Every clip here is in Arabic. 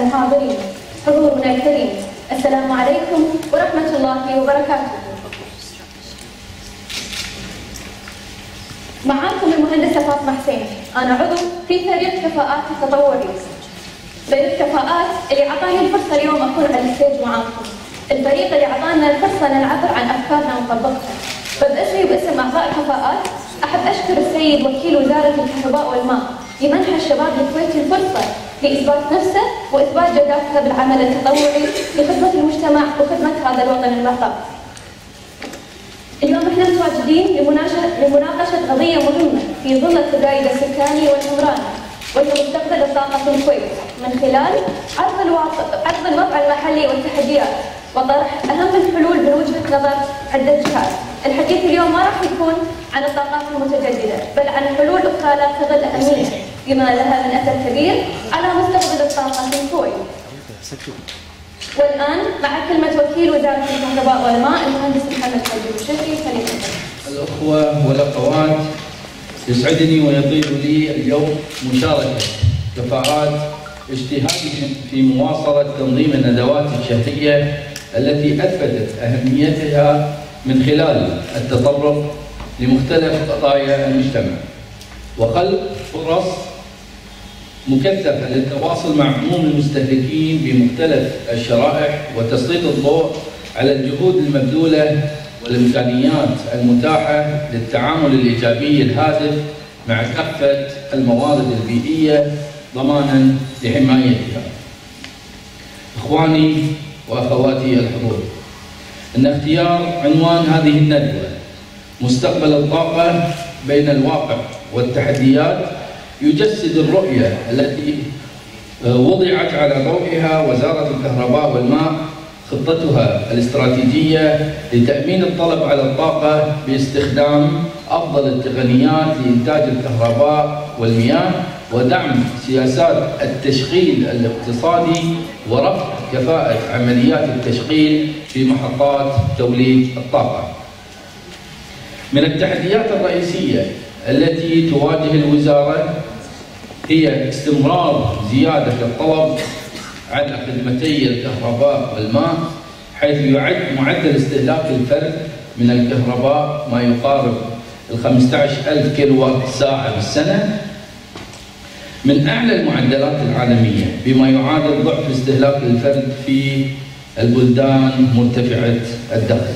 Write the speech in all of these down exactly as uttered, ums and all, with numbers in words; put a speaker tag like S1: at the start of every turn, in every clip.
S1: الحاضرين، حضورنا الكريم، السلام عليكم ورحمة الله وبركاته. معاكم المهندسة فاطمة حسين، أنا عضو في فريق كفاءات التطوري. فريق الكفاءات اللي أعطاني الفرصة اليوم أكون على الستيج معاكم. الفريق اللي أعطانا الفرصة نعبر عن أفكارنا ونطبقها. فباسمي وباسم أعضاء الكفاءات أحب أشكر السيد وكيل وزارة الكهرباء والماء لمنح الشباب الكويتي الفرصة لإثبات نفسه وإثبات جدارته بالعمل التطوعي لخدمة المجتمع وخدمة هذا الوطن المحترم. اليوم احنا متواجدين لمناقشة قضية مهمة في ظل التزايد السكاني والعمراني، وهي مستقبل الطاقة في الكويت من خلال عرض الواقع عرض الوضع المحلي والتحديات وطرح أهم الحلول من وجهة نظر عدة جهات. الحديث اليوم ما راح يكون عن الطاقات المتجددة بل عن حلول أخرى لا تقل أهمية بما لها من أثر كبير على مستقبل الطاقة في الكويت. والآن مع كلمة وكيل وزارة الكهرباء والماء المهندس محمد حجي الشرقي فليتفضل.
S2: الأخوة والأخوات، يسعدني ويطيب لي اليوم مشاركة كفاءات اجتهادهم في مواصلة تنظيم الندوات الشهرية التي أثبتت أهميتها من خلال التطرق لمختلف قضايا المجتمع وخلق فرص مكثفة للتواصل مع عموم المستهلكين بمختلف الشرائح وتسليط الضوء على الجهود المبذولة والإمكانيات المتاحة للتعامل الإيجابي الهادف مع كافة الموارد البيئية ضماناً لحمايتها. إخواني وأخواتي الحضور، إن اختيار عنوان هذه الندوة مستقبل الطاقة بين الواقع والتحديات يجسد الرؤية التي وضعت على ضوئها وزارة الكهرباء والماء خطتها الاستراتيجية لتأمين الطلب على الطاقة باستخدام أفضل التقنيات لإنتاج الكهرباء والمياه ودعم سياسات التشغيل الاقتصادي ورفع كفاءة عمليات التشغيل في محطات توليد الطاقة. من التحديات الرئيسية التي تواجه الوزارة هي استمرار زيادة الطلب على خدمتي الكهرباء والماء، حيث يعد معدل استهلاك الفرد من الكهرباء ما يقارب ال خمسة عشر ألف كيلو وات ساعة بالسنة من أعلى المعدلات العالمية، بما يعادل ضعف استهلاك الفرد في البلدان مرتفعة الدخل.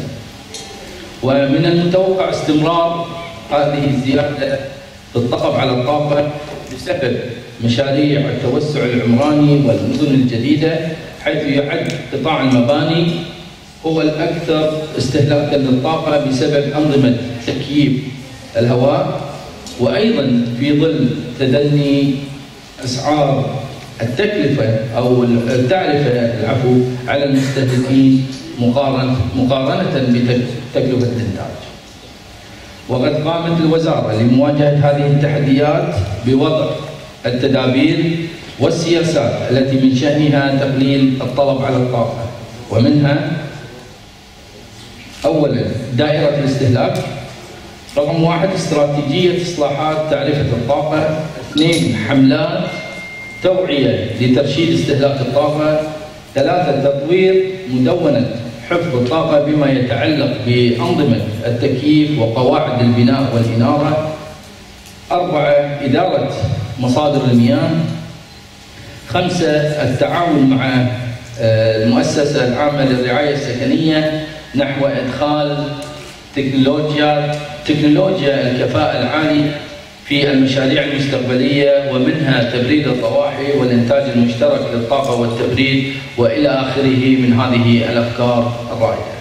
S2: ومن المتوقع استمرار هذه الزيادة في الطلب على الطاقة بسبب مشاريع التوسع العمراني والمدن الجديدة، حيث يعد قطاع المباني هو الأكثر استهلاكا للطاقة بسبب أنظمة تكييف الهواء، وأيضا في ظل تدني أسعار التكلفة أو التعرفة العفو على المستهلكين مقارنة مقارنة بتكلفة الإنتاج. وقد قامت الوزارة لمواجهة هذه التحديات بوضع التدابير والسياسات التي من شأنها تقليل الطلب على الطاقة، ومنها أولاً دائرة الاستهلاك، رقم واحد استراتيجية إصلاحات تعرفة الطاقة، اثنين حملات توعية لترشيد استهلاك الطاقة، ثلاثة تطوير مدونة حفظ الطاقة بما يتعلق بأنظمة التكييف وقواعد البناء والإنارة، أربعة إدارة مصادر المياه، خمسة التعاون مع المؤسسة العامة للرعاية السكنية نحو إدخال تكنولوجيا تكنولوجيا الكفاءة العالية في المشاريع المستقبلية، ومنها تبريد الضواحي والإنتاج المشترك للطاقة والتبريد وإلى آخره من هذه الأفكار الرائعة.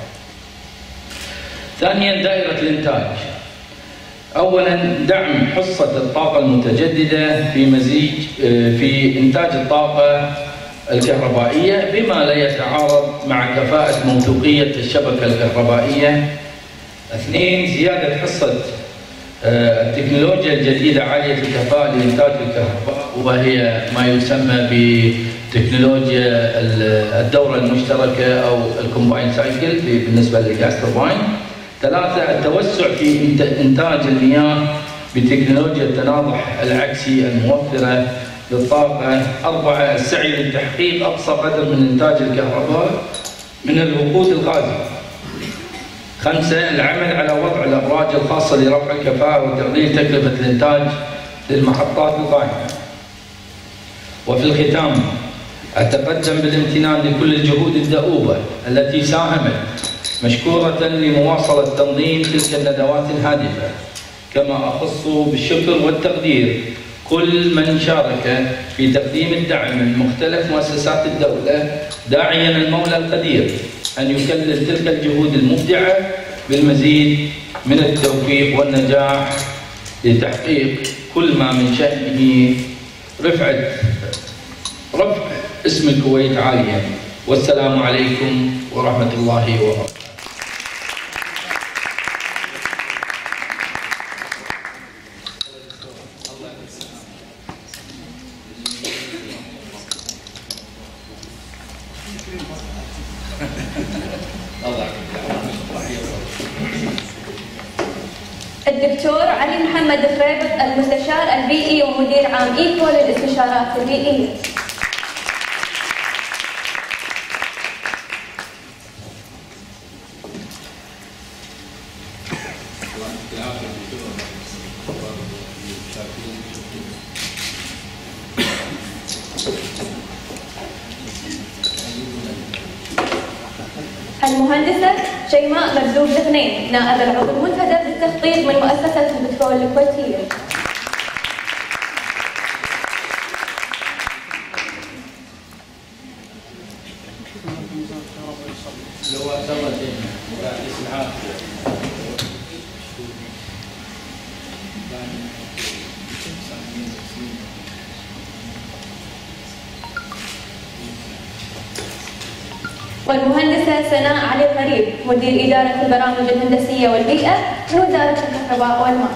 S2: ثانياً دائرة الإنتاج. أولاً دعم حصة الطاقة المتجددة في مزيج في إنتاج الطاقة الكهربائية بما لا يتعارض مع كفاءة موثوقية الشبكة الكهربائية. اثنين زيادة حصة التكنولوجيا الجديدة عالية الكفاءة لإنتاج الكهرباء، وهي ما يسمى بتكنولوجيا الدورة المشتركة أو الكومباين سايكل بالنسبة للغاز توربين. ثلاثة التوسع في إنتاج المياه بتكنولوجيا التناضح العكسي الموفرة للطاقة. أربعة السعي لتحقيق أقصى قدر من إنتاج الكهرباء من الوقود الغازي. خمسة العمل على وضع الأبراج الخاصة لرفع الكفاءة وتقليل تكلفة الإنتاج للمحطات القائمة. وفي الختام أتقدم بالامتنان لكل الجهود الدؤوبة التي ساهمت مشكورة لمواصلة تنظيم تلك الندوات الهادفة، كما أخص بالشكر والتقدير كل من شارك في تقديم الدعم من مختلف مؤسسات الدولة، داعيا المولى القدير أن يكلل تلك الجهود المبدعة بالمزيد من التوفيق والنجاح لتحقيق كل ما من شأنه رفعة رفع اسم الكويت عاليا. والسلام عليكم ورحمة الله وبركاته.
S1: الدكتور علي محمد فريبط، المستشار البيئي ومدير عام إيكو للاستشارات البيئية. المهندسة شيماء مرزوق دغنين، نائب العضو المنتدب للتخطيط من مؤسسة البترول الكويتية. والمهندسة سناء علي الغريب، مدير إدارة البرامج الهندسية والبيئة من وزارة الكهرباء والماء.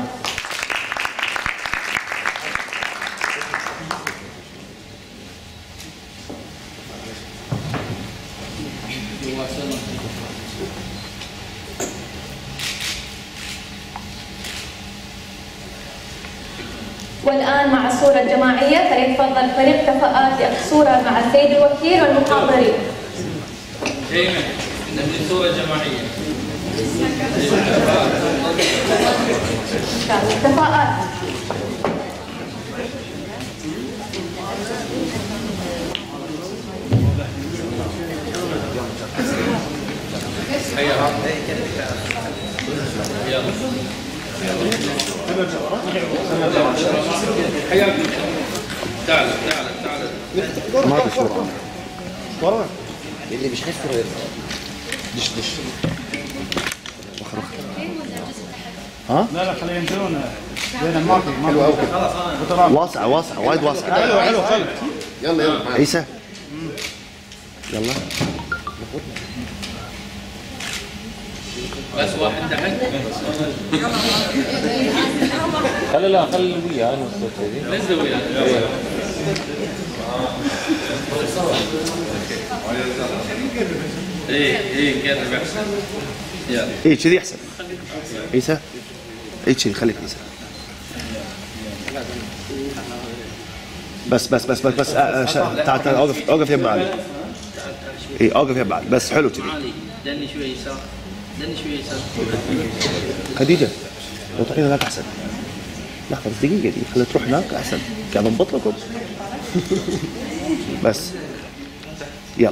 S1: والآن مع الصورة الجماعية، فليتفضل فريق كفاءات يأخذ صورة مع السيد الوكيل والمحاضرين.
S2: دائما نبني صورة جماعية.
S1: كفاءات.
S2: حياك. تعال تعال تعال.
S3: ما تشوفه. ورا. اللي مش خسر دش دش. ها؟
S4: لا لا خلينا ينزلون زين ما في
S3: حلو قوي كده. واسعة واسعة وايد واسعة.
S4: حلو حلو خلي.
S3: يلا يلا عيسى. يلا.
S2: بس واحد تحت.
S5: خلي لا خلي وياه انا الصوت هذي.
S2: نزل وياه. ايه ايه كده احسن. يلا.
S3: ايه كذي احسن. عيسى. ايه كذي خليك عيسى. بس بس بس بس بس تعال تعال اوقف اوقف يم علي. ايه اوقف يم علي بس حلو كذي.
S2: دني شوي يسار. دني شوي يسار.
S3: خديجة لو تروحين هناك احسن. لحظة بس دقيقة دي خليها تروح هناك احسن. قاعد انضبط لكم. بس يلا.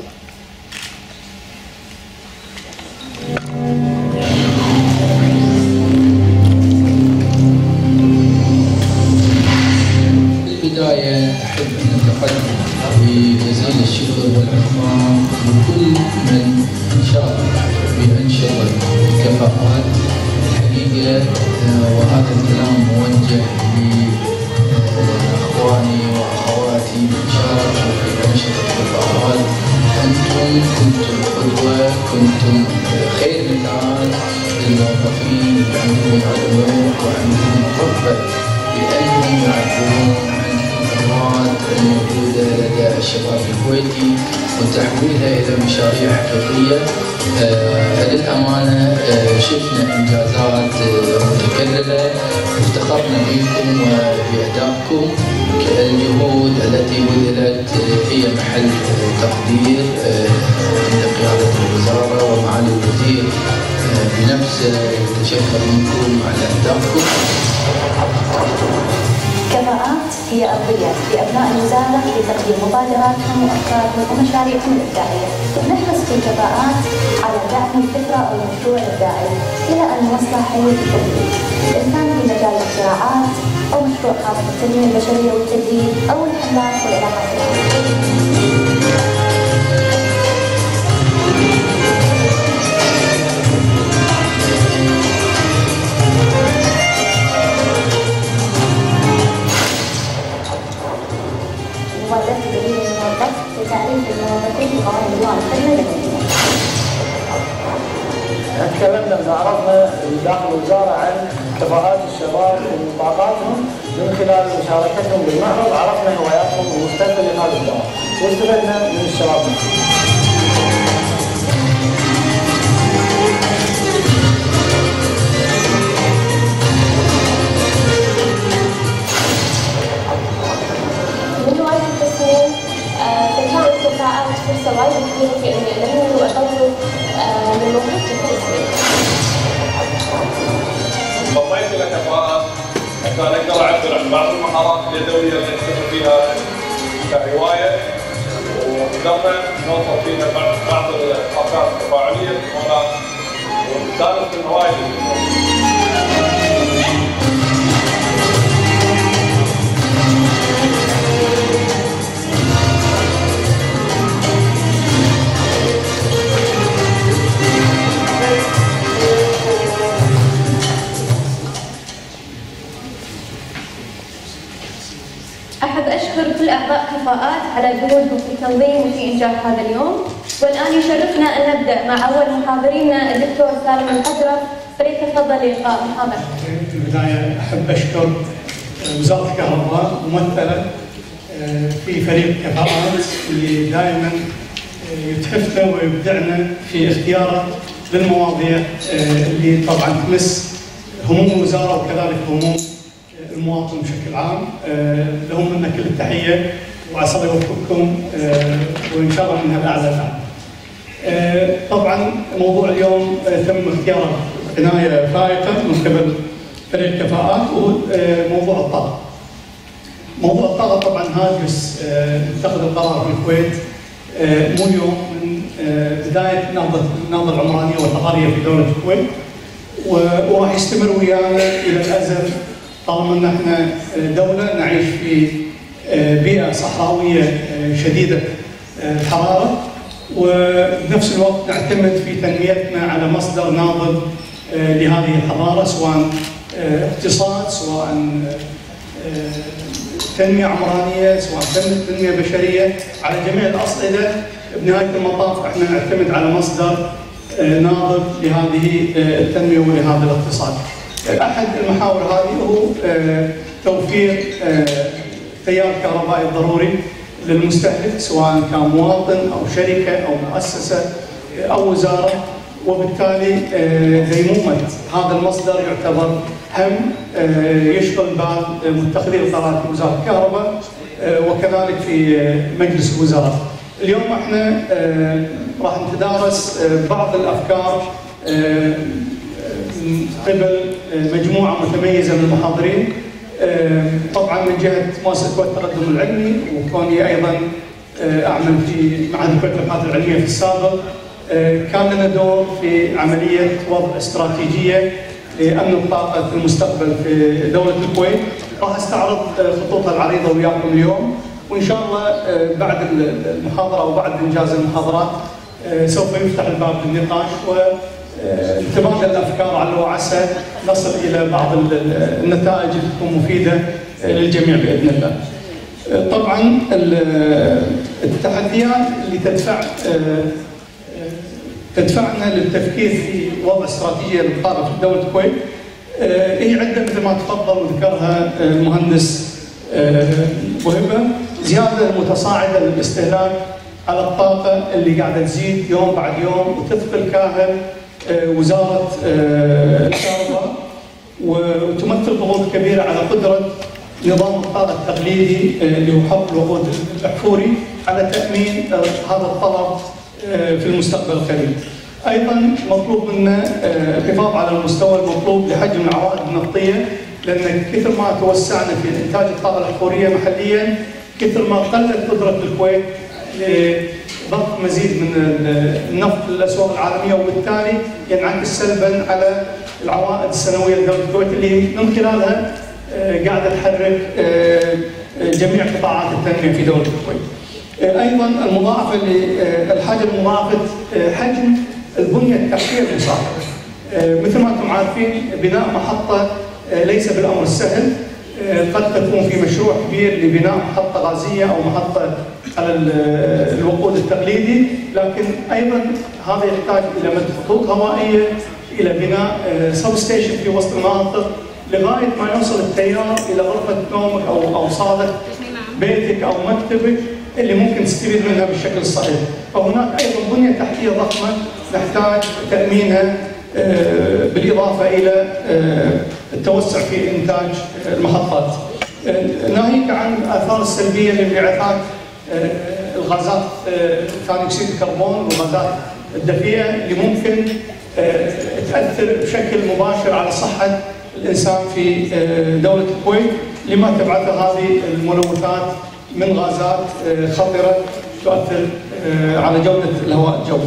S2: البداية أحب أن أتقدم بجزيل الشكر والإكرام لكل من شارك بأنشطة الكفاءات. الحقيقة وهذا الكلام موجه لإخواني وأخواتي من شاركوا في أنشطة الكفاءات. أنتم كنتم قدوة، كنتم خير مثال للموظفين اللي عندهم علوم وعندهم رغبة بأنهم يعبرون عن الخبرات الموجودة لدى الشباب الكويتي وتحويلها إلى مشاريع حقيقية. فللأمانة شفنا إنجازات متكررة، افتخرنا بكم وبأدائكم. الجهود محل تقدير عند قيادة الوزارة ومعالي الوزير بنفسه يتشكر منكم على أدائكم.
S6: كفاءات هي أرضية لأبناء الوزارة لتقديم مبادراتهم وأفكارهم ومشاريعهم الإبداعية. نحرص في الكفاءات على دعم الفكرة أو المشروع الإبداعي إلى أن نوصل حلول التطبيق، إن كان في مجال الاختراعات أو مشروع خاص بالتنمية البشرية والتدريب أو الحملات والعلاقات العامة. مبادرة تدريب الموظف لتعريف الموظفين بقوانين الله الخدمة الوطنية.
S7: تكلمنا وعرضنا داخل الوزارة عن كفاءات الشباب وطاقاتهم من خلال مشاركتهم بالمعرض، عرفنا هواياتهم ومستقبل لهذا الدوام واستفدنا من الشباب نفسهم.
S1: فكانت الكفاءات فرصة وايد كبيرة في إني أنمي وأطور من موهبتي الفنية.
S8: انضميت إلى كفاءات عشان أقدر أعبر عن بعض المهارات اليدوية اللي أكتسب فيها كهواية، وقدرنا نوصل فيها بعض الأفكار التفاعلية والمهارات ونساند في الهواية.
S1: أحب أشكر كل أعضاء كفاءات على جهودهم في تنظيم وفي إنجاح هذا اليوم، والآن يشرفنا أن نبدأ مع أول محاضرينا الدكتور سالم الحجرة، فليتفضل لإلقاء محاضرة.
S9: في البداية أحب أشكر وزارة الكهرباء ممثلة في فريق كفاءات اللي دائما يتحفنا ويبدعنا في اختياره للمواضيع اللي طبعا تمس هموم الوزارة وكذلك هموم المواطن بشكل عام. لهم منا كل التحيه وعسى الله يوفقكم وان شاء الله منها الاعلى الاعلى. طبعا موضوع اليوم تم اختياره عنايه فائقه من قبل فريق الكفاءات وهو موضوع الطاقه. موضوع الطاقه طبعا هاجس اتخذ القرار في الكويت مو اليوم، من بدايه نهضه النهضه العمرانيه والحضاريه في دوله الكويت، وراح يستمر ويانا الى الازل طالما ان احنا دوله نعيش في بيئه صحراويه شديده الحراره، وبنفس الوقت نعتمد في تنميتنا على مصدر ناضج لهذه الحضاره، سواء اقتصاد، سواء تنميه عمرانيه، سواء تنميه بشريه، على جميع الاصعده. بنهايه المطاف احنا نعتمد على مصدر ناضج لهذه التنميه ولهذا الاقتصاد. احد المحاور هذه هو توفير تيار كهربائي ضروري للمستهلك، سواء كان مواطن او شركه او مؤسسه او وزاره، وبالتالي ديمومه هذا المصدر يعتبر هم يشغل بال متخذي القرارات في وزاره الكهرباء وكذلك في مجلس الوزراء. اليوم احنا راح نتدارس بعض الافكار من قبل مجموعه متميزه من المحاضرين، طبعا من جهه مؤسسه التقدم العلمي، وكوني ايضا اعمل في معهد الكويت للابحاث العلميه في السابق، كان لنا دور في عمليه وضع استراتيجيه لامن الطاقه في المستقبل في دوله الكويت. راح استعرض خطوطها العريضه وياكم اليوم، وان شاء الله بعد المحاضره او بعد انجاز المحاضرات سوف يفتح الباب للنقاش وتبادل الافكار على وعسى نصل الى بعض النتائج اللي تكون مفيده للجميع باذن الله. طبعا التحديات اللي تدفع تدفعنا للتفكير في وضع استراتيجيه للطاقه في دوله الكويت هي عده مثل ما تفضل وذكرها المهندس وهبه. زياده متصاعده للاستهلاك على الطاقه اللي قاعده تزيد يوم بعد يوم وتثقل كاهل وزاره الكهرباء، وتمثل ضغوط كبيره على قدره نظام الطاقه التقليدي اللي هو حق الوقود الاحفوري على تامين هذا الطلب في المستقبل القريب. ايضا مطلوب منا الحفاظ على المستوى المطلوب لحجم العوائد النفطيه، لان كثر ما توسعنا في انتاج الطاقه الاحفوريه محليا كثر ما قلت قدره الكويت لضخ مزيد من النفط للاسواق العالميه، وبالتالي ينعكس سلبا على العوائد السنويه لدوله الكويت اللي من خلالها قاعده تحرك جميع قطاعات التنميه في دوله الكويت. ايضا المضاعفه للحاجه المضاعفه حجم البنيه التحتيه المصاحبه. مثل ما انتم عارفين بناء محطه ليس بالامر السهل، قد تكون في مشروع كبير لبناء محطه غازيه او محطه على الوقود التقليدي، لكن ايضا هذا يحتاج الى مد خطوط هوائيه، الى بناء سب ستيشن في وسط المناطق لغايه ما يوصل التيار الى غرفه نومك او او صاله بيتك او مكتبك اللي ممكن تستفيد منها بالشكل الصحيح. فهناك ايضا بنيه تحتيه ضخمه نحتاج تامينها بالاضافه الى التوسع في انتاج المحطات. ناهيك عن الاثار السلبيه لانبعاثات الغازات ثاني اكسيد الكربون والغازات الدفيئه اللي ممكن تاثر بشكل مباشر على صحه الانسان في دوله الكويت لما تبعثه هذه الملوثات من غازات خطره تؤثر على جوده الهواء الجوي.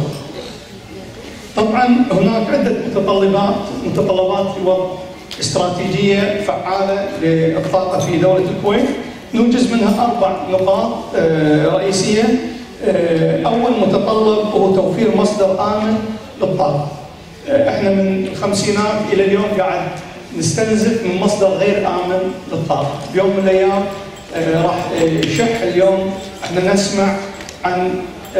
S9: طبعا هناك عده متطلبات متطلبات لوضع استراتيجيه فعاله للطاقه في دوله الكويت، نوجز منها اربع نقاط رئيسيه. اول متطلب هو توفير مصدر امن للطاقه. احنا من الخمسينات الى اليوم قاعد نستنزف من مصدر غير امن للطاقه، بيوم من الايام راح يشح. اليوم احنا نسمع عن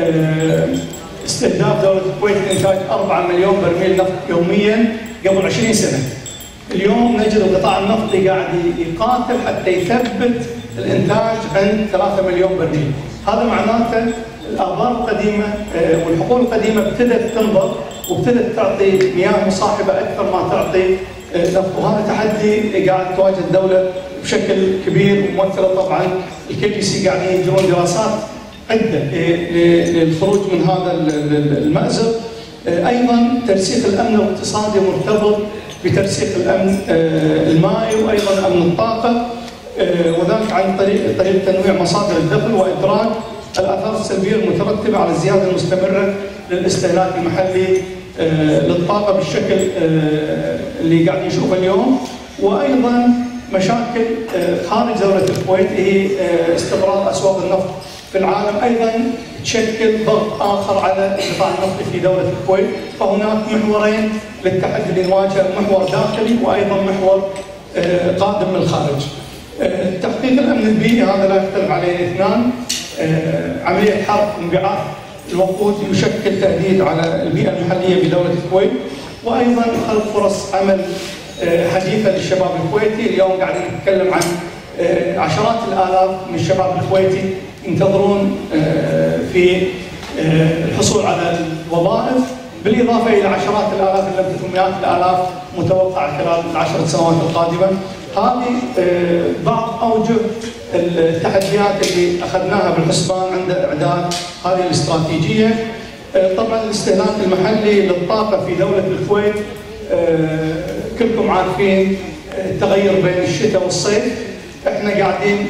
S9: استهداف دوله الكويت لانتاج أربعة مليون برميل نفط يوميا قبل عشرين سنه. اليوم نجد القطاع النفطي قاعد يقاتل حتى يثبت الانتاج عند ثلاثة مليون برميل. هذا معناته الابار القديمه والحقول القديمه ابتدت تنضب وابتدت تعطي مياه مصاحبه اكثر ما تعطي نفط، وهذا تحدي قاعد تواجه الدوله بشكل كبير وممثله. طبعا الكي بي سي قاعدين يجرون دراسات عده للخروج من هذا المأزق. ايضا ترسيخ الامن الاقتصادي مرتبط بترسيخ الامن المائي وايضا امن الطاقه، وذلك عن طريق طريق تنويع مصادر الدخل وادراك الاثار السلبيه المترتبه على الزياده المستمره للاستهلاك المحلي للطاقه بالشكل اللي قاعد نشوفه اليوم. وايضا مشاكل خارج دوله الكويت هي استقرار اسواق النفط في العالم ايضا تشكل ضغط اخر على القطاع النفطي في دوله الكويت. فهناك محورين للتحدي اللي نواجهه، محور داخلي وايضا محور قادم من الخارج. تحقيق الامن البيئي هذا لا يختلف عليه الاثنان. عمليه حرق انبعاث الوقود يشكل تهديد على البيئه المحليه بدوله الكويت، وايضا خلق فرص عمل حديثه للشباب الكويتي. اليوم قاعدين نتكلم عن عشرات الالاف من الشباب الكويتي ينتظرون في الحصول على الوظائف، بالاضافه الى عشرات الالاف ان لم تكن مئات الالاف متوقعه خلال العشر سنوات القادمه. هذه بعض اوجه التحديات اللي اخذناها بالحسبان عند اعداد هذه الاستراتيجيه. طبعا الاستهلاك المحلي للطاقه في دوله الكويت كلكم عارفين التغير بين الشتاء والصيف. احنا قاعدين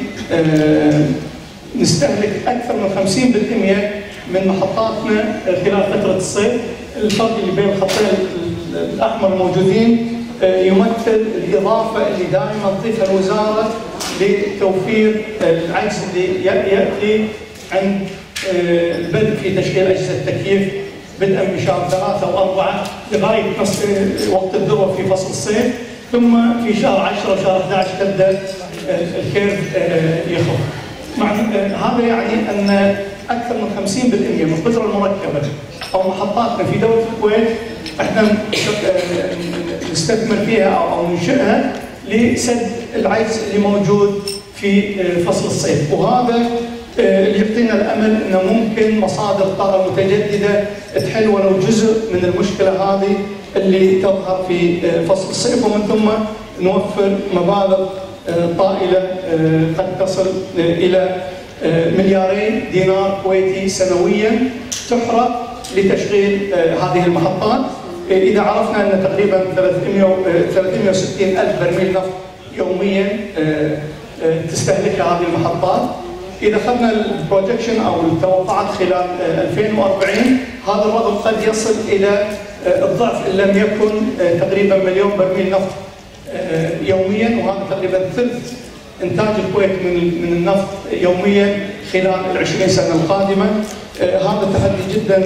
S9: نستهلك اكثر من خمسين بالمئة من محطاتنا خلال فتره الصيف. الفرق اللي بين الخطين الاحمر الموجودين يمثل الاضافه اللي دائما تضيفها الوزاره لتوفير العجز اللي ياتي عند البدء في تشغيل اجهزه التكييف بدءا من شهر ثلاثه واربعه لغايه وقت الذروه في فصل الصيف، ثم في شهر عشرة وشهر اثني عشر تبدا الكيرف يخف. مع هذا يعني ان اكثر من خمسين بالمئة من القدره المركبه او محطاتنا في دوله الكويت احنا نستثمر فيها او ننشئها لسد العجز اللي موجود في فصل الصيف، وهذا اللي يعطينا الامل انه ممكن مصادر الطاقه المتجدده تحل ولو جزء من المشكله هذه اللي تظهر في فصل الصيف، ومن ثم نوفر مبالغ طائله قد تصل الى مليارين دينار كويتي سنويا تحرق لتشغيل هذه المحطات. إذا عرفنا أن تقريبا ثلاثمئة وستين ألف برميل نفط يوميا تستهلكها هذه المحطات، إذا أخذنا البروجكشن أو التوقعات خلال ألفين وأربعين هذا الرقم قد يصل إلى الضعف إن لم يكن تقريبا مليون برميل نفط يوميا، وهذا تقريبا ثلث إنتاج الكويت من من النفط يوميا خلال العشرين سنة القادمة. هذا تحدي جدا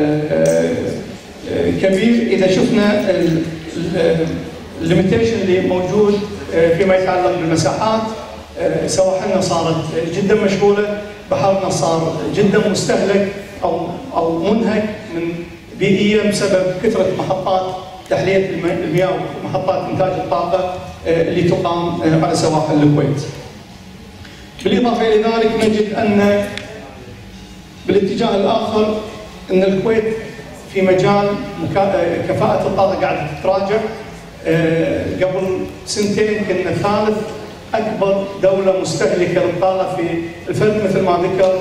S9: كبير. إذا شفنا الليميتيشن اللي موجود فيما يتعلق بالمساحات، سواحلنا صارت جدا مشغوله، بحرنا صار جدا مستهلك او او منهك من بيئيا بسبب كثره محطات تحليه المياه ومحطات انتاج الطاقه اللي تقام على سواحل الكويت. بالاضافه الى ذلك نجد ان بالاتجاه الاخر ان الكويت في مجال كفاءه الطاقه قاعده تتراجع. قبل سنتين كنا ثالث اكبر دوله مستهلكه للطاقه في الفلك، مثل ما ذكر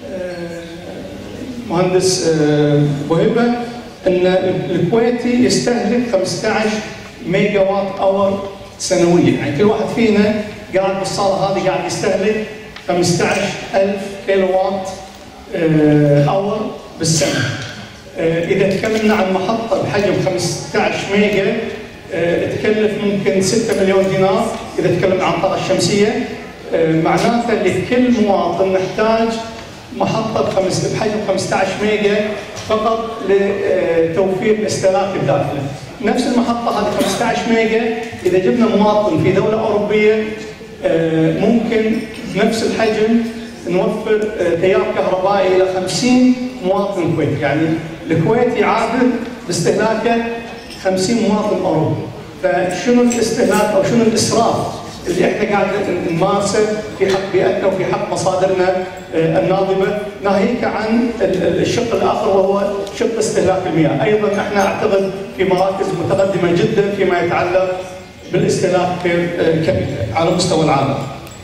S9: مهندس بوهبه ان الكويتي يستهلك خمسة عشر ميجا وات اور سنويا، يعني كل واحد فينا قاعد بالصاله هذه قاعد يستهلك خمسة عشر ألف كيلو وات اور بالسنه. اذا تكلمنا عن محطه بحجم خمسة عشر ميجا تكلف ممكن ستة مليون دينار اذا تكلمنا عن الطاقه الشمسيه، معناته لكل مواطن نحتاج محطه بخمس بحجم خمسة عشر ميجا فقط لتوفير الاستهلاك الداخلي. نفس المحطه هذه خمسة عشر ميجا اذا جبنا مواطن في دوله اوروبيه ممكن بنفس الحجم نوفر تيار كهربائي الى خمسين مواطن كويتي، يعني الكويت يعادل باستهلاكه خمسين مواطن اوروبي. فشنو الاستهلاك او شنو الاسراف اللي احنا قاعد نمارسه في حق بيئتنا وفي حق مصادرنا الناضبه، ناهيك عن الشق الاخر وهو شق استهلاك المياه. ايضا احنا اعتقد في مراكز متقدمه جدا فيما يتعلق بالاستهلاك على مستوى العالم.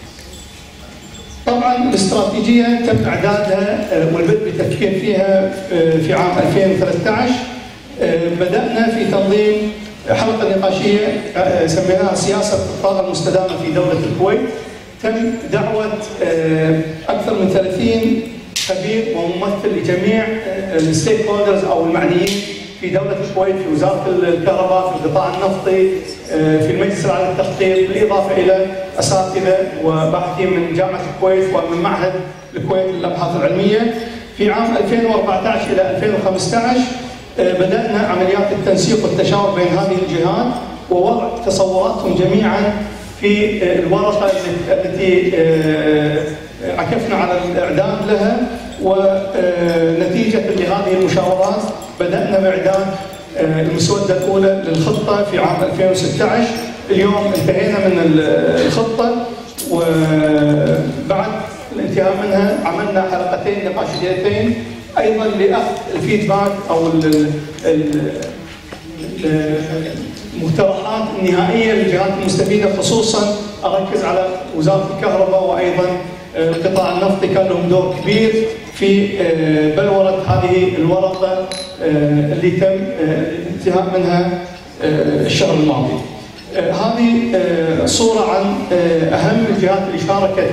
S9: طبعا الاستراتيجيه تم اعدادها والبدء بالتفكير فيها في عام ألفين وثلاثة عشر. بدانا في تنظيم حلقه نقاشيه سميناها سياسه الطاقه المستدامه في دوله الكويت. تم دعوه اكثر من ثلاثين خبير وممثل لجميع الستيك هولدرز او المعنيين في دوله الكويت، في وزاره الكهرباء، في القطاع النفطي، في المجلس العالي للتخطيط، بالاضافه الى اساتذه وباحثين من جامعه الكويت ومن معهد الكويت للابحاث العلميه. في عام ألفين وأربعة عشر الى ألفين وخمسة عشر بدأنا عمليات التنسيق والتشاور بين هذه الجهات ووضع تصوراتهم جميعا في الورقة التي عكفنا على الإعداد لها. ونتيجة لهذه المشاورات بدأنا بإعداد المسودة الأولى للخطة في عام ألفين وستة عشر. اليوم انتهينا من الخطة، وبعد الانتهاء منها عملنا حلقتين نقاشيتين ايضا لاخذ الفيدباك او المقترحات النهائيه للجهات المستفيده، خصوصا اركز على وزاره الكهرباء وايضا القطاع النفطي كان لهم دور كبير في بلوره هذه الورقه اللي تم الانتهاء منها الشهر الماضي. هذه صوره عن اهم الجهات اللي شاركت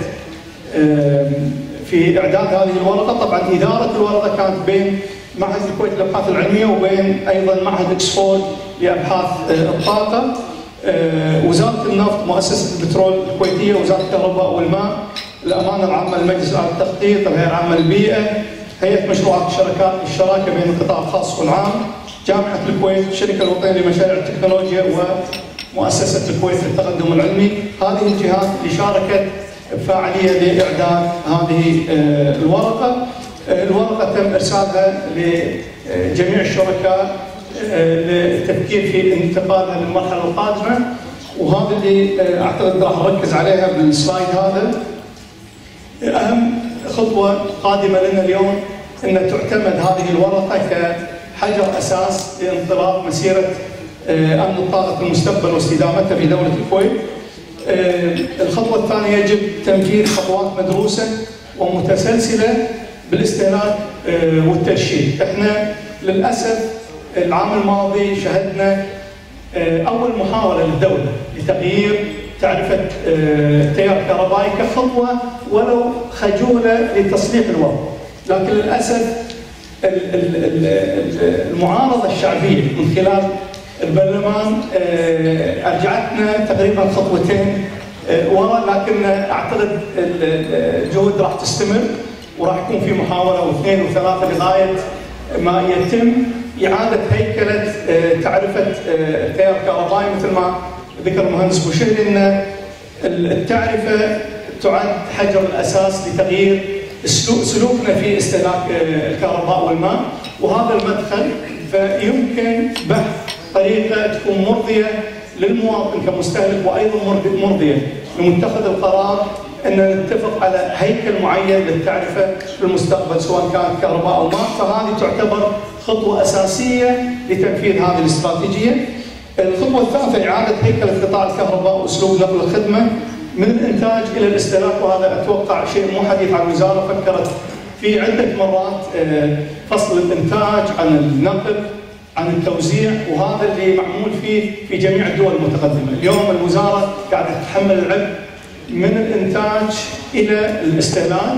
S9: في اعداد هذه الورقه. طبعا اداره الورقه كانت بين معهد الكويت للابحاث العلميه وبين ايضا معهد اكسفورد لابحاث الطاقه، وزاره النفط، مؤسسه البترول الكويتيه، وزاره الكهرباء والماء، الامانه العامه للمجلس العام للتخطيط، الهيئه العامه للبيئه، هيئه مشروعات الشركات الشراكه بين القطاع الخاص والعام، جامعه الكويت، الشركه الوطنيه لمشاريع التكنولوجيا، ومؤسسه الكويت للتقدم العلمي. هذه الجهات اللي شاركت بفاعليه لاعداد هذه الورقه. الورقه تم ارسالها لجميع الشركاء للتفكير في انتقالها للمرحله القادمه، وهذا اللي اعتقد راح نركز عليها بالسلايد هذا. اهم خطوه قادمه لنا اليوم ان تعتمد هذه الورقه كحجر اساس لانطلاق مسيره امن الطاقه في المستقبل واستدامتها في دوله الكويت. الخطوه الثانيه يجب تنفيذ خطوات مدروسه ومتسلسله بالاستهلاك والترشيد. احنا للاسف العام الماضي شهدنا اول محاوله للدوله لتغيير تعرفه التيار الكهربائي كخطوه ولو خجوله لتصليح الوضع، لكن للاسف المعارضه الشعبيه من خلال البرلمان ارجعتنا تقريبا خطوتين ورا، لكن اعتقد الجهود راح تستمر وراح يكون في محاوله واثنين وثلاثه لغايه ما يتم اعاده هيكله تعرفه التيار الكهربائي. مثل ما ذكر المهندس بوشهري ان التعرفه تعد حجر الاساس لتغيير سلوكنا في استهلاك الكهرباء والماء، وهذا المدخل فيمكن بحث طريقه تكون مرضيه للمواطن كمستهلك وايضا مرضيه لمتخذ القرار ان نتفق على هيكل معين للتعرفه في المستقبل سواء كانت كهرباء او ماء. فهذه تعتبر خطوه اساسيه لتنفيذ هذه الاستراتيجيه. الخطوه الثالثه اعاده هيكله قطاع الكهرباء واسلوب نقل الخدمه من الانتاج الى الاستهلاك، وهذا اتوقع شيء مو حديث عن الوزاره فكرت في عده مرات، فصل الانتاج عن النقل عن التوزيع، وهذا اللي معمول فيه في جميع الدول المتقدمه. اليوم الوزاره قاعده تتحمل العبء من الانتاج الى الاستهلاك،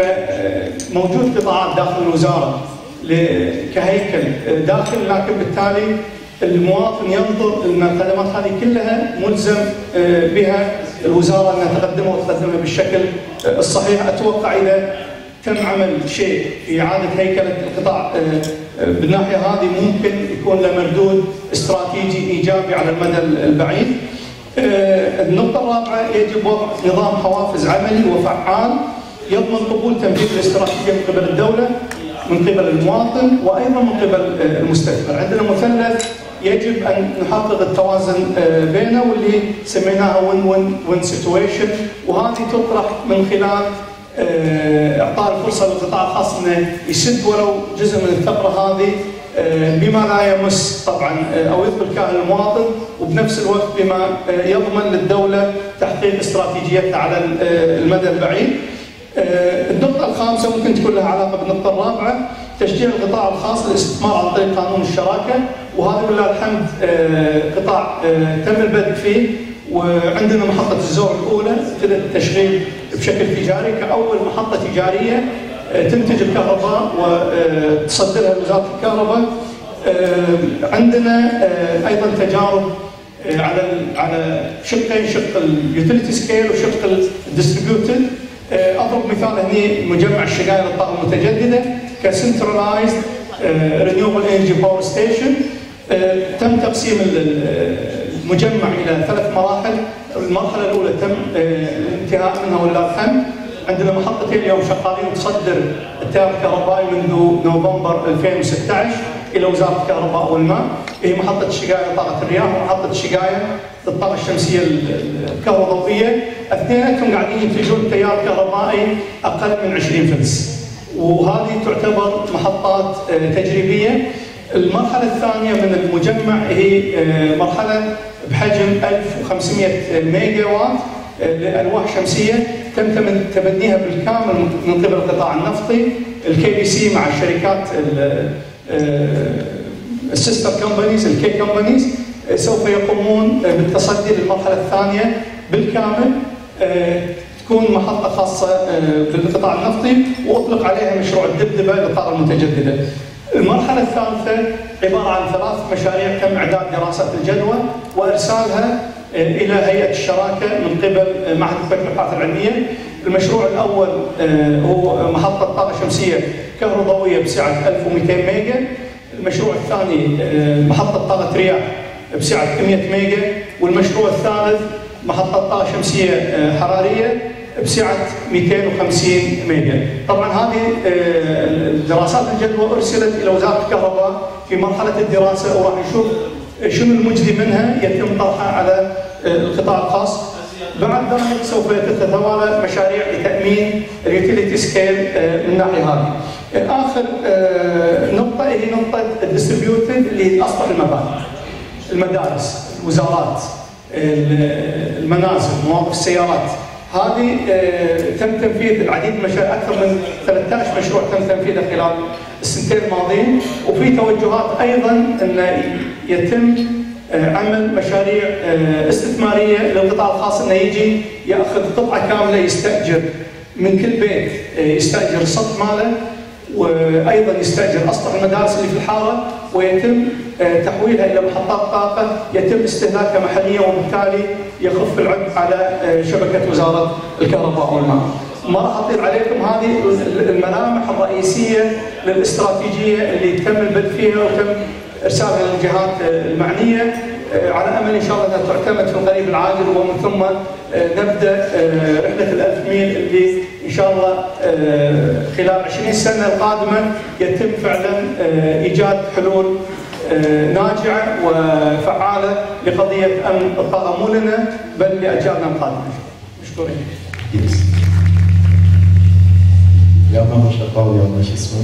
S9: فموجود قطاعات داخل الوزاره كهيكل داخل، لكن بالتالي المواطن ينظر ان الخدمات هذه كلها ملزم بها الوزاره انها تقدمها وتقدمها بالشكل الصحيح. اتوقع اذا تم عمل شيء في اعاده هيكله القطاع بالناحيه هذه ممكن يكون له مردود استراتيجي ايجابي على المدى البعيد. النقطه الرابعه يجب وضع نظام حوافز عملي وفعال يضمن قبول تنفيذ الاستراتيجيه من قبل الدوله، من قبل المواطن، وايضا من قبل المستثمر. عندنا مثلث يجب ان نحقق التوازن بينه واللي سميناها وين وين وين سيتويشن، وهذه تطرح من خلال اعطاء الفرصه للقطاع الخاص انه يسد ولو جزء من الثغره هذه بما لا يمس طبعا او يدخل كاهل المواطن، وبنفس الوقت بما يضمن للدوله تحقيق استراتيجيتها على المدى البعيد. النقطة الخامسة ممكن تكون لها علاقة بالنقطة الرابعة، تشجيع القطاع الخاص للاستثمار عن طريق قانون الشراكة، وهذا ولله الحمد قطاع تم البدء فيه، وعندنا محطة الزور الأولى ابتدت التشغيل بشكل تجاري كأول محطة تجارية تنتج الكهرباء وتصدرها وزارة الكهرباء. عندنا أيضا تجارب على على شقين، شق اليوتيليتي سكيل وشق الديستريبيوتد. اضرب مثال هني مجمع الشقاير للطاقه المتجدده كسنترلايزد رينيوبل انرجي باور ستيشن. تم تقسيم المجمع الى ثلاث مراحل، المرحله الاولى تم الانتهاء منها ولله الحمد. عندنا محطتين اليوم شغالين تصدر التيار الكهربائي منذ نوفمبر ألفين وستة عشر الى وزاره الكهرباء والماء، هي محطه الشقاير لطاقه الرياح ومحطه الشقاير للطاقه الشمسيه الكهروضوئيه. اثنيناتهم قاعدين ينتجون تيار كهربائي اقل من عشرين فلس، وهذه تعتبر محطات تجريبيه. المرحله الثانيه من المجمع هي مرحله بحجم ألف وخمسمئة ميجا وات لالواح شمسيه تم تبنيها بالكامل من قبل القطاع النفطي. الكي بي سي مع الشركات السيستر كومبانيز الكي كومبانيز سوف يقومون بالتصدي للمرحله الثانيه بالكامل، تكون محطه خاصه بالقطاع النفطي واطلق عليها مشروع الدبدبه للطاقه المتجدده. المرحله الثالثه عباره عن ثلاث مشاريع تم اعداد دراسات الجدوى وارسالها الى هيئه الشراكه من قبل معهد الفكر الابحاث العلميه. المشروع الاول هو محطه طاقه شمسيه كهروضوئيه بسعه ألف ومئتين ميجا. المشروع الثاني محطه طاقه رياح بسعه مئة ميجا، والمشروع الثالث محطه طاقه شمسيه حراريه بسعه مئتين وخمسين ميجا. طبعا هذه دراسات الجدوى ارسلت الى وزاره الكهرباء في مرحله الدراسه، وراح نشوف شنو المجدي منها يتم طرحها على القطاع الخاص. بعد ذلك سوف تتوالى مشاريع لتامين اليوتيليتي سكيل من الناحيه هذه. اخر نقطه هي نقطه الديستريبيوتد اللي اصبح المباني، المدارس، الوزارات، المنازل، مواقف السيارات، هذه تم تنفيذ العديد من المشاريع، اكثر من ثلاثة عشر مشروع تم تنفيذه خلال السنتين الماضيين، وفي توجهات ايضا ان يتم عمل مشاريع استثماريه للقطاع الخاص، انه يجي ياخذ قطعه كامله يستاجر من كل بيت، يستاجر السطح ماله، وايضا يستاجر اسطح المدارس اللي في الحاره، ويتم تحويلها الى محطات طاقه يتم استهلاكها محليا، وبالتالي يخف العبء على شبكه وزاره الكهرباء والماء. ما راح اطيل عليكم، هذه الملامح الرئيسيه للاستراتيجيه اللي تم البدء فيها وتم ارسالها للجهات المعنيه، على امل ان شاء الله انها تعتمد في القريب العاجل، ومن ثم نبدا رحله الألف ميل اللي ان شاء الله خلال عشرين سنه القادمه يتم فعلا ايجاد حلول ناجعه وفعاله لقضيه امن الطاقه، مو لنا بل لاجيالنا القادمه. مشكورين.
S10: يا ما شقاوي يا ما شو اسمه.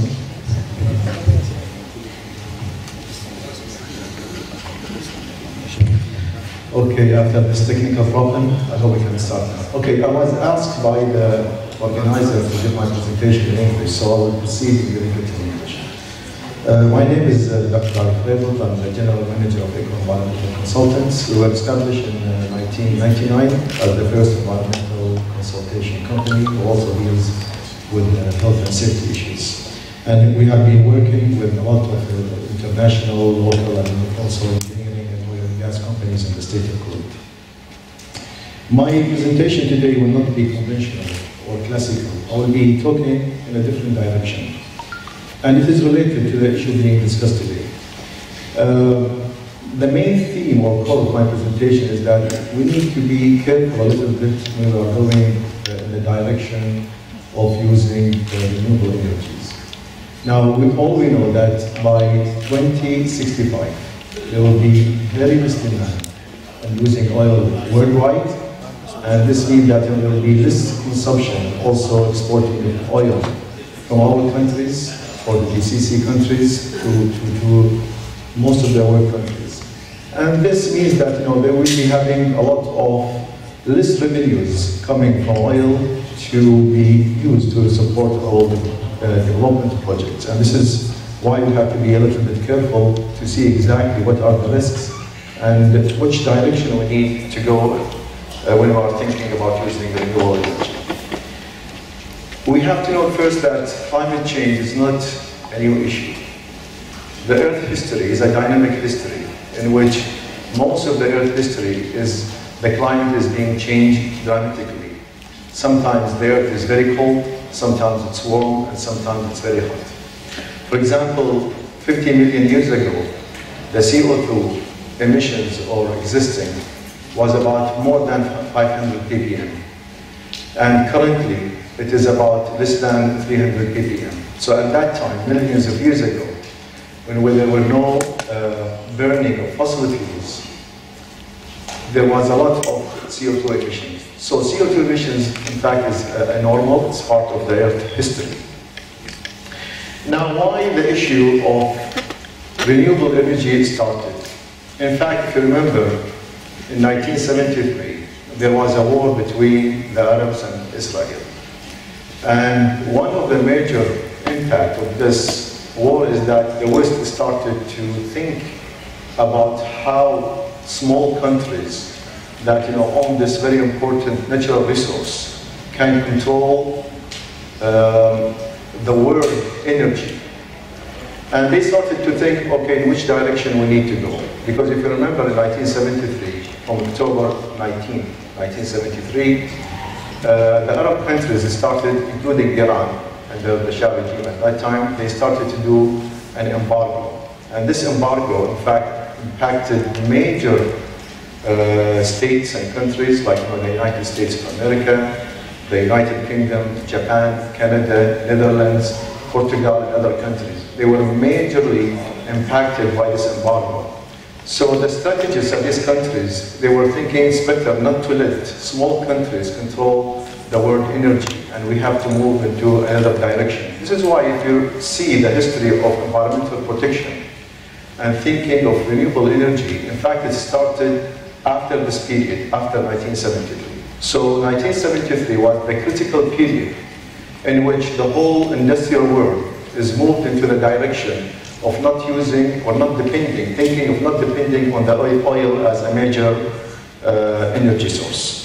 S10: Okay, after this technical problem, I hope we can start now. Okay, I was asked by the organizer to give my presentation in English, so I will proceed in giving it in English. Uh, my name is uh, Doctor Arif Revelt. I'm the General Manager of Eco Environmental Consultants. We were established in uh, nineteen ninety-nine as the first environmental consultation company who also deals with uh, health and safety issues. And we have been working with a lot of uh, international, local, and also companies in the state of Kuwait. My presentation today will not be conventional or classical. I will be talking in a different direction. And it is related to the issue being discussed today. Uh, the main theme or core of my presentation is that we need to be careful a little bit when we are going uh, in the direction of using uh, renewable energies. Now, we all we know that by twenty sixty-five, there will be very less demand on using oil worldwide, and this means that there will be less consumption also exporting oil from our countries, or the G C C countries, to, to, to most of the world countries. And this means that you know they will be having a lot of less revenues coming from oil to be used to support all the uh, development projects. And this is why we have to be a little bit careful to see exactly what are the risks and which direction we need to go uh, when we are thinking about using renewable energy. We have to know first that climate change is not a new issue. The Earth history is a dynamic history in which most of the Earth history is the climate is being changed dramatically. Sometimes the Earth is very cold, sometimes it's warm, and sometimes it's very hot. For example, fifty million years ago, the C O two emissions or existing was about more than five hundred p p m. And currently, it is about less than three hundred p p m. So at that time, millions of years ago, when there were no uh, burning of fossil fuels, there was a lot of C O two emissions. So C O two emissions, in fact, is a, a normal, it's part of the Earth history. Now, why the issue of renewable energy started? In fact, if you remember, in nineteen seventy-three, there was a war between the Arabs and Israel. And one of the major impact of this war is that the West started to think about how small countries that you know own this very important natural resource can control um, the world energy. And they started to think, okay, in which direction we need to go. Because if you remember in nineteen seventy-three, from October nineteenth, nineteen seventy-three, uh, the Arab countries started, including Iran and the, the Shah regime at that time, they started to do an embargo. And this embargo, in fact, impacted major uh, states and countries like you know, the United States of America, the United Kingdom, Japan, Canada, Netherlands, Portugal, and other countries. They were majorly impacted by this embargo. So the strategists of these countries, they were thinking it's better not to let small countries control the world energy, and we have to move into another direction. This is why if you see the history of environmental protection and thinking of renewable energy, in fact it started after this period, after nineteen seventy-three. So nineteen seventy-three was the critical period in which the whole industrial world is moved into the direction of not using or not depending, thinking of not depending on the oil as a major uh, energy source.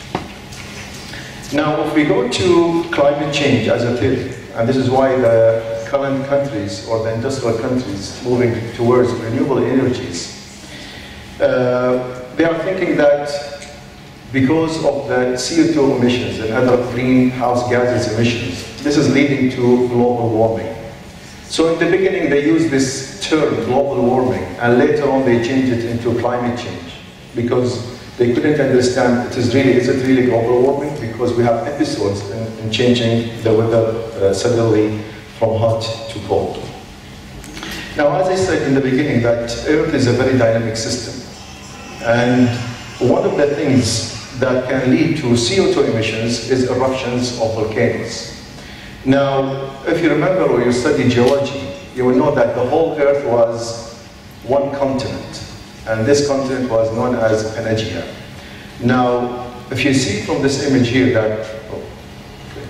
S10: Now, if we go to climate change as a theory, and this is why the current countries or the industrial countries moving towards renewable energies, uh, they are thinking that because of the C O two emissions and other greenhouse gases emissions, this is leading to global warming. So in the beginning they used this term, global warming, and later on they changed it into climate change because they couldn't understand it is really, is it really global warming? Because we have episodes in, in changing the weather uh, suddenly from hot to cold. Now, as I said in the beginning, that Earth is a very dynamic system. And one of the things that can lead to C O two emissions is eruptions of volcanoes. Now, if you remember or you study geology, you will know that the whole Earth was one continent. And this continent was known as Pangaea. Now, if you see from this image here that, oh, okay.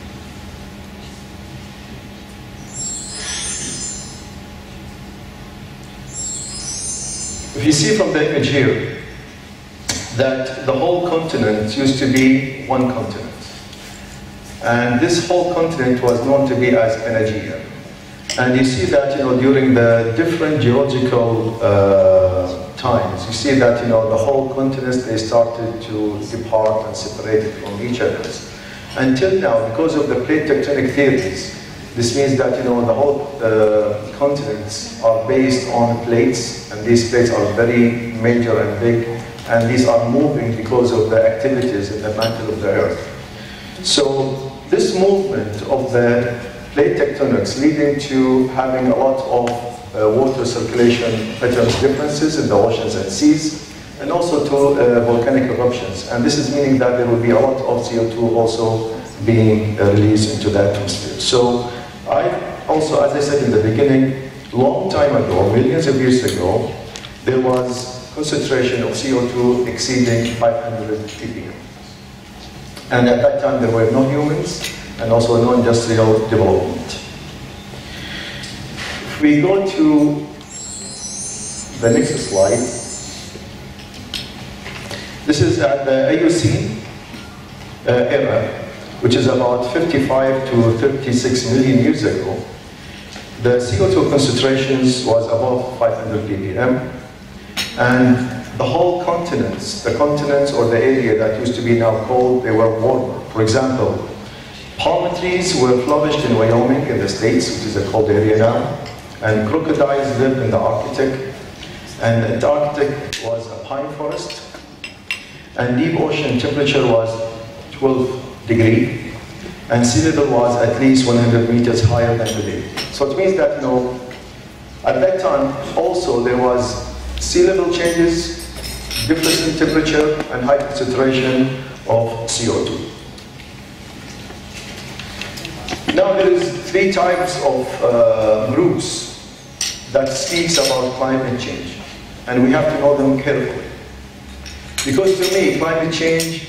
S10: If you see from the image here that the whole continent used to be one continent. And this whole continent was known to be as Pangaea. And you see that, you know, during the different geological uh, times, you see that, you know, the whole continents, they started to depart and separated from each other. Until now, because of the plate tectonic theories, this means that, you know, the whole uh, continents are based on plates, and these plates are very major and big, and these are moving because of the activities in the mantle of the Earth. So this movement of the plate tectonics leading to having a lot of uh, water circulation patterns differences in the oceans and seas, and also to uh, volcanic eruptions. And this is meaning that there will be a lot of C O two also being uh, released into the atmosphere. So I also, as I said in the beginning, long time ago, millions of years ago, there was concentration of C O two exceeding five hundred ppm. And at that time there were no humans, and also no industrial development. If we go to the next slide, this is at the Eocene uh, era, which is about fifty-five to thirty-six million years ago. The C O two concentrations was above five hundred ppm, and the whole continents, the continents or the area that used to be now cold, they were warmer. For example, palm trees were flourished in Wyoming in the States, which is a cold area now, and crocodiles lived in the Arctic, and the Antarctic was a pine forest, and deep ocean temperature was twelve degrees, and sea level was at least one hundred meters higher than today. So it means that, you know, at that time also there was sea level changes, difference in temperature, and high concentration of C O two. Now there is three types of uh, groups that speaks about climate change, and we have to know them carefully. Because to me, climate change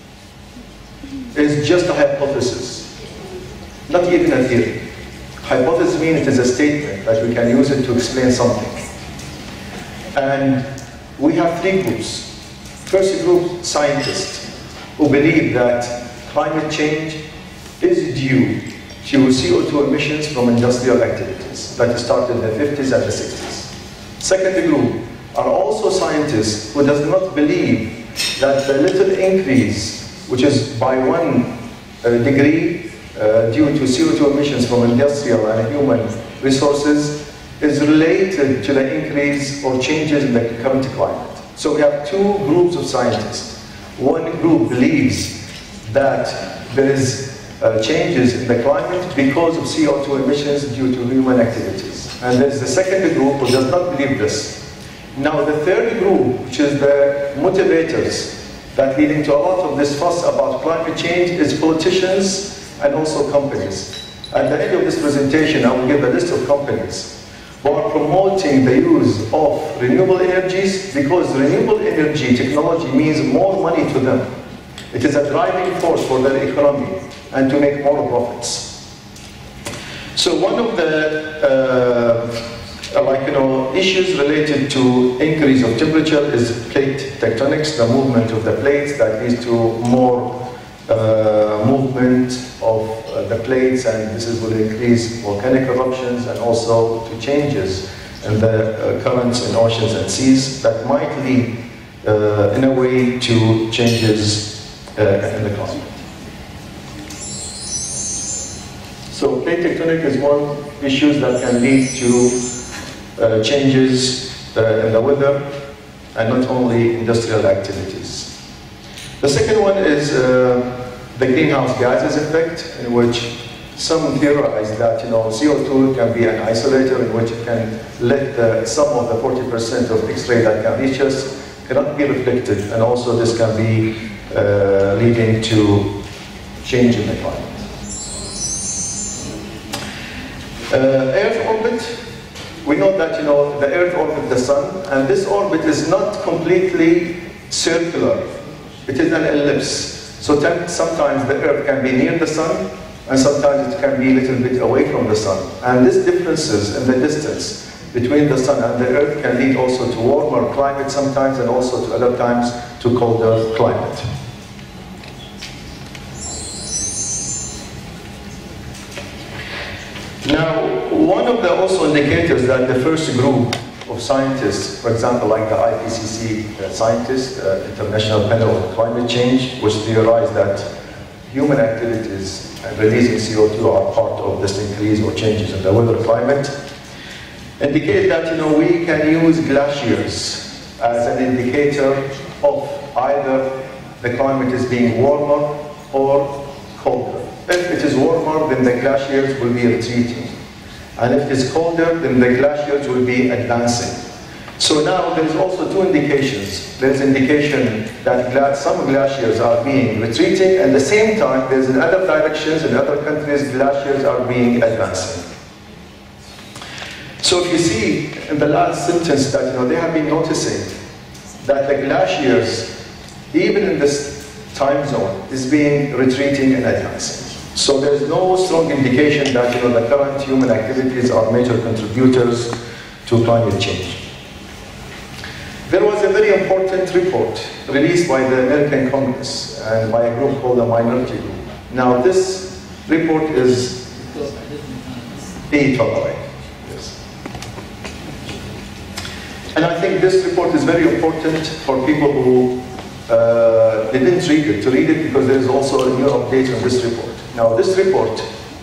S10: is just a hypothesis, not even a theory. Hypothesis means it is a statement that we can use it to explain something. And we have three groups. First group, scientists, who believe that climate change is due to C O two emissions from industrial activities that started in the fifties and the sixties. Second group are also scientists who does not believe that the little increase, which is by one uh, degree uh, due to C O two emissions from industrial and human resources, is related to the increase or changes in the current climate. So we have two groups of scientists. One group believes that there is uh, changes in the climate because of C O two emissions due to human activities. And there's the second group who does not believe this. Now the third group, which is the motivators that leading to a lot of this fuss about climate change, is politicians and also companies. At the end of this presentation, I will give a list of companies who are promoting the use of renewable energies because renewable energy technology means more money to them. It is a driving force for their economy and to make more profits. So one of the uh, like you know issues related to increase of temperature is plate tectonics, the movement of the plates that leads to more uh, movement of uh, the plates, and this is will increase volcanic eruptions and also to changes in the uh, currents in oceans and seas that might lead uh, in a way to changes uh, in the climate. So plate tectonic is one issue that can lead to uh, changes uh, in the weather and not only industrial activities. The second one is uh, the greenhouse gases effect, in which some theorize that you know C O two can be an isolator in which it can let the, some of the forty percent of X-ray that can reach us cannot be reflected, and also this can be uh, leading to change in the climate. Uh, Earth orbit, we know that you know the Earth orbits the Sun, and this orbit is not completely circular. It is an ellipse. So sometimes the Earth can be near the Sun, and sometimes it can be a little bit away from the Sun. And these differences in the distance between the Sun and the Earth can lead also to warmer climate sometimes, and also to other times to colder climate. Now, one of the also indicators that the first group of scientists, for example, like the I P C C uh, scientists, uh, International Panel on Climate Change, which theorized that human activities and releasing C O two are part of this increase or changes in the weather climate, indicate that you know we can use glaciers as an indicator of either the climate is being warmer or colder. If it is warmer, then the glaciers will be retreating. And if it is colder, then the glaciers will be advancing. So now there is also two indications. There is indication that gla some glaciers are being retreating, and at the same time, there's in other directions, in other countries, glaciers are being advancing. So if you see in the last sentence that you know they have been noticing that the glaciers, even in this time zone, is being retreating and advancing. So there is no strong indication that you know the current human activities are major contributors to climate change. There was a very important report released by the American Congress and by a group called the Minority Group. Now this report is E tolerate. Yes. And I think this report is very important for people who uh, didn't read it, to read it, because there is also a new update on this report. Now this report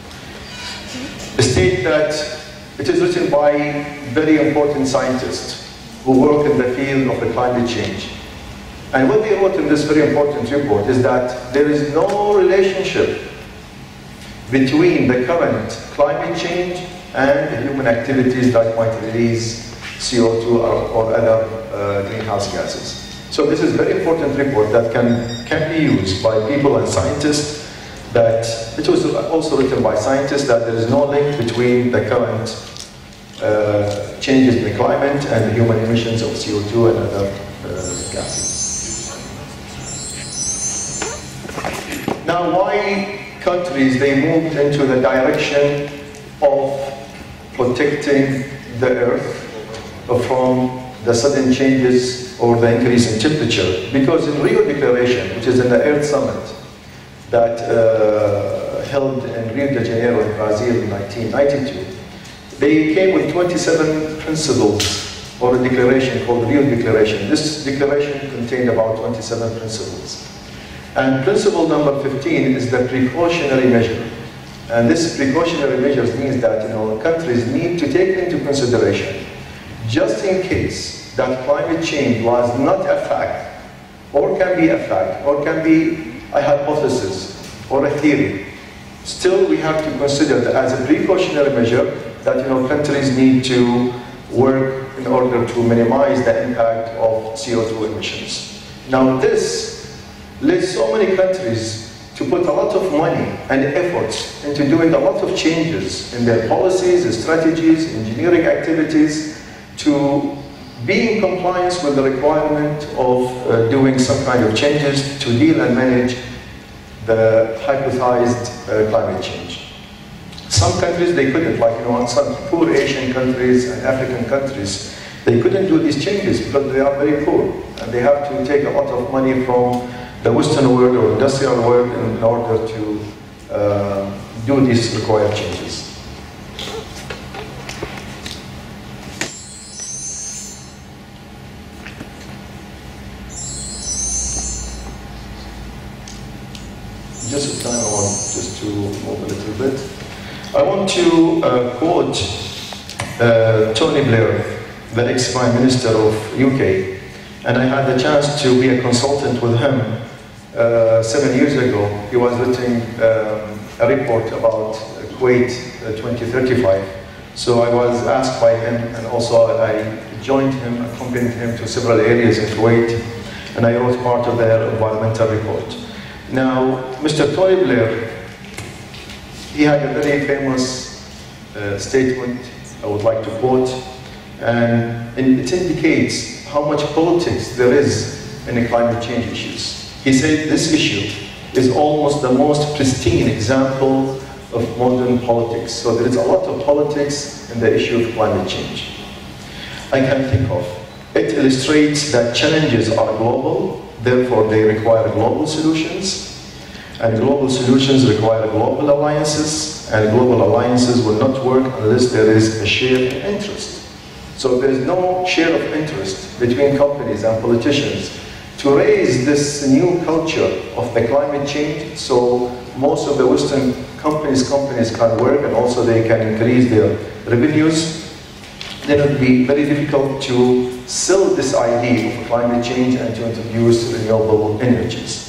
S10: states that it is written by very important scientists who work in the field of the climate change. And what they wrote in this very important report is that there is no relationship between the current climate change and human activities that might release C O two or, or other uh, greenhouse gases. So this is a very important report that can, can be used by people and scientists. That it was also written by scientists that there is no link between the current uh, changes in the climate and the human emissions of C O two and other uh, gases. Now, why countries they moved into the direction of protecting the Earth from the sudden changes or the increase in temperature? Because in Rio Declaration, which is in the Earth Summit, that uh, held in Rio de Janeiro in Brazil in nineteen ninety-two. They came with twenty-seven principles, or a declaration called Rio Declaration. This declaration contained about twenty-seven principles. And principle number fifteen is the precautionary measure. And this precautionary measures means that you know countries need to take into consideration, just in case that climate change was not a fact, or can be a fact, or can be a hypothesis or a theory, still we have to consider that as a precautionary measure that you know countries need to work in order to minimize the impact of C O two emissions. Now this led so many countries to put a lot of money and efforts into doing a lot of changes in their policies, strategies, engineering activities to be in compliance with the requirement of uh, doing some kind of changes to deal and manage the hypothesized uh, climate change. Some countries, they couldn't, like, you know, some poor Asian countries and African countries, they couldn't do these changes because they are very poor. And they have to take a lot of money from the Western world or industrial world in order to uh, do these required changes. Just a time, I want just to move a little bit. I want to uh, quote uh, Tony Blair, the ex-Prime Minister of U K, and I had the chance to be a consultant with him uh, seven years ago. He was writing um, a report about Kuwait uh, twenty thirty-five. So I was asked by him, and also I joined him, accompanied him to several areas in Kuwait, and I wrote part of their environmental report. Now, Mister Tony Blair, he had a very famous uh, statement I would like to quote, and it indicates how much politics there is in the climate change issues. He said this issue is almost the most pristine example of modern politics. So there is a lot of politics in the issue of climate change I can think of. It illustrates that challenges are global, therefore they require global solutions, and global solutions require global alliances, and global alliances will not work unless there is a shared interest. So if there is no share of interest between companies and politicians to raise this new culture of the climate change, so most of the Western companies, companies can work and also they can increase their revenues, then it will be very difficult to sell this idea of climate change and to introduce renewable energies.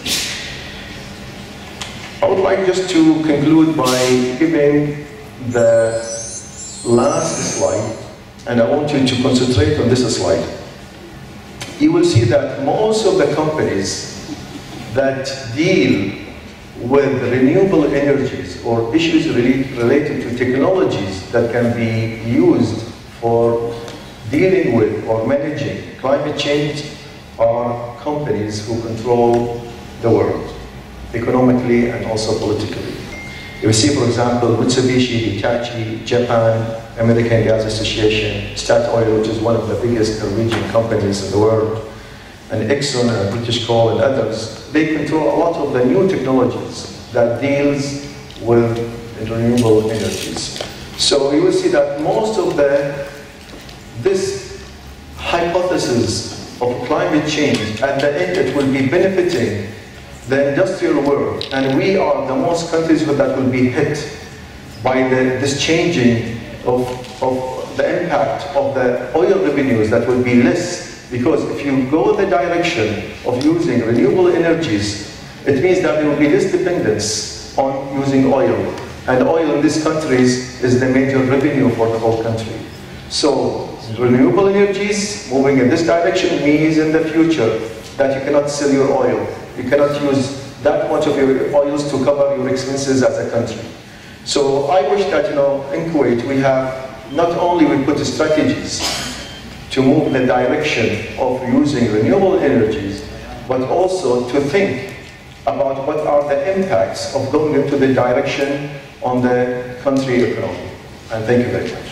S10: I would like just to conclude by giving the last slide, and I want you to concentrate on this slide. You will see that most of the companies that deal with renewable energies or issues related to technologies that can be used for dealing with or managing climate change are companies who control the world, economically and also politically. You see, for example, Mitsubishi, Hitachi, Japan, American Gas Association, Statoil, which is one of the biggest Norwegian companies in the world, and Exxon and British Coal and others. They control a lot of the new technologies that deals with renewable energies. So you will see that most of the this hypothesis of climate change, at the end it will be benefiting the industrial world, and we are the most countries that will be hit by the, this changing of, of the impact of the oil revenues that will be less, because if you go the direction of using renewable energies, it means that there will be less dependence on using oil, and oil in these countries is the major revenue for the whole country. So renewable energies moving in this direction means in the future that you cannot sell your oil. You cannot use that much of your oils to cover your expenses as a country. So I wish that, you know, in Kuwait we have, not only we put strategies to move in the direction of using renewable energies, but also to think about what are the impacts of going into the direction on the country economy. And thank you very much.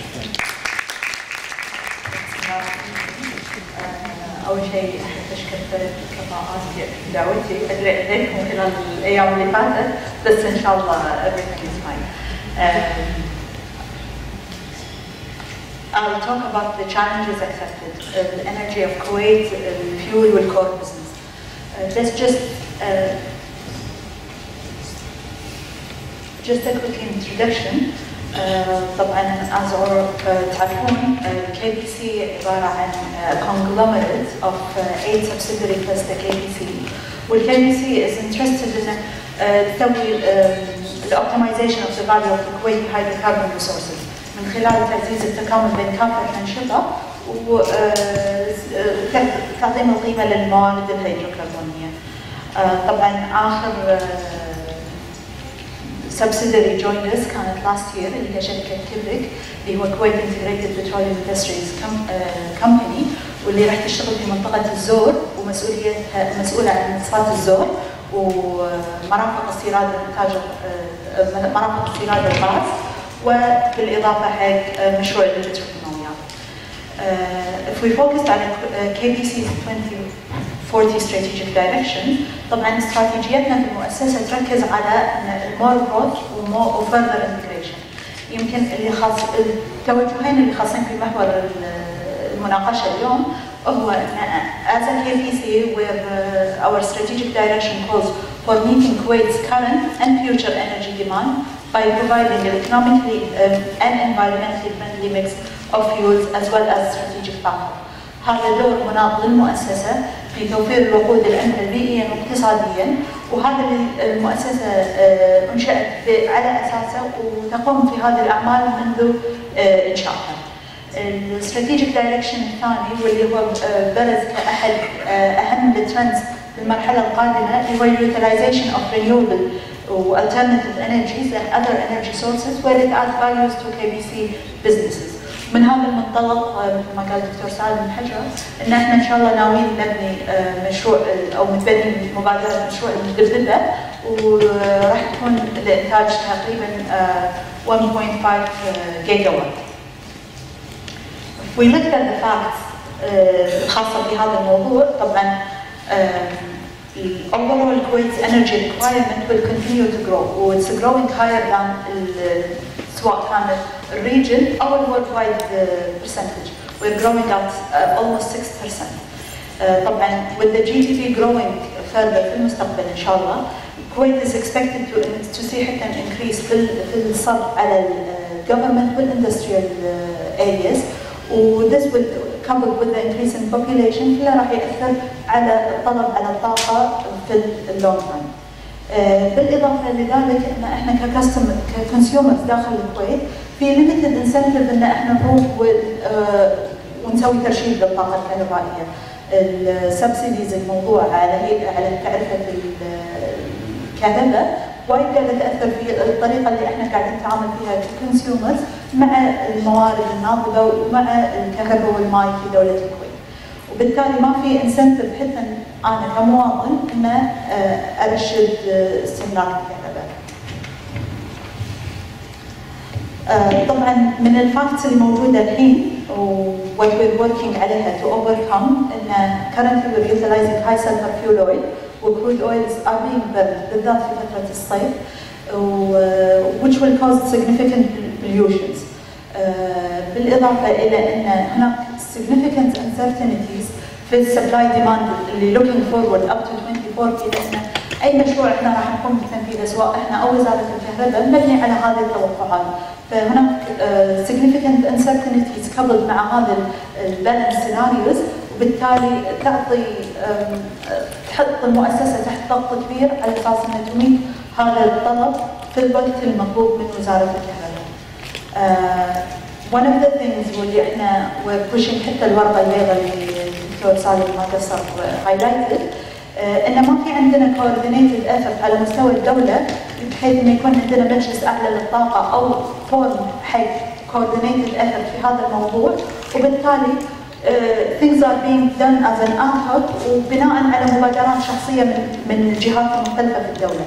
S11: أول شيء أحب أشكر فريق الكفاءات في دعوتي إليكم خلال الأيام اللي فاتت، بس إن شاء الله everything is fine. Um, I'll talk about the challenges accepted, uh, the energy of Kuwait, uh, the fuel and core business. Uh, that's just uh, just a quick introduction. Uh, طبعا as uh, تعرفون K B C عبارة عن uh, conglomerate of uh, eight subsidiary plus the K B C. وال K B C is interested in uh, تسوي uh, the optimization of the value of the Kuwaiti hydrocarbon resources من خلال تعزيز التكامل بين كافة الأنشطة وتعظيم القيمة للموارد الهيدروكربونية. uh, طبعا آخر uh, subsidiary joined us كانت last year اللي هي شركة كبريك اللي هو Kuwait Integrated Petroleum Industries Company واللي راح تشتغل في منطقة الزور ومسؤوليتها مسؤولة عن صفات الزور ومرافق استيراد الانتاج مرافق استيراد الغاز وبالاضافه حق مشروع البتروكيماويات. If we focused على K B C's twenty forty strategic direction طبعا استراتيجيتنا في المؤسسه تركز على more growth و further integration. يمكن اللي خاص التوجهين اللي خاصين في محور المناقشه اليوم هو ان as a K B C where uh, our strategic direction calls for meeting Kuwait's current and future energy demand by providing an economically uh, and environmentally friendly mix of fuels as well as strategic backup. هذا دور مناط للمؤسسة في توفير الوقود الأمن بيئيا واقتصاديا وهذا اللي المؤسسة uh, انشأت على أساسه وتقوم في هذه الأعمال منذ uh, إنشائها. الاستراتيجيك دايركشن الثاني واللي هو برز كأحد أهم الترندز في المرحلة القادمة اللي هو utilization of renewable و alternative energies and other energy sources where it adds values to K B C businesses. من هذا المنطلق مثل ما قال الدكتور سالم الحجر ان احنا ان شاء الله ناويين نبني مشروع او متبني مبادرة مشروع المدببة وراح تكون الانتاج تقريبا one point five جيجا وات. We looked at the facts الخاصة بهذا الموضوع طبعا overall Kuwait's energy requirement will continue to grow و it's growing higher than سواء كان الريجن أو ال worldwide percentage. We're growing at uh, almost six percent. Uh, طبعا with the G D P growing further في المستقبل إن شاء الله Kuwait is expected to to see حتى an increase في في الصرف على ال government والindustrial areas. و this will coupled with the increase in population كله راح يأثر على الطلب على الطاقة في اللونج ران. بالإضافة لذلك إن إحنا ككاستمر ككونسيومرز داخل الكويت في limited incentive إن إحنا نروح ونسوي ترشيد للطاقة الكهربائية. السبسيديز الموضوع على على تعرفة الكهرباء وايد قاعدة تأثر في الطريقة اللي احنا قاعدين نتعامل فيها ككونسيومرز مع الموارد الناضبة ومع الكهرباء والماء في دولة الكويت. وبالتالي ما في انسنتف حتى انا كمواطن ان ارشد استهلاك الكهرباء. طبعا من الفاكتس اللي موجودة الحين و what we're working عليها to overcome ان currently we're utilizing high sulfur fuel oil وcrude oils are being burned بالذات في فترة الصيف which will cause significant pollutions. بالإضافة إلى أن هناك significant uncertainties في السبلاي ديماند اللي looking forward up to twenty forty لأن أي مشروع احنا راح نقوم بتنفيذه سواء احنا أو وزارة الكهرباء مبني على هذه التوقعات. فهناك significant uncertainties coupled مع هذا البالانس سيناريوز وبالتالي تعطي تحط المؤسسة تحت ضغط كبير على أساس أنها تميت هذا الطلب في الوقت المطلوب من وزارة الكهرباء. Uh, one of the things واللي احنا we're pushing حتى الورقة البيضاء اللي الدكتور سالم ما قصر highlighted uh, إن ما في عندنا coordinated effort على مستوى الدولة بحيث إنه يكون عندنا مجلس أعلى للطاقة أو فورم حق coordinated effort في هذا الموضوع وبالتالي Uh, things are being done as an ad hoc وبناء على مبادرات شخصية من من الجهات المختلفة في الدولة.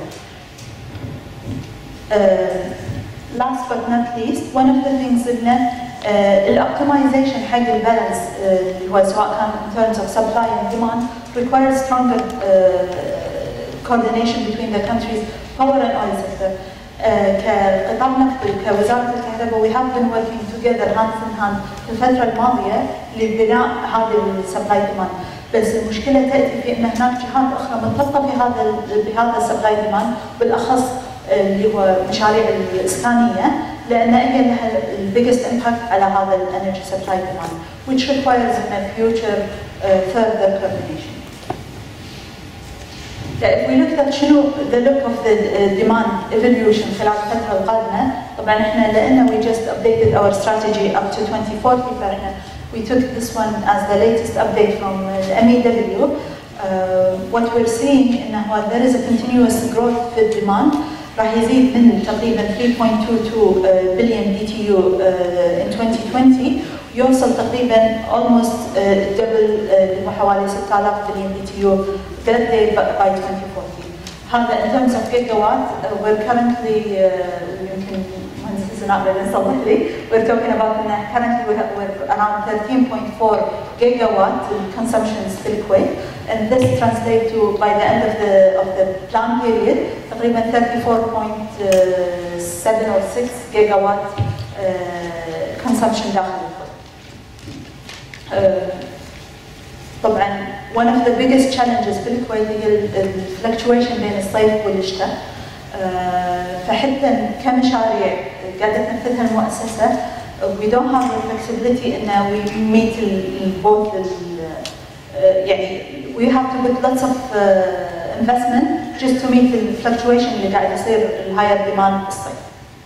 S11: Uh, last but not least, one of the things إنه uh, الoptimization حق البالانس اللي هو سواء كان in terms of supply and demand requires stronger uh, coordination between the countries' power and oil sector. كقطاع نفطي كوزارة الكهرباء we have been working together hand in hand في الفترة الماضية لبناء هذا السبلاي ديماند، بس المشكلة تأتي في أن هناك جهات أخرى مرتبطة بهذا بهذا السبلاي ديماند بالأخص اللي هو مشاريع الإسكانية لأن هي لها البيجست impact على هذا الانرجي سبلاي ديماند which requires a future uh, further coordination. If we look at شنو the look of the demand evolution خلال الفترة القادمة، طبعا احنا لأنه we just updated our strategy up to twenty forty فاحنا we took this one as the latest update from the M E W. Uh, what we're seeing إنه there is a continuous growth في demand. راح يزيد من تقريبا ثلاثة فاصلة اثنين اثنين بليون بي تي يو in twenty twenty يوصل تقريبا almost double اللي هو حوالي ستة آلاف بليون بي تي يو birthday by twenty forty. هذا in terms of gigawatt uh, we're currently uh, يمكن مهندس الصناعة يصلح لي we're talking about uh, currently we're, we're around thirteen point four gigawatt consumptions في الكويت and this translates to by the end of the of the plan period تقريبا thirty-four point seven or six gigawatt uh, consumption داخل الكويت. uh, طبعا one of the biggest challenges في الكويت هي الفلكتويشن بين الصيف والشتاء. فحتى كمشاريع قاعده تنفذها المؤسسه we don't have the flexibility ان we meet both يعني we have to put lots of uh, investment just to meet the fluctuation اللي قاعد يصير الهاير demand الصيف.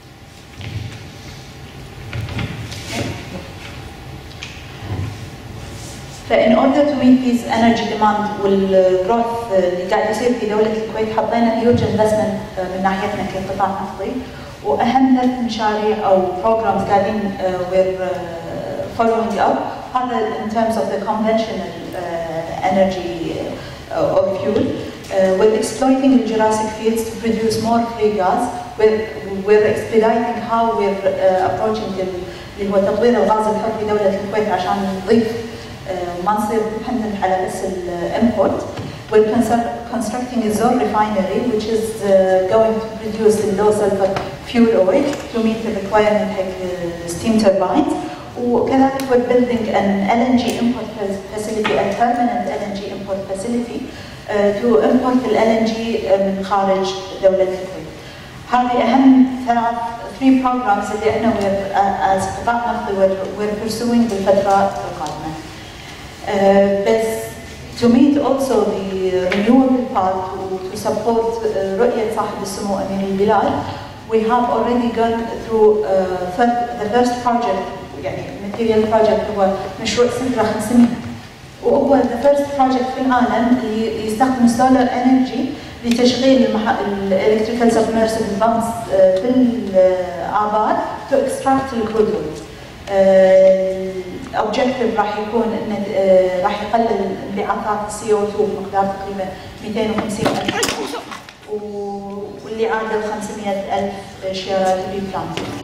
S11: فإن order to meet these energy demand والgrowth اللي قاعد يصير في دولة الكويت حطينا huge investment من ناحيتنا كقطاع نفطي وأهم ثلاث مشاريع أو programs قاعدين we're following up هذا in terms of the conventional uh, energy uh, or fuel. Uh, we're exploiting the Jurassic fields to produce more free gas. We're, we're expediting how we're uh, approaching اللي هو تطوير الغاز الحر في دولة الكويت عشان نضيف ما نصير dependent على بس الامبورت. We're constructing a Zohr refinery which is uh, going to produce the low sulfur fuel oil to meet the requirement حق steam turbines. وكذلك we're building an L N G import facility, a permanent L N G import facility uh, to import ال L N G من خارج دولة الكويت. هذه أهم ثلاث three programs اللي احنا we're as قطاع نفطي we're pursuing بالفترة القادمة. Uh, but to meet also the renewable part to, to support uh, رؤية صاحب السمو أمير البلاد, we have already gone through uh, the first project, يعني material project هو مشروع سنترا خمسمية وهو the first project في العالم اللي يستخدم solar energy لتشغيل electrical submersible pumps uh, في الآبار to extract the crude oil. الأوبجيكتيف راح يكون إن راح يقلل انبعاثات سي أو اثنين بمقدار تقريبا مئتين وخمسين ألف واللي عادل خمسمئة ألف شيرات ريبلانت.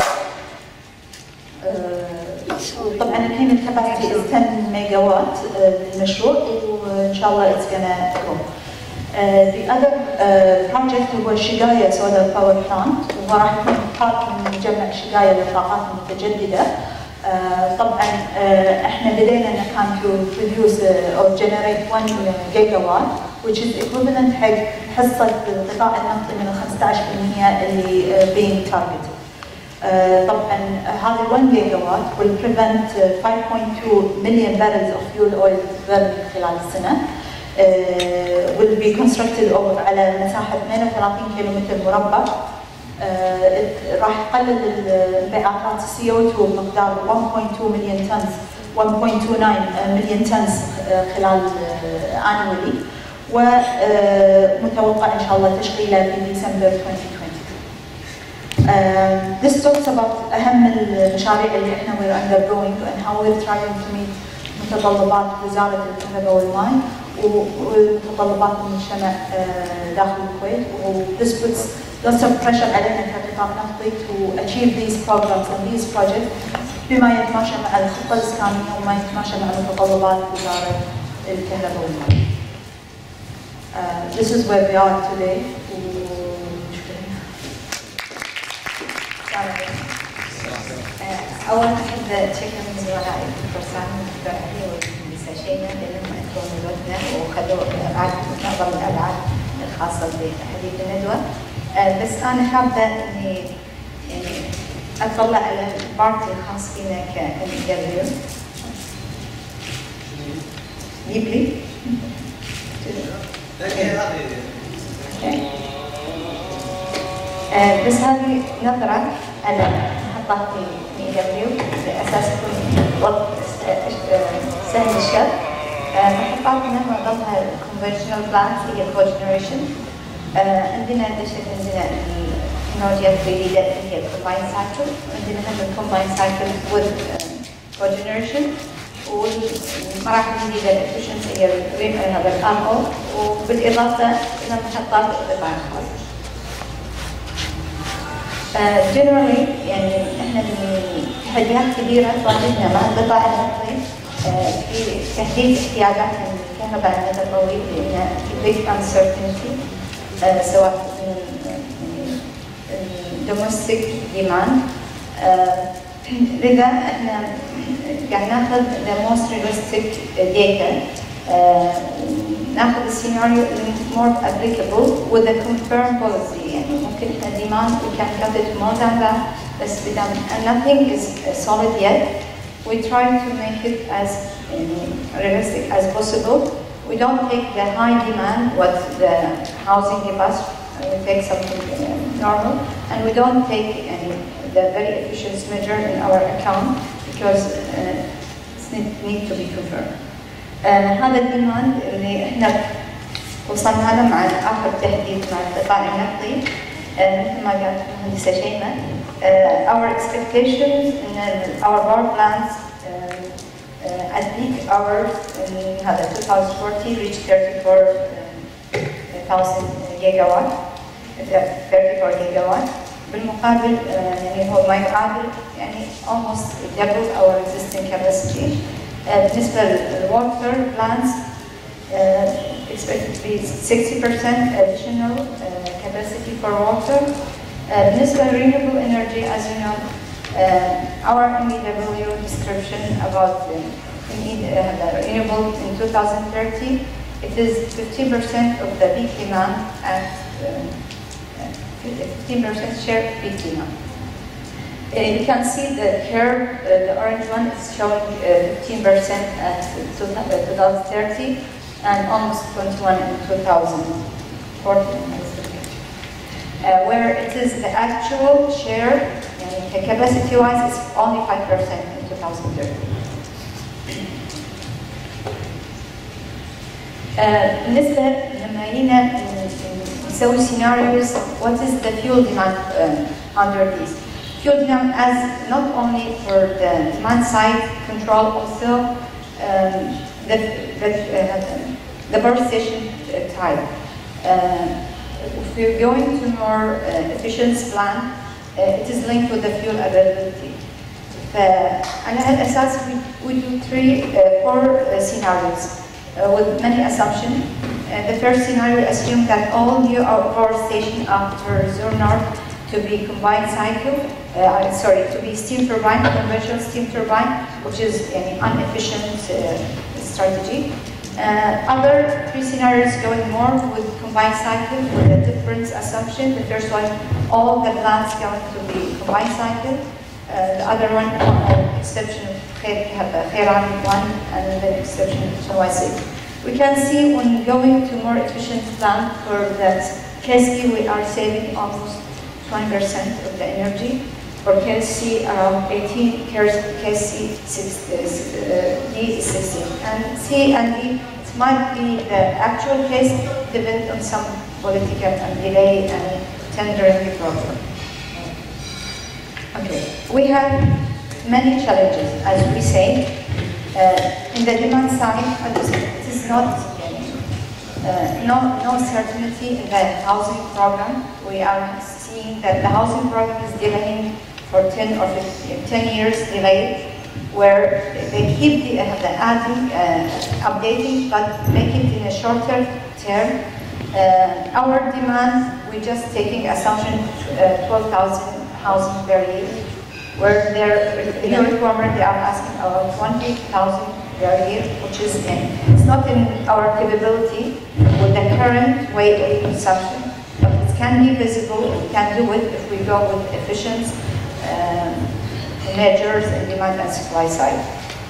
S11: طبعا الحين الكباسيتي is ten ميجا وات للمشروع وإن شاء الله it's gonna grow. The other project هو شيغايا solar power plant وهو راح يكون part من مجمع شيغايا للطاقات المتجددة. Uh, طبعا uh, احنا بدينا ان كان to produce uh, or generate one gigawatt which is equivalent حق حصة القطاع النفطي من ال خمسة عشر بالمئة اللي uh, being targeted. Uh, طبعا uh, هذا one gigawatt will prevent uh, five point two million barrels of fuel oil burning خلال السنة. Uh, will be constructed over على مساحة اثنين وثلاثين كيلومتر مربع. Uh, راح يقلل انبعاثات سي أو اثنين بمقدار one point two million tons one point two nine million tons خلال uh, annually ومتوقع ان شاء الله تشغيله في ديسمبر twenty twenty-two. Uh, this talks about اهم المشاريع اللي احنا we're undergoing and how we're trying to meet متطلبات وزارة الكهرباء والماء ومتطلبات المجتمع uh, داخل الكويت و this puts lots of pressure علينا كقطاع نفطي to achieve these programs and these projects بما يتماشى مع الخطة الإسكانية وما يتماشى مع متطلبات وزارة الكهرباء والماء. Uh, this is where we are today.
S12: أول أحب أتشكر من زملائي في فرسان الدكتور والمهندسة شيماء لأنهم أتوا ندوتنا وخلوا أبعاد معظم الأبعاد الخاصة بحديث الندوة. أه بس أنا حابة إني يعني أطلع على البارت الخاص فينا كإنترفيو. جيب لي. أه بس هذه نظرة على محطات الإنترفيو بأساس يكون سهل الشرح. محطاتنا معظمها conventional plants هي الكوجنريشن. عندنا دشت عندنا تكنولوجيا ثري دي اللي هي الكومباين سايكل، عندنا هم الكومباين سايكل with cogeneration، والمراحل الجديدة الافشنسي هي هذا الام او، وبالاضافة الى محطات القطاع الخاص. جنرالي يعني احنا تحديات كبيرة تواجهنا مع القطاع النفطي في تحديد احتياجاتهم للكهرباء على المدى الطويل، لان في big uncertainty سواء من domestic demand. لذا احنا قاعد ناخذ the most realistic data، ناخذ السيناريو اللي more applicable with a confirmed policy. يعني ممكن احنا demand we can cut it more than that، بس بدام nothing is solid yet we try to make it as uh, realistic as possible. We don't take the high demand what the housing demands, we take something uh, normal, and we don't take any the very efficient measure in our account because uh, it need, need to be confirmed. Uh, هذا الديماند اللي احنا وصلنا له مع اخر تحديد مع القطاع النفطي، uh, مثل ما قالت المهندسة شيماء، uh, our expectations in our power plants uh, uh, at peak hours in هذا twenty forty reach thirty-four thousand gigawatt thirty-four gigawatt. بالمقابل يعني هو ما يقابل يعني almost double our existing capacity. بالنسبة للwater plants uh, expected to be sixty percent additional uh, capacity for water. Uh, بالنسبة لrenewable energy, as you know, uh, our M E W description about the uh, renewable in two thousand thirty, it is fifteen percent of the peak demand at fifteen percent share peak demand. Uh, you can see the curve, uh, the orange one is showing fifteen percent at two thousand thirty and almost twenty-one in two thousand forty, uh, where it is the actual share, uh, capacity-wise, is only five percent in two thousand thirty. بالنسبة لما جينا نسوي scenarios, what is the fuel demand uh, under these? Fuel demand as not only for the demand side control, also um, the, the, uh, the power station type. Uh, if we're going to more uh, efficient plan, uh, it is linked with the fuel availability. فعلى هالأساس we, we do three, uh, four uh, scenarios. Uh, with many assumptions. Uh, the first scenario assumes that all new power stations after Zone North to be combined cycle, uh, sorry, to be steam turbine, conventional steam turbine, which is an inefficient uh, strategy. Uh, other three scenarios going more with combined cycle with a different assumption. The first one, all the plants going to be combined cycle. Uh, the other one, uh, exception of Khairan one, and then exception of Shawasi. We can see when going to more efficient plant for that K S C, we are saving almost twenty percent of the energy. For K S C, around eighteen, K S C D sixteen. And C and D, it might be the actual case, depend on some political and delay and tendering problem. Okay, we have many challenges, as we say. Uh, in the demand side, it is not uh, no, no certainty in the housing program. We are seeing that the housing program is delaying for ten or fifteen, ten years delay, where they keep the, uh, the adding, uh, updating, but make it in a shorter term. Uh, our demand, we're just taking assumption uh, twelve thousand housing per year, where they're, in the requirement they are asking about twenty thousand per year, which is in, it's not in our capability with the current way of consumption, but it can be visible, we can do it if we go with efficient um, measures in demand and supply side.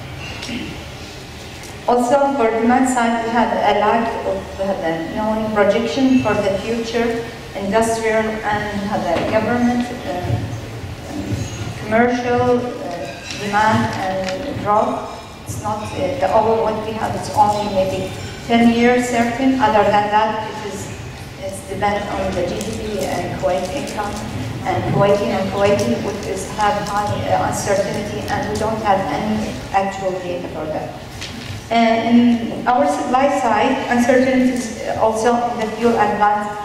S12: Also, for demand side, we have a lack of uh, known projection for the future industrial and uh, the government uh, commercial uh, demand and growth. It's not uh, the all what we have is only maybe ten years certain. Other than that, it is it's dependent on the G D P and Kuwait income and Kuwaiti and Kuwaiti, which is have high uh, uncertainty, and we don't have any actual data for that. Uh, in our supply side, uncertainties also in the fuel and land uh,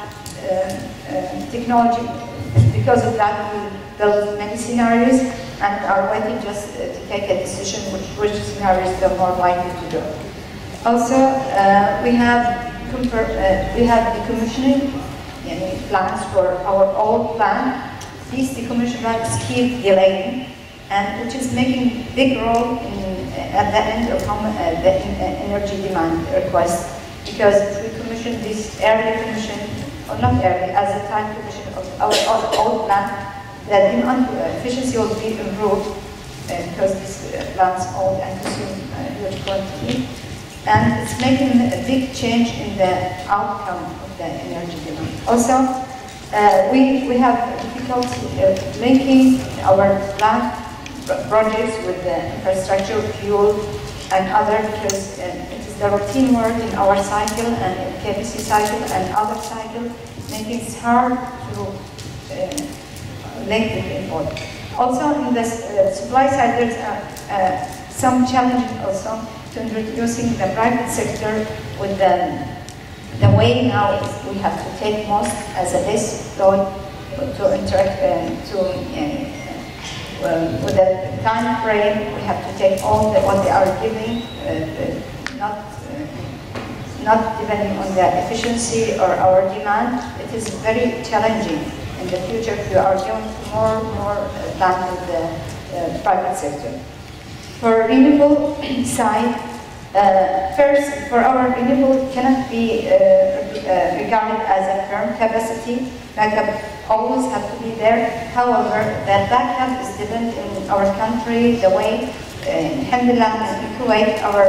S12: uh, technology. Because of that, we built many scenarios and are waiting just uh, to take a decision which, which scenarios they're more likely to do. Also, uh, we have uh, we have decommissioning you know, plans for our old plant. These decommissioning plans keep delaying, and which is making big role in, uh, at the end of uh, the uh, energy demand request. Because if we commission this early commission, or not early, as a time commission of our, our old plant, the demand efficiency will be improved uh, because these uh, plants old and consume uh, huge quantity. And it's making a big change in the outcome of the energy demand. Also, uh, we, we have difficulty uh, linking our plant projects with the infrastructure, fuel, and other, because uh, it is the routine work in our cycle and in K B C cycle and other cycle, making it hard to uh, link between both. Also, in the uh, supply side, there's uh, uh, some challenges also to introducing the private sector with the, the way now is we have to take most as a base load to interact uh, to uh, uh, with the time frame. We have to take all the, what they are giving, uh, uh, not uh, not depending on the efficiency or our demand. It is very challenging in the future if we are going to more and more uh, plan with the uh, private sector. For renewable side, uh, first, for our renewable cannot be uh, uh, regarded as a firm capacity. Backup always have to be there. However, that backup is dependent in our country, the way uh, in Alhamdulillah and in Kuwait, our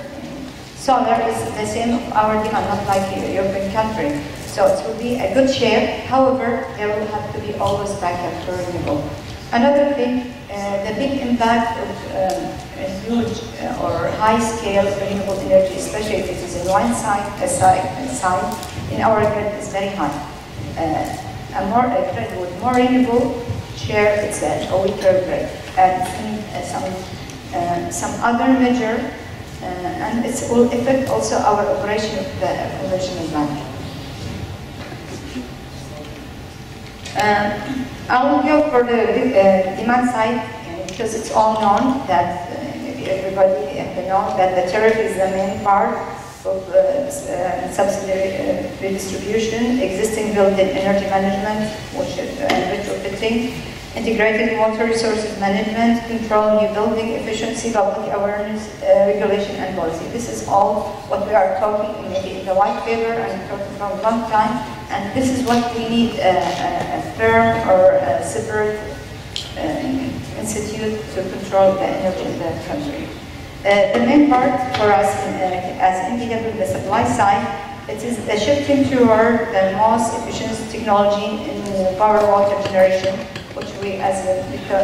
S12: solar is the same of our demand, not like a European country. So it will be a good share. However, there will have to be always backup for renewable. Another thing, uh, the big impact of um, a huge uh, or high-scale renewable energy, especially if it is in one side, a side, a side in our grid is very high. Uh, a more a grid with more renewable share, it's a, a weaker grid, and uh, some uh, some other measure, uh, and it will affect also our operation of the conventional plant. Um, I will go for the uh, demand side uh, because it's all known that uh, maybe everybody knows that the tariff is the main part of uh, uh, subsidiary uh, redistribution, existing built-in energy management, which is uh, retrofitting, integrated water resources management, control new building efficiency, public awareness, uh, regulation, and policy. This is all what we are talking maybe in the white paper and talking for a long time. And this is what we need uh, a, a firm or a separate uh, institute to control the energy in the country. Uh, the main part for us in, uh, as N P W, the supply side, it is the shifting toward the most efficient technology in power water generation, which we as a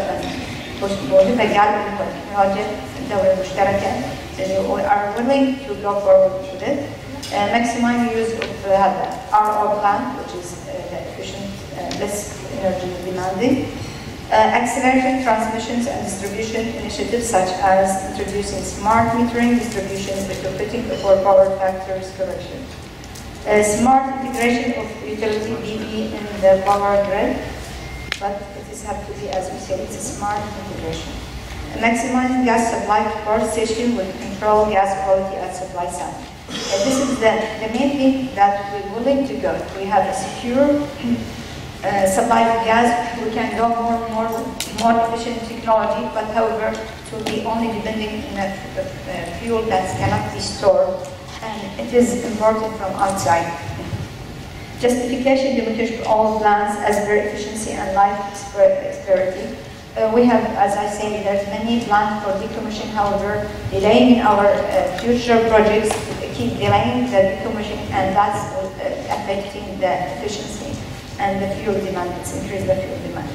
S12: موجودة قاعدة technology الدولة المشتركة, we are willing to go forward with it. Uh, maximize use of uh, R O plant, which is uh, the efficient, uh, less energy demanding. Uh, accelerating transmissions and distribution initiatives such as introducing smart metering, distribution, retrofitting for power factors correction. Uh, smart integration of utility B V in the power grid, but it is have to be, as we said, it's a smart integration. Uh, maximizing gas supply to power station will control gas quality at supply side. Uh, this is the, the main thing that we're willing to go. We have a secure uh, supply of gas. We can go more and more more efficient technology, but however, it will be only depending on a, a, a fuel that cannot be stored, and it is imported from outside. Justification, limitation of all plants as their efficiency and life expectancy. Uh, we have, as I say, there's many plans for decommission, however, delaying our uh, future projects, keep delaying the decommission, and that's uh, affecting the efficiency and the fuel demand. It's increased the fuel demand.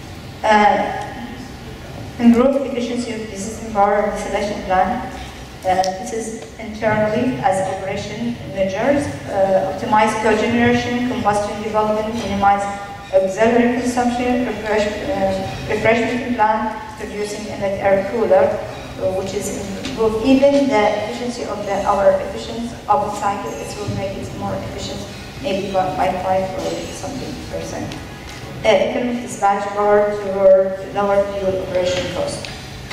S12: Uh, improve efficiency of the existing power installation plant. Uh, this is internally as operation measures, uh, optimize cogeneration, combustion development, minimize auxiliary consumption, refresh, uh, refreshment plant producing in an air cooler, uh, which is improve even the efficiency of the, our efficient oven cycle. It will make it more efficient, maybe by five or something percent. Uh, economic dispatch power to lower, lower fuel operation cost.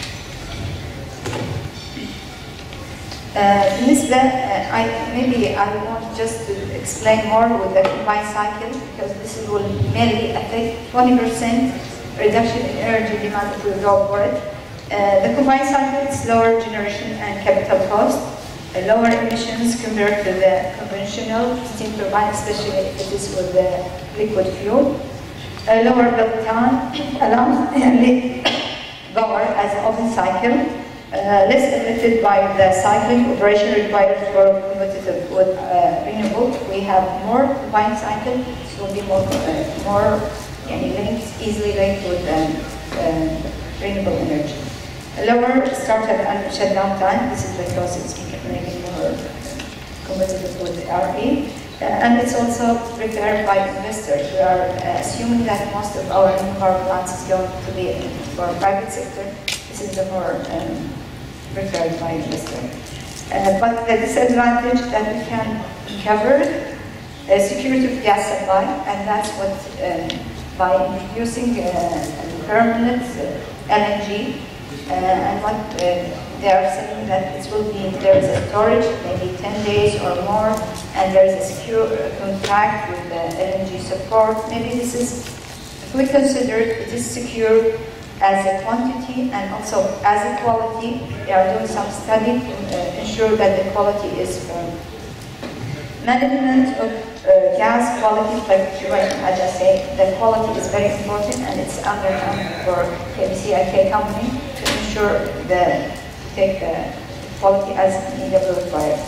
S12: Uh, بالنسبة, uh, I, maybe I want just to explain more with the combined cycle, because this will mainly affect twenty percent reduction in energy demand if we go for it. Uh, the combined cycle is lower generation and capital cost, uh, lower emissions compared to the conventional steam turbine, especially if it is with the liquid fuel. Uh, lower build time, allows only power as an open cycle. Uh, less affected by the cycling operation required for competitive with uh, renewable. We have more combined cycle, it will be more, uh, more yani, linked, easily linked with um, uh, renewable energy. A lower startup and shutdown time, this is because it's making more competitive with the R E. Uh, and it's also prepared by investors. We are uh, assuming that most of our new power plants is going to be in for private sector. This is the more um, preferred by investors. Uh, but the disadvantage that we can cover uh, security of gas supply, and that's what um, by introducing uh, permanent uh, L N G, uh, and what uh, they are saying that it will be, there is a storage, maybe ten days or more, and there is a secure contract with the L N G support. Maybe this is, if we consider it is secure as a quantity and also as a quality. They are doing some study to uh, ensure that the quality is firm. Management of uh, gas quality fluctuation, as I say, the quality is very important, and it's under for K B C I K company to ensure the take the quality as E W required.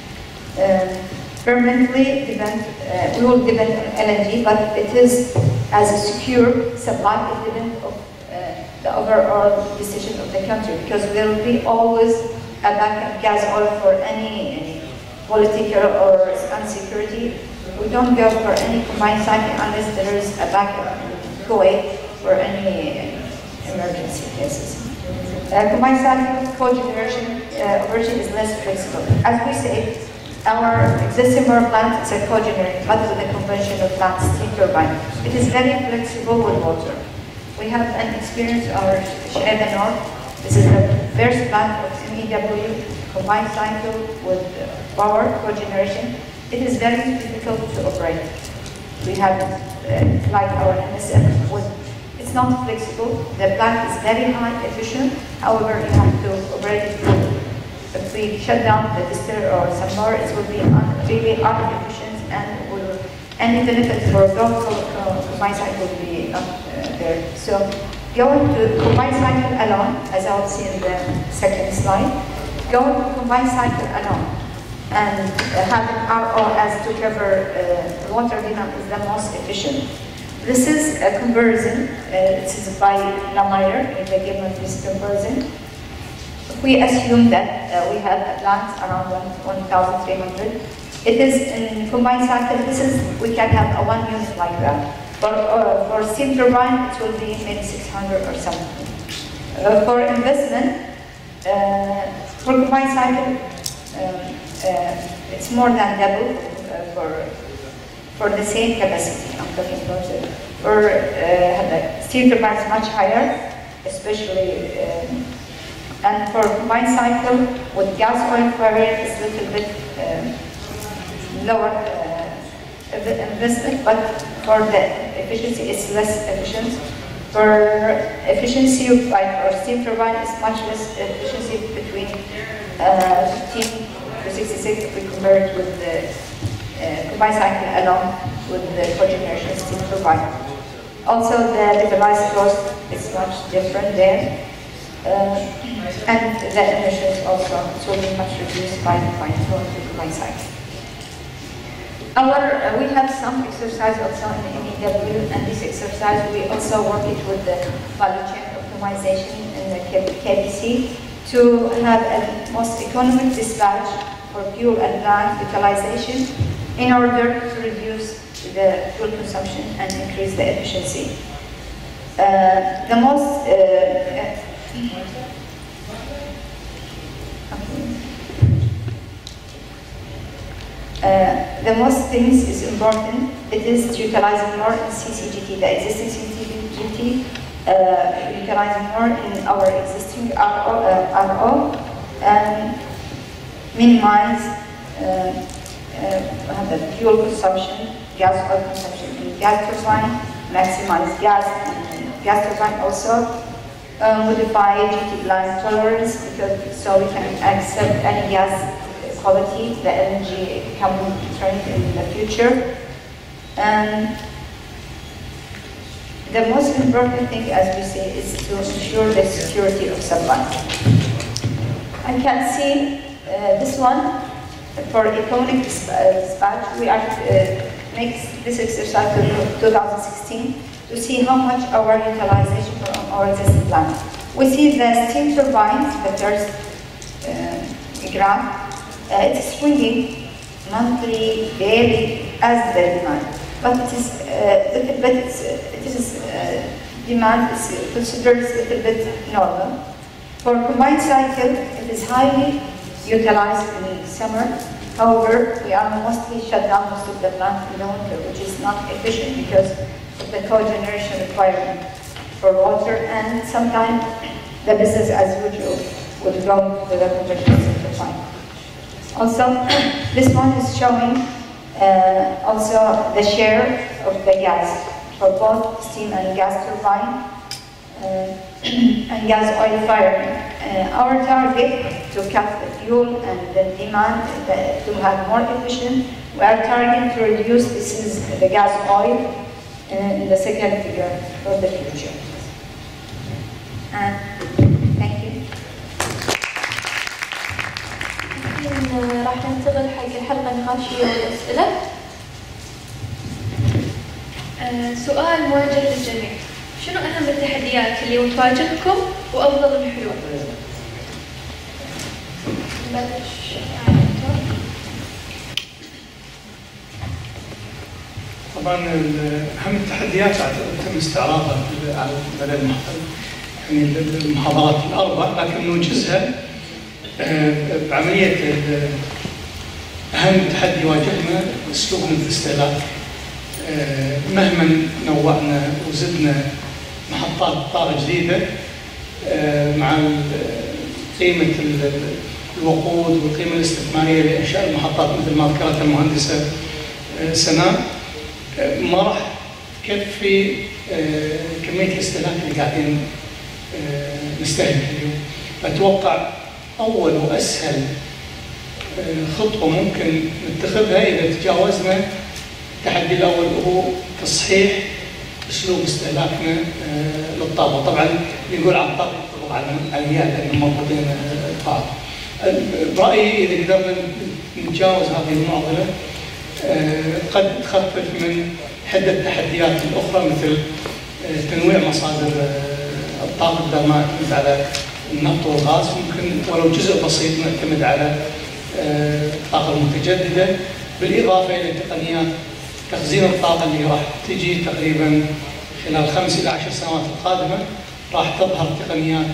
S12: Um, permanently depend, uh, we will depend on L N G, but it is as a secure supply independent of uh, the overall decision of the country, because there will be always a backup gas oil for any, any political or insecurity. We don't go for any combined cycle unless there is a backup Kuwait for any emergency cases. Uh, combined cycle cogeneration uh, version is less flexible. As we say, our existing power plant is a cogenerator, but with a conventional plant steam turbine. It is very flexible with water. We have an experience of our Shuaibah North. This is the first plant of M E W combined cycle with uh, power cogeneration. It is very difficult to operate. We have, uh, like our M S F, with, it's not flexible. The plant is very high efficient. However, you have to operate it with, if we shut down the distiller or some more, it will be un, really inefficient, and will, any benefit for going for combined cycle will be not uh, there. So going to combined cycle alone, as I will see in the second slide, going to combined cycle alone and uh, having R O as to cover uh, water demand is the most efficient. This is a conversion. Uh, it is by Lamire, if they give us this conversion. We assume that uh, we have a plant around one thousand three hundred. It is in combined cycle. This is, we can have a one unit like that. For, uh, for steam turbine, it will be maybe six hundred or something. Uh, for investment, uh, for combined cycle, um, uh, it's more than double uh, for for the same capacity. I'm talking about it. For uh, steam turbine is much higher, especially. Um, And for combined cycle with gas oil variant is a little bit um, lower uh, investment, but for the efficiency it's less efficient. For efficiency of like our steam turbine is much less efficiency between uh, fifteen to sixty-six if we compare it with the uh, combined cycle along with the cogeneration steam turbine. Also the levelized cost is much different there. Uh, and the emissions also will be much reduced by the combined cycle. Our, uh, we have some exercise also in M E W, and this exercise we also work it with the value chain optimization in the K B C to have a most economic dispatch for fuel and plant utilization in order to reduce the fuel consumption and increase the efficiency. Uh, the most uh, Uh, the most things is important. It is utilizing more in C C G T, the existing C C G T, uh, utilizing more in our existing R O, uh, R O and minimize uh, uh, the fuel consumption, gas oil consumption in gas turbine, maximize gas and gas turbine also, uh, modify G T line tolerance because so we can accept any gas quality, the energy carbon trend in the future. And the most important thing, as we say, is to ensure the security of supply. I can see uh, this one for economic dispatch. We are uh, make this exercise in two thousand sixteen to see how much our utilization from our existing plant. We see the steam turbines, the first uh, graph. Uh, it's swinging monthly, daily, as the demand. But it is, uh, but it's, it is uh, demand is considered a little bit normal. For combined cycle, it is highly utilized in summer. However, we are mostly shut down most of the plant in the winter, which is not efficient because of the cogeneration requirement for water, and sometimes the business as usual would go to the conversion center fine. Also, this one is showing uh, also the share of the gas for both steam and gas turbine uh, and gas oil firing. Uh, our target to cut the fuel and the demand the, to have more efficient, we are targeting to reduce this is the gas oil uh, in the second figure for the future. And thank you.
S1: راح ننتقل حق الحلقة النقاشية والأسئلة. أه سؤال موجه للجميع. شنو أهم التحديات اللي تواجهكم وأفضل الحلول؟ نبلش.
S9: طبعا أهم التحديات تم استعراضها على مدى يعني المحاضرات الأربع، لكن نوجزها بعملية أهم تحدي واجهنا أسلوبنا في الاستهلاك. مهما نوعنا وزدنا محطات طاقة جديدة مع قيمة الوقود والقيمة الاستثمارية لإنشاء المحطات مثل ما ذكرت المهندسة سناء، ما راح تكفي كمية الاستهلاك اللي قاعدين نستهلك اليوم. أتوقع أول وأسهل خطوة ممكن نتخذها إذا تجاوزنا التحدي الأول وهو تصحيح أسلوب استهلاكنا للطاقة. طبعاً يقول عن الطاقة على المياه لأنهم مربوطين ببعض. برأيي إذا قدرنا نتجاوز هذه المعضلة قد تخفف من حدة التحديات الأخرى مثل تنويع مصادر الطاقة بدل ما نعتمد على النفط والغاز، ممكن ولو جزء بسيط نعتمد على الطاقة المتجددة، بالإضافة إلى تقنيات تخزين الطاقة اللي راح تجي تقريبا خلال خمس إلى عشر سنوات القادمة. راح تظهر تقنيات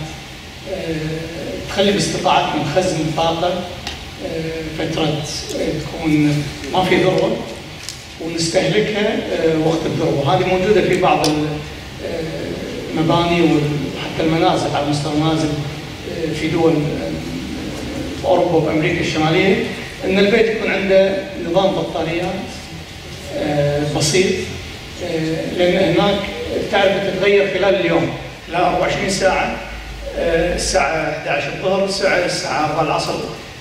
S9: تخلي باستطاعتنا نخزن الطاقة فترة تكون ما في ذروة ونستهلكها وقت الذروة. هذه موجودة في بعض المباني وحتى المنازل على مستوى المنازل في دول في أوروبا وأمريكا الشمالية، أن البيت يكون عنده نظام بطاريات بسيط، لأن هناك تعرف تتغير خلال اليوم خلال أربع وعشرين ساعة، الساعة إحدى عشر الظهر الساعة الساعة أربعة العصر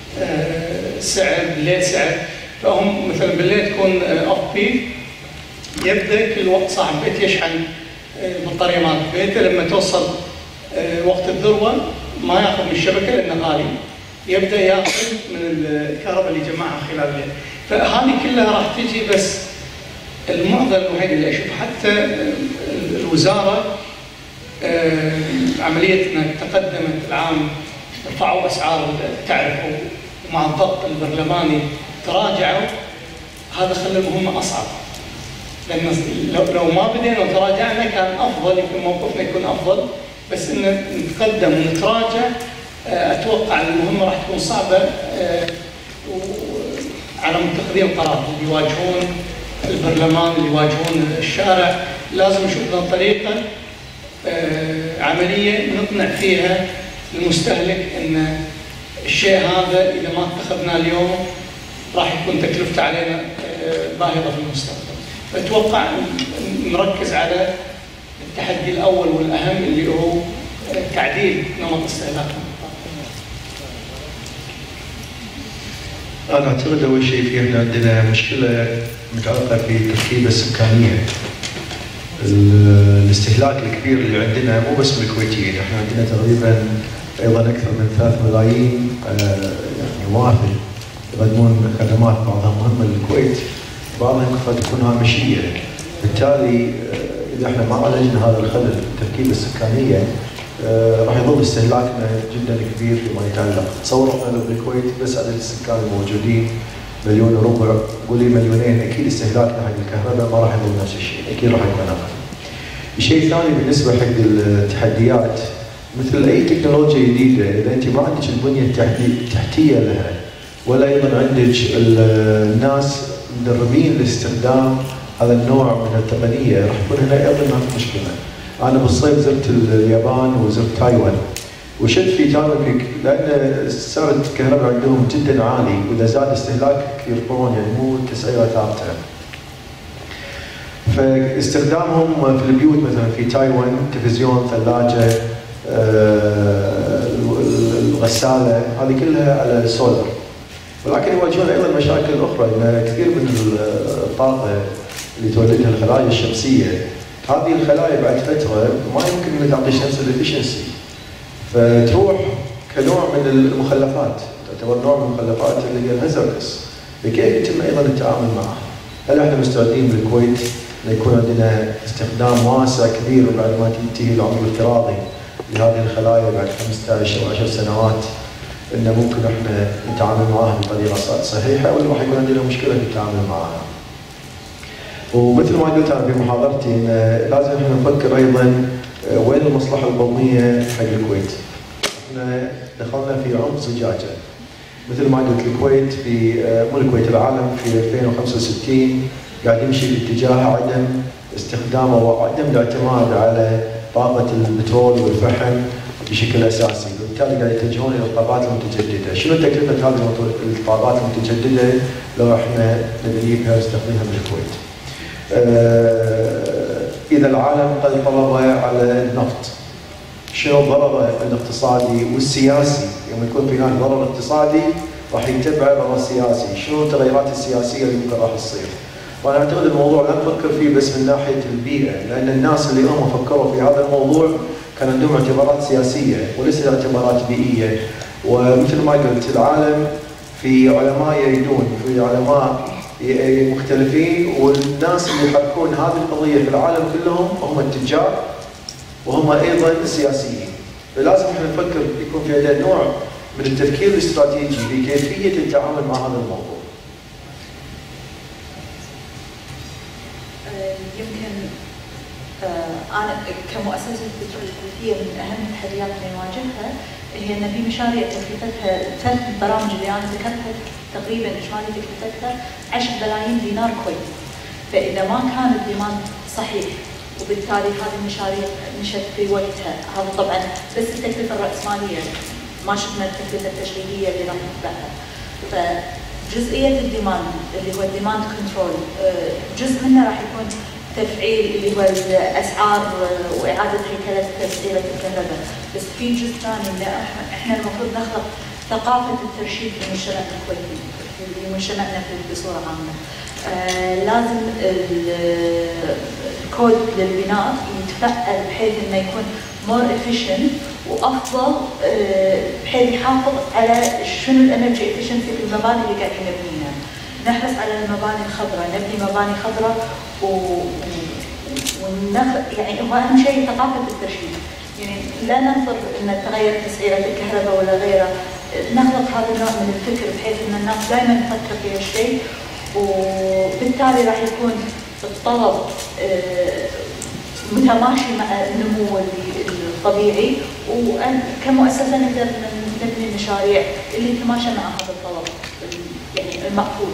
S9: سعر، بالليل سعر. فهم مثلا بالليل تكون اوف بيك، يبدا كل وقت صاحب بيت يشحن البطاريه مالت بيته، لما توصل وقت الذروه ما ياخذ من الشبكه لانه غالي، يبدا ياخذ من الكهرباء اللي جمعها خلال الليل. فهذه كلها راح تجي، بس المعضله الوحيده اللي اشوف حتى الوزاره عمليه انها تقدمت العام رفعوا اسعار التعرف ومع الضغط البرلماني تراجعوا، هذا خلى المهمه اصعب. لان لو, لو ما بدينا وتراجعنا كان افضل، يمكن موقفنا يكون افضل، بس ان نتقدم ونتراجع اتوقع المهمه راح تكون صعبه على متخذي القرار اللي يواجهون البرلمان، اللي يواجهون الشارع. لازم نشوف لنا طريقه عمليه نقنع فيها المستهلك ان الشيء هذا اذا ما اتخذناه اليوم راح يكون تكلفته علينا باهظه في المستقبل. فاتوقع نركز على التحدي الاول والاهم اللي هو تعديل نمط استهلاكنا.
S10: أنا أعتقد أول شيء في إحنا عندنا مشكلة متعلقة في التركيبة السكانية. الاستهلاك الكبير اللي عندنا مو بس من الكويتيين، إحنا عندنا تقريبا أيضا أكثر من ثلاث ملايين يعني موافد يقدمون خدمات بعضها مهمة للكويت، بعضها قد تكون هامشية. بالتالي إذا إحنا ما عالجنا هذا الخلل في التركيبة السكانية آه، راح يظل استهلاكنا جدا كبير فيما يتعلق. تصوروا احنا بالكويت بس عدد السكان الموجودين مليون وربع، قولي مليونين، اكيد استهلاكنا حق الكهرباء ما راح يظل نفس الشيء، اكيد راح يكون اقل. الشيء الثاني بالنسبه حق التحديات، مثل اي تكنولوجيا جديده اذا انت ما عندك البنيه التحتيه لها ولا ايضا عندك الناس مدربين لاستخدام هذا النوع من التقنيه، راح يكون هنا ايضا هناك مشكله. أنا بالصيف زرت اليابان وزرت تايوان وشفت في تايوان لأن سعر الكهرباء عندهم جدا عالي، وإذا زاد استهلاك يرفعون يعني مو تسعيرة ثابتة. فاستخدامهم في البيوت مثلا في تايوان تلفزيون، ثلاجة، الغسالة هذه كلها على السولر، ولكن يواجهون أيضا مشاكل أخرى، إن كثير من الطاقة اللي تولدها الخلايا الشمسية هذه الخلايا بعد فتره ما يمكن ان تعطي الشمس الافشنسي، فتروح كنوع من المخلفات، تعتبر نوع من المخلفات اللي هي الهازاردس. فكيف يتم ايضا التعامل معها؟ هل احنا مستعدين بالكويت ان يكون عندنا استخدام واسع كبير بعد ما تنتهي العمر الافتراضي لهذه الخلايا بعد خمسة عشر او عشر سنوات، ان ممكن احنا نتعامل معها بطريقه صحيحه، ولا راح يكون عندنا مشكله في التعامل معها؟ ومثل ما قلت انا في محاضرتي ان لازم احنا نفكر ايضا وين المصلحه القوميه حق الكويت. احنا دخلنا في عمق زجاجه. مثل ما قلت الكويت في مو الكويت العالم في ألفين وخمسة وستين قاعد يمشي باتجاه عدم استخدامه وعدم الاعتماد على طاقه البترول والفحم بشكل اساسي، وبالتالي قاعد يتجهون الى الطاقات المتجدده. شنو تكلفه هذه الطاقات المتجدده لو احنا نجيبها ونستخدمها بالكويت؟ إذا العالم قد طلب على النفط، شنو ضرره الاقتصادي والسياسي؟ يوم يكون في هناك ضرر اقتصادي راح يتبع ضرر سياسي، شنو التغيرات السياسيه اللي ممكن راح تصير؟ وانا اعتقد الموضوع لا نفكر فيه بس من ناحيه البيئه، لان الناس اللي هم فكروا في هذا الموضوع كان عندهم اعتبارات سياسيه وليس اعتبارات بيئيه. ومثل ما قلت العالم في علماء يريدون، في علماء مختلفين، والناس اللي يحركون هذه القضيه في العالم كلهم هم التجار وهم ايضا السياسيين. فلازم احنا نفكر يكون في عندنا نوع من التفكير الاستراتيجي في كيفيه التعامل مع هذا الموضوع.
S11: يمكن انا كمؤسسه البترول الكويتيه من اهم التحديات اللي نواجهها هي ان في مشاريع تكلفتها ثلاث برامج اللي انا ذكرتها تقريبا اجمالي تكلفتها عشرة ملايين دينار كويتي. فاذا ما كان الديماند صحيح وبالتالي هذه المشاريع مشت في وقتها، هذا طبعا بس التكلفه الراسماليه، ما شفنا التكلفه التشغيليه اللي راح نتبعها. فجزئيه الديماند اللي هو الديماند كنترول جزء منه راح يكون تفعيل اللي هو الاسعار واعاده هيكله تسعيره الكهرباء، بس في جزء ثاني ان احنا المفروض نخلق ثقافه الترشيد في مجتمعنا الكويتي، في مجتمعنا بصوره عامه. آه لازم الكود للبناء يتفعل بحيث انه يكون مور افيشنت وافضل، آه بحيث يحافظ على شنو الانرجي افيشنسي في المباني اللي قاعدين نبنيها. نحرص على المباني الخضراء، نبني مباني خضراء و ونخ... يعني هو اهم شيء ثقافه الترشيد، يعني لا ننتظر ان تغير تسعيره الكهرباء ولا غيره، نخلق هذا النوع من الفكر بحيث ان الناس دائما تفكر في هالشيء، وبالتالي راح يكون الطلب متماشي مع النمو الطبيعي، وكمؤسسة نقدر نبني مشاريع اللي تتماشى مع هذا الطلب يعني المقبول.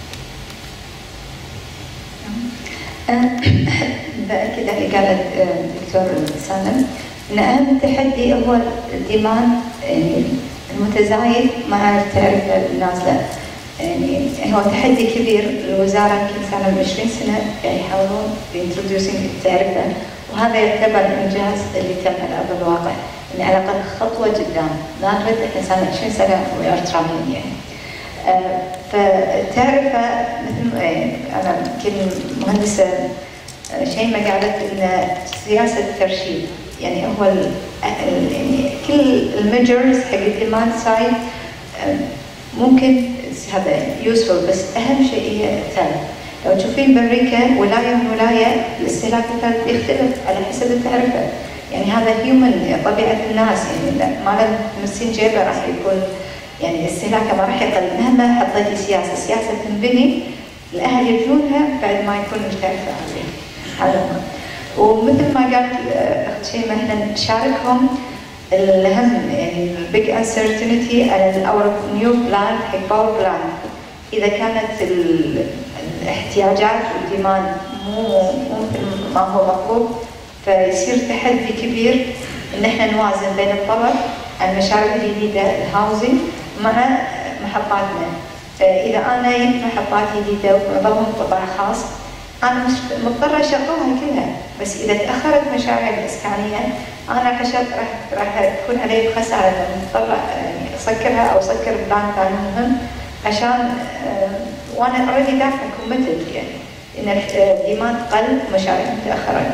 S12: بأكد على اللي قالت الدكتور سالم ان اهم تحدي هو الديماند يعني المتزايد مع التعرفه النازله. يعني هو تحدي كبير، الوزاره يمكن صار لهم عشرين سنه يعني يحاولون بانتروديوسينج التعرفه، وهذا يعتبر الانجاز اللي تم على ارض الواقع، ان على الاقل خطوه قدام، لا نرد احنا صار لنا عشرين سنه وي ار تراينج يعني. آه فالتعرفة مثل يعني انا يمكن مهندسه شيماء قالت ان سياسه الترشيد يعني هو ال يعني كل الميجرز حق الديماند سايد ممكن هذا يوسفل، بس اهم شيء هي التعرفه. لو تشوفين بامريكا ولايه من ولايه الاستهلاك يختلف على حسب التعرفه، يعني هذا هيومن طبيعه الناس، يعني ما له تمسين جيبه راح يكون يعني استهلاكه ما راح يقل مهما حطيتي سياسه، السياسه تنبني الاهل يبنونها بعد ما يكون التعرفه عليه. هذا ومثل ما قالت اخت شيماء احنا نشاركهم الاهم يعني البيج انسرتينتي على اور نيو بلان حق باور بلان. اذا كانت الاحتياجات والديماند مو مو مثل ما هو مطلوب فيصير تحدي كبير ان احنا نوازن بين الطلب على المشاريع الجديده الهاوزنج مع محطاتنا. اذا انا جبت محطات جديده ومعظمهم قطاع خاص انا مش مضطره اشغلها كلها، بس اذا تاخرت مشاريع الاسكانيه انا راح راح راح تكون علي خساره لان مضطره يعني اسكرها او اسكر بلان ثاني مهم عشان وانا اوريدي دافعه كوميتد يعني ان الديماند قل ومشاريع متاخره.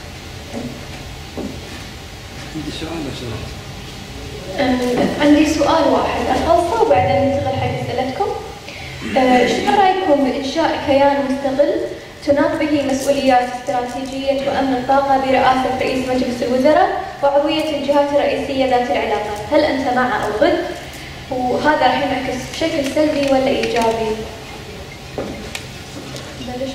S13: عندي سؤال بس.
S1: عندي سؤال واحد أخلصه وبعدين ننتقل حق أسئلتكم. شنو رأيكم بإنشاء كيان مستقل تناط به مسؤوليات استراتيجية وأمن الطاقة برئاسة رئيس مجلس الوزراء وعضوية الجهات الرئيسية ذات العلاقة؟ هل أنت مع أو ضد؟ وهذا راح ينعكس بشكل سلبي ولا إيجابي؟ بلش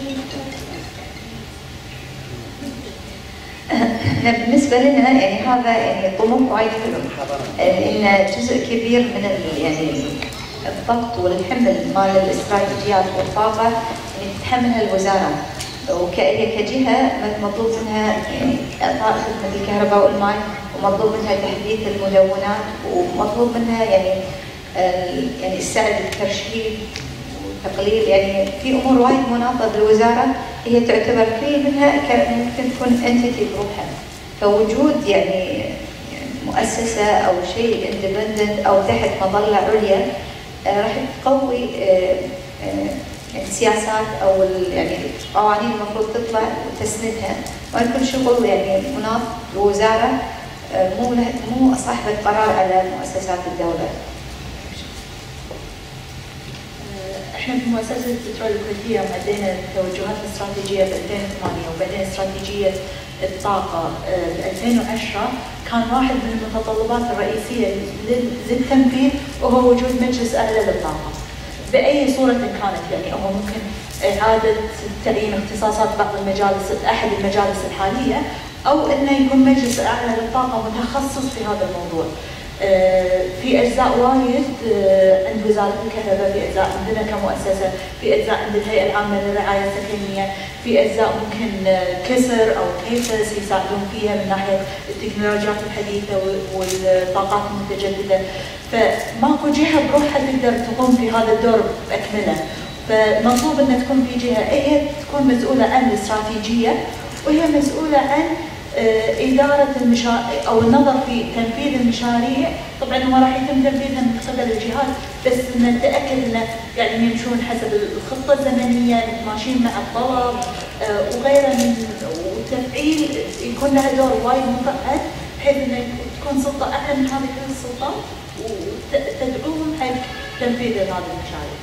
S12: بالنسبة لنا يعني هذا يعني طموح وايد حلو، لأن جزء كبير من يعني الضغط والحمل مال الاستراتيجيات والطاقة يعني تتحملها الوزارة، وكأي كجهة مطلوب منها يعني إعطاء خدمة الكهرباء والماء، ومطلوب منها تحديث المدونات، ومطلوب منها يعني يعني السعي للترشيد وتقليل يعني في امور وايد مناطه بالوزاره هي تعتبر كل منها ممكن تكون انتيتي بروحها، فوجود يعني مؤسسه او شيء اندبندنت او تحت مظله عليا راح تقوي السياسات او يعني القوانين المفروض تطلع وتسندها، ويكون شغل يعني مناط بوزاره مو مو صاحبه قرار على مؤسسات الدوله.
S11: احنا في مؤسسه البترول الكويتيه عدينا التوجهات الاستراتيجيه ب ألفين وثمانية وبعدين استراتيجيه الطاقه ب ألفين وعشرة، كان واحد من المتطلبات الرئيسيه للتنفيذ وهو وجود مجلس اعلى للطاقه باي صوره كانت، يعني هو ممكن اعاده تعيين اختصاصات بعض المجالس احد المجالس الحاليه، او انه يكون مجلس اعلى للطاقه متخصص في هذا الموضوع. في اجزاء وايد عند وزاره الكهرباء، في اجزاء عندنا كمؤسسه، في اجزاء عند الهيئه العامه للرعايه السكنيه، في اجزاء ممكن كسر او كيفس يساعدون فيها من ناحيه التكنولوجيات الحديثه والطاقات المتجدده، فماكو جهه بروحها تقدر تقوم في هذا الدور باكمله، فمطلوب ان تكون في جهه هي تكون مسؤوله عن الاستراتيجيه وهي مسؤوله عن إدارة المشاريع أو النظر في تنفيذ المشاريع. طبعا هو راح يتم تنفيذها من قبل الجهات، بس نتأكد أنه يعني يمشون حسب الخطة الزمنية، ماشيين مع الطلب وغيره من وتفعيل يكون لها دور وايد مفعل بحيث أنه تكون سلطة أعلى من هذه السلطات وتدعوهم حق تنفيذ هذه المشاريع.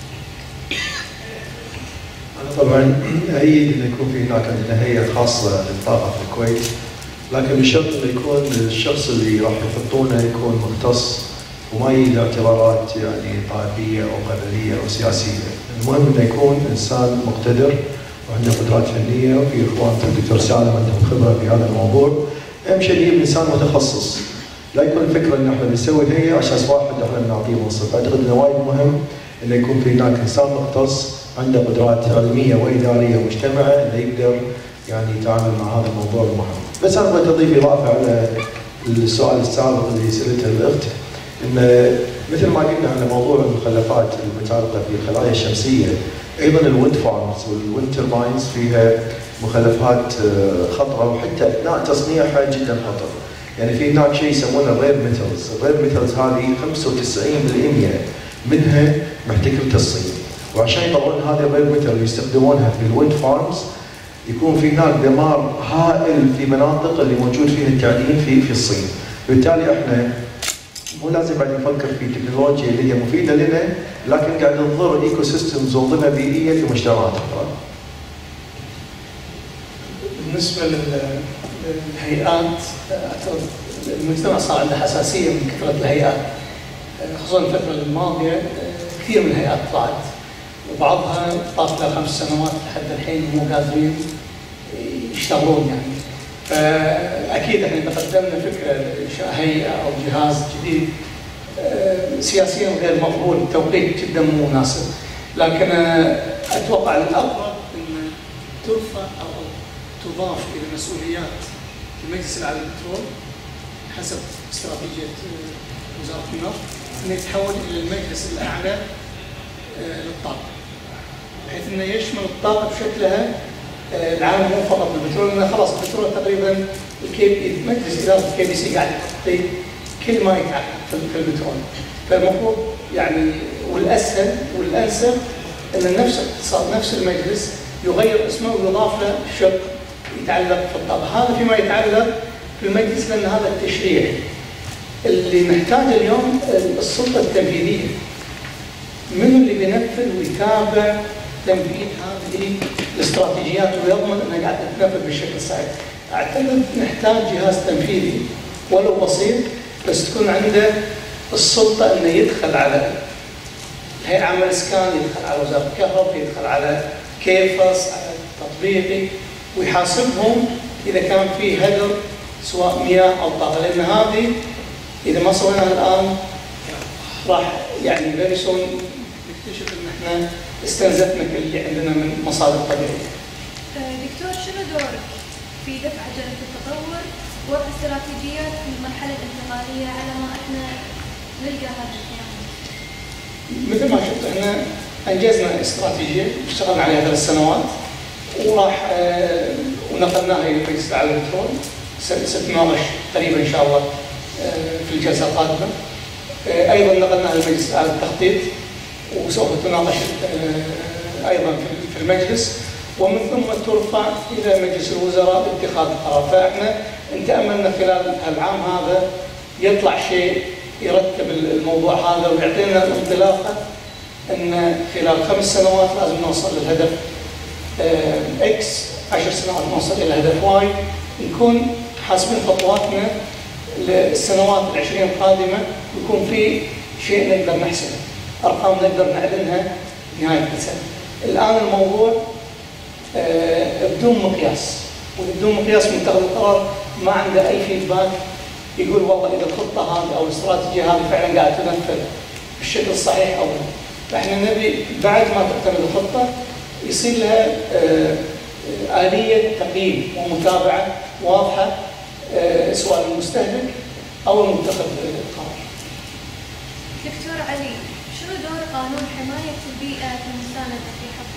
S10: أنا طبعا أيد إنه يكون في هناك عندنا هيئة خاصة للطاقة في الكويت، لكن بشرط إنه يكون الشخص اللي راح يحطونه يكون مختص وما يجي اعتبارات يعني طائفية أو قبلية أو سياسية، المهم إنه يكون إنسان مقتدر وعنده قدرات فنيه، وفي اخوان الدكتور سالم عندهم خبره في هذا الموضوع. اهم شيء يجيب انسان متخصص، لا يكون الفكره ان احنا بنسوي هي عشان واحد احنا بنعطيه منصب. اعتقد انه وايد مهم انه يكون في هناك انسان مختص عنده قدرات علميه واداريه ومجتمعه انه يقدر يعني يتعامل مع هذا الموضوع المهم. بس انا بغيت اضيف اضافه على السؤال السابق اللي سالته الاخت، انه مثل ما قلنا على موضوع المخلفات المتعلقه في الخلايا الشمسيه، ايضا الويند فارمز والويند ترباينز فيها مخلفات خطره، وحتى اثناء تصنيعها جدا خطر. يعني في هناك شيء يسمونه الرير ميتالز، الرير ميتالز هذه خمسة وتسعين بالمئة منها محتكرة الصين، وعشان يطلعون هذه الرير ميتال ويستخدمونها في الويند فارمز يكون في هناك دمار هائل في مناطق اللي موجود فيها التعدين في في الصين. بالتالي احنا مو لازم بعد نفكر في تكنولوجيا اللي هي مفيده لنا، لكن قاعد نضر ايكو سيستمز وانظمه بيئيه في مجتمعات اخرى.
S9: بالنسبه للهيئات، اعتقد المجتمع صار عنده حساسيه من كثره الهيئات، خصوصا الفتره الماضيه كثير من الهيئات طلعت، وبعضها طاف لها خمس سنوات لحد الحين مو قادرين يشتغلون يعني. فاكيد احنا اذا قدمنا فكره لانشاء هيئه او جهاز جديد سياسيا غير مقبول، التوقيت جدا مو مناسب، لكن اتوقع الافضل ان ترفع او تضاف الى مسؤوليات المجلس الاعلى للبترول حسب استراتيجيه وزاره النفط انه يتحول الى المجلس الاعلى للطاقه، بحيث انه يشمل الطاقه بشكلها العالم مو فقط البترول، لان خلاص البترول تقريبا الكي مجلس اداره الكي بي سي قاعد يغطي كل ما يتعلق في البترول، فالمفروض يعني والاسهل والانسب ان نفس الاقتصاد نفس المجلس يغير اسمه ويضاف له شق يتعلق في الطاقه، هذا فيما يتعلق في المجلس، لان هذا التشريع اللي محتاجه اليوم السلطه التنفيذيه. من اللي بينفذ ويتابع تنفيذ هذه الاستراتيجيات ويضمن انها قاعده تنفذ بالشكل الصحيح؟ اعتقد نحتاج جهاز تنفيذي ولو بسيط، بس تكون عنده السلطه انه يدخل على الهيئه العامه للاسكان، يدخل على وزاره الكهرباء، يدخل على كيفص، على تطبيقي، ويحاسبهم اذا كان في هدر سواء مياه او طاقه، لان هذه اذا ما سويناها الان راح يعني فيري سون نكتشف ان احنا استنزفنا كل اللي عندنا من مصادر طبيعيه.
S1: دكتور، شنو دورك في دفع عجله التطور ووضع استراتيجيات في المرحله الانتقاليه على ما احنا نلقى هذا الكلام؟
S9: مثل ما شفت احنا انجزنا استراتيجيه اشتغلنا عليها ثلاث سنوات، وراح اه ونقلناها الى المجلس الاعلى للبترول، ستناقش قريبا ان شاء الله اه في الجلسه القادمه. اه ايضا نقلناها للمجلس الاعلى للتخطيط، وسوف تناقش اه ايضا في المجلس، ومن ثم ترفع الى مجلس الوزراء لاتخاذ القرار. فاحنا نتامل خلال العام هذا يطلع شيء يرتب الموضوع هذا ويعطينا الانطلاقه ان خلال خمس سنوات لازم نوصل للهدف اكس، عشر سنوات نوصل الى الهدف واي، نكون حاسبين خطواتنا للسنوات العشرين القادمه، ويكون في شيء نقدر نحسبه، ارقام نقدر نعلنها نهايه السنه. الان الموضوع بدون مقياس، وبدون مقياس متخذ القرار ما عنده اي فيدباك يقول والله اذا الخطه هذه او الاستراتيجيه هذه فعلا قاعده تنفذ بالشكل الصحيح او لا. فاحنا نبي بعد ما تعتمد الخطه يصير لها اليه تقييم ومتابعه واضحه سواء المستهلك او المتخذ القرار.
S1: دكتور علي، شنو دور قانون حمايه البيئه في المسانده في حق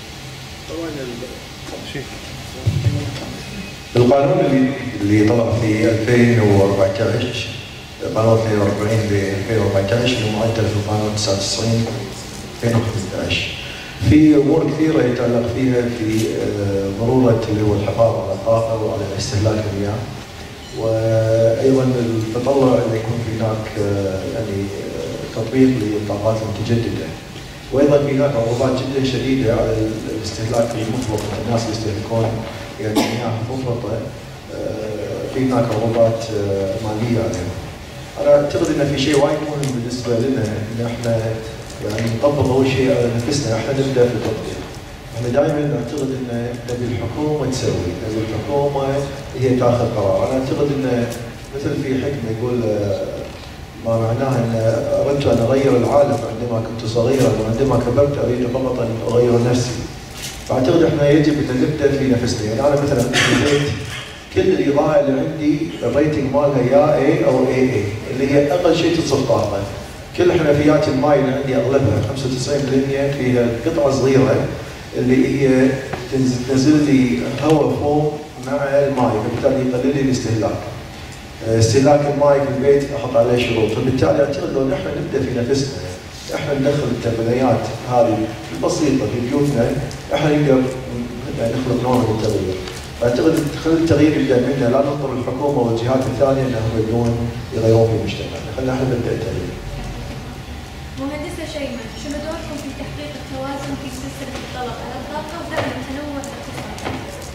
S10: القانون اللي اللي طلع في ألفين وأربعة عشر، قانون اثنين وأربعين ب ألفين وأربعة عشر المعدل في القانون تسعة وتسعين ألفين وخمسة عشر، في امور كثيره يتعلق فيها في ضروره اللي هو الحفاظ على الطاقه وعلى استهلاك المياه، وايضا التطلع ان يكون في هناك يعني تطبيق للطاقات المتجدده، وايضا في هناك عقوبات جدا شديده على الاستهلاك المفرط، الناس اللي يستهلكون يعني مياه مفرطه في هناك عقوبات ماليه عليهم. انا اعتقد ان في شيء وايد مهم بالنسبه لنا ان احنا يعني نطبق اول شيء على نفسنا، احنا نبدا في التطبيق. احنا دائما نعتقد ان نبي الحكومه تسوي، نبي الحكومه هي تاخذ قرار، انا اعتقد ان مثل في حكمه يقول ما معناها ان اردت ان اغير العالم عندما كنت صغيرا وعندما كبرت اريد فقط ان اغير نفسي. فاعتقد احنا يجب ان نبدا في نفسنا، يعني انا مثلا في البيت كل الاضاءه اللي عندي الريتنج مالها يا اي او اي اي اللي هي اقل شيء تصف طاقه. كل حنفيات الماء اللي عندي اغلبها خمسة وتسعين بالمئة فيها قطعه صغيره اللي هي تنزل لي هواء فوق مع الماء، فبالتالي يقلل لي الاستهلاك. استهلاك الماء في البيت احط عليه شروط، فبالتالي اعتقد لو نحن نبدا في نفسنا، احنا ندخل التقنيات هذه البسيطه في بيوتنا، احنا نقدر نخلق نوع من التغيير. فاعتقد خلي التغيير يبدا منا، لا ننظر الحكومه والجهات الثانيه انهم يبدون يغيرون في مجتمعنا، خلينا احنا نبدا التغيير.
S14: مهندسة شيماء، شنو دوركم في تحقيق التوازن في سلسلة الطلب على الطاقة ودعم التنوع الاقتصادي؟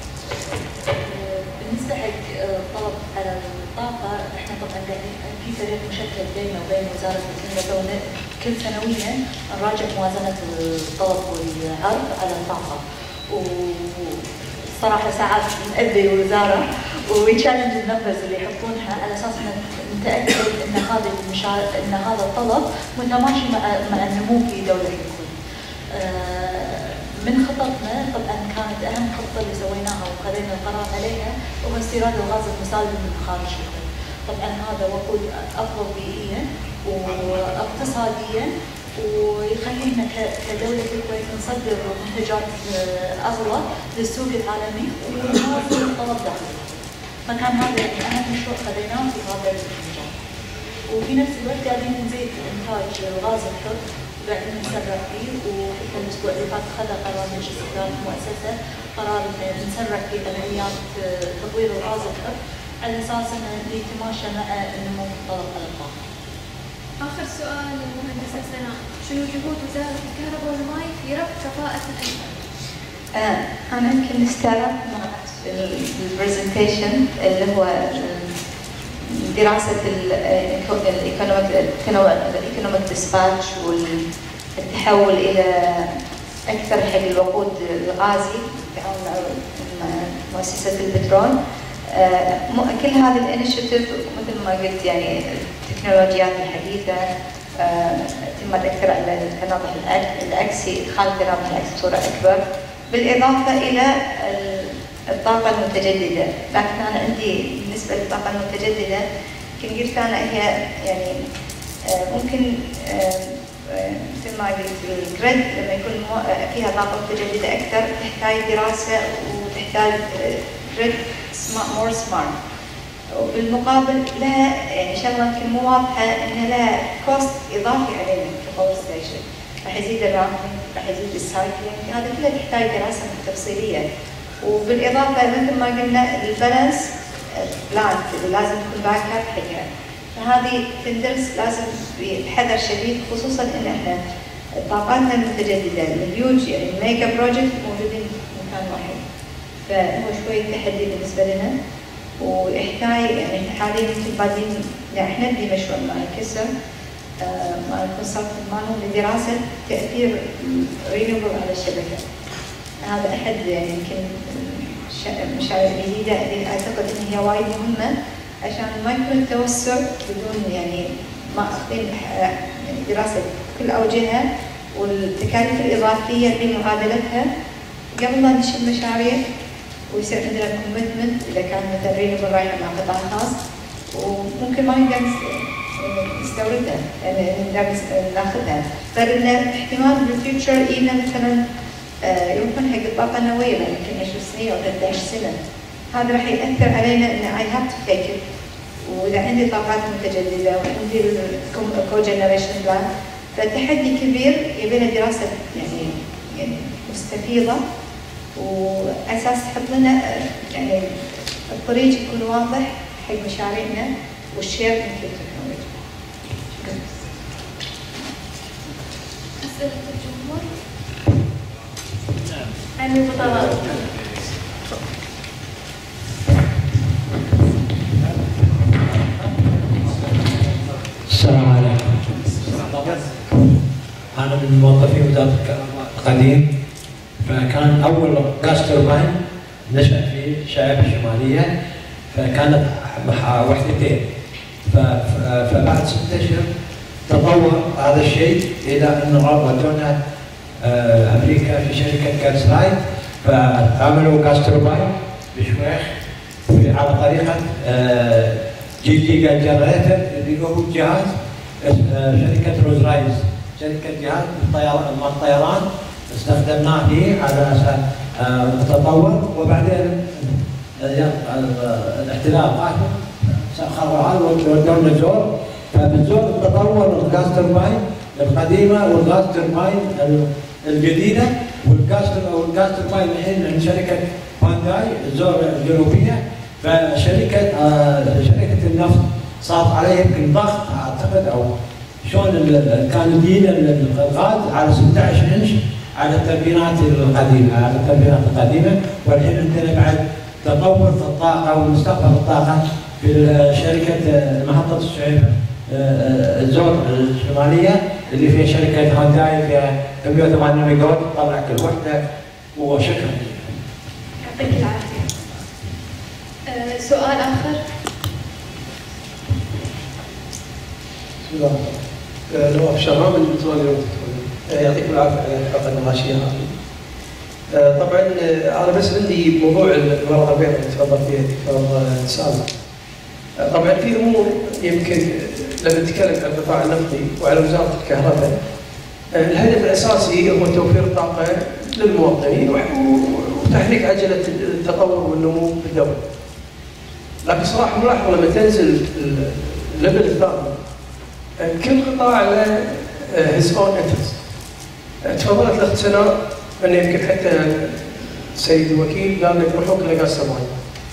S11: بالنسبة حق الطلب على الطاقة، احنا طبعا في فريق مشكل بيننا وبين وزارة التنمية كل سنويا نراجع موازنة الطلب والعرض على الطاقة. وصراحة ساعات نأذي الوزارة ويتشالنج النمبرز اللي يحطونها على اساس نتأكد ان هذا المشا... ان هذا الطلب متماشي مع مع النمو في دولة الكل. من خططنا طبعا كانت اهم خطة اللي سويناها وخذينا القرار عليها هو استيراد الغاز المسال من خارج الكل. طبعا هذا وقود افضل بيئيا واقتصاديا ويخلينا كدولة الكويت نصدر منتجات اغلى للسوق العالمي ونواصل الطلب داخلي. فكان هذا يعني اهم مشروع خذيناه في هذا المجال. وفي نفس الوقت قاعدين نزيد انتاج الغاز الحر وقاعدين نسرع فيه، وحتى الاسبوع اللي فات خذ قرار مجلس اداره المؤسسه قرار ان نسرع في عمليات تطوير الغاز الحر على اساس انه يتماشى مع النمو في الطلب على الطاقه.
S14: اخر سؤال للمهندسه سناء، شنو جهود وزاره الكهرباء والماء في رفع كفاءه الانتاج؟
S12: آه انا يمكن استعرضت معك البرزنتيشن اللي هو دراسه الايكونوميك ديسباتش والتحول الى اكثر حق الوقود الغازي بالتعاون مع مؤسسه البترول. كل هذه الانشيتيف مثل ما قلت يعني التكنولوجيات الحديثه تمت اكثر على التناطح العكسي، ادخال التناطح العكسي بصوره اكبر، بالاضافه الى الطاقه المتجدده. لكن انا عندي بالنسبه للطاقه المتجدده يمكن قلت انا هي يعني ممكن مثل ما قلت الجريد لما يكون فيها طاقه متجدده اكثر تحتاج دراسه وتحتاج جريد مور سمارت. وبالمقابل لها يعني شغله يمكن مو واضحه ان لها كوست اضافي علينا كباور ستيشن، راح يزيد الرامبنج، راح يزيد السايكلينج، هذا كله تحتاج دراسه تفصيليه. وبالاضافه مثل ما قلنا البالانس بلانت اللي لازم تكون باك اب حقها، فهذه تندرس لازم بحذر شديد، خصوصا ان احنا طاقاتنا المتجدده الهيوج يعني الميجا بروجكت موجودين في مكان واحد، فهو شوي تحدي بالنسبه لنا. ويحتاج يعني حاليا يمكن بعدين يعني احنا ندي مشروع مع الكسر آه مع الكونسلتنت مالهم لدراسه تاثير رينيوبل على الشبكه. هذا احد يعني يمكن مشاريع جديده اللي اعتقد ان هي وايد مهمه عشان ما يكون التوسع بدون يعني ما اخذين يعني دراسه كل اوجهها والتكاليف الاضافيه بمعادلتها قبل ما نشيل المشاريع، ويصير عندنا كوميتمنت اذا كان مثلا رينيوبل رايحه مع قطاع خاص وممكن ما نقدر نستوردها يعني نقدر ناخذها، فإن احتمال بالفيوتشر إلنا مثلا يمكن حق الطاقه النوويه يمكن عشر سنين او ثلاث عشرة سنه، هذا راح ياثر علينا ان اي هاف تو تيك ات. واذا عندي طاقات متجدده وعندي الكو جنريشن بلان، فالتحدي كبير يبي له دراسه يعني يعني مستفيضه واساس تحط لنا يعني الطريق يكون واضح حق مشاريعنا والشير مثل التكنولوجيا. شكرا.
S14: اسئله الجمهور. عمي بطلال.
S15: السلام عليكم. أنا من موظفي وزارة الكهرباء القديم. فكان اول غاز توربين نشأ في شائبه الشماليه، فكانت مع وحدتين. فبعد ستة اشهر تطور هذا الشيء الى انه ودونا امريكا في شركه جاز لايت، فعملوا غاز توربين بشويخ على طريقه جي جيجا جنريتر اللي هو جهاز شركه روز رايز، شركه جهاز الطيران استخدمناه فيه على اساس متطور. وبعدين الاحتلال قاتل سخروا ودونا زور، فبالزور تطور الغاز توربين القديمه والغاز توربين الجديده، والغاز والغاز توربين الحين عند شركه هونداي الزور الجنوبيه. فشركه آه شركه النفط صار عليه يمكن ضغط اعتقد او شلون كانوا يدين الغاز على ستة عشر انش على التربينات القديمه على التربينات القديمه. والحين عندنا بعد تطور في الطاقه ومستقبل الطاقه في شركه محطه الشعيبه الزور الشماليه اللي فيها شركه هونداي فيها مئة وثمانين ميجا وات تطلع كل وحده. وشكرا.
S1: يعطيك العافيه. أه سؤال اخر.
S16: بسم الله. نواف شهرام من بترول يعطيكم العافيه على الحلقه النقاشيه هذه. طبعا انا بس عندي موضوع الورقه البيضاء اللي تفضل فيها دكتور سامي. طبعا في امور يمكن لما نتكلم عن القطاع النفطي وعلى وزاره الكهرباء، الهدف الاساسي هو توفير طاقه للمواطنين وتحريك عجله التطور والنمو بالدوله. لكن صراحه ملاحظه لما تنزل الليفل الثاني كل قطاع له هيز اون انترست. تفضلت الاخت سناء انه يمكن حتى السيد الوكيل قال لك روحوا كل غاز توربين.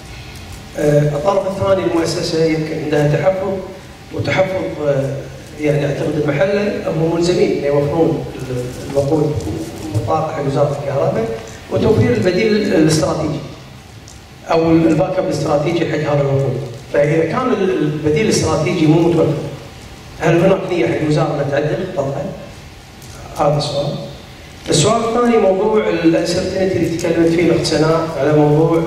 S16: الطرف الثاني المؤسسه يمكن عندها تحفظ وتحفظ يعني اعتقد المحله هم ملزمين ان يوفرون الوقود والطاقه حق وزاره الكهرباء وتوفير البديل الاستراتيجي او الباك اب الاستراتيجي حق هذا الوقود. فاذا كان البديل الاستراتيجي مو متوفر، هل هناك نيه حق الوزاره انها تعدل خططها؟ هذا السؤال. السؤال الثاني موضوع الانسرتينتي اللي تكلمت فيه الاخت سناء على موضوع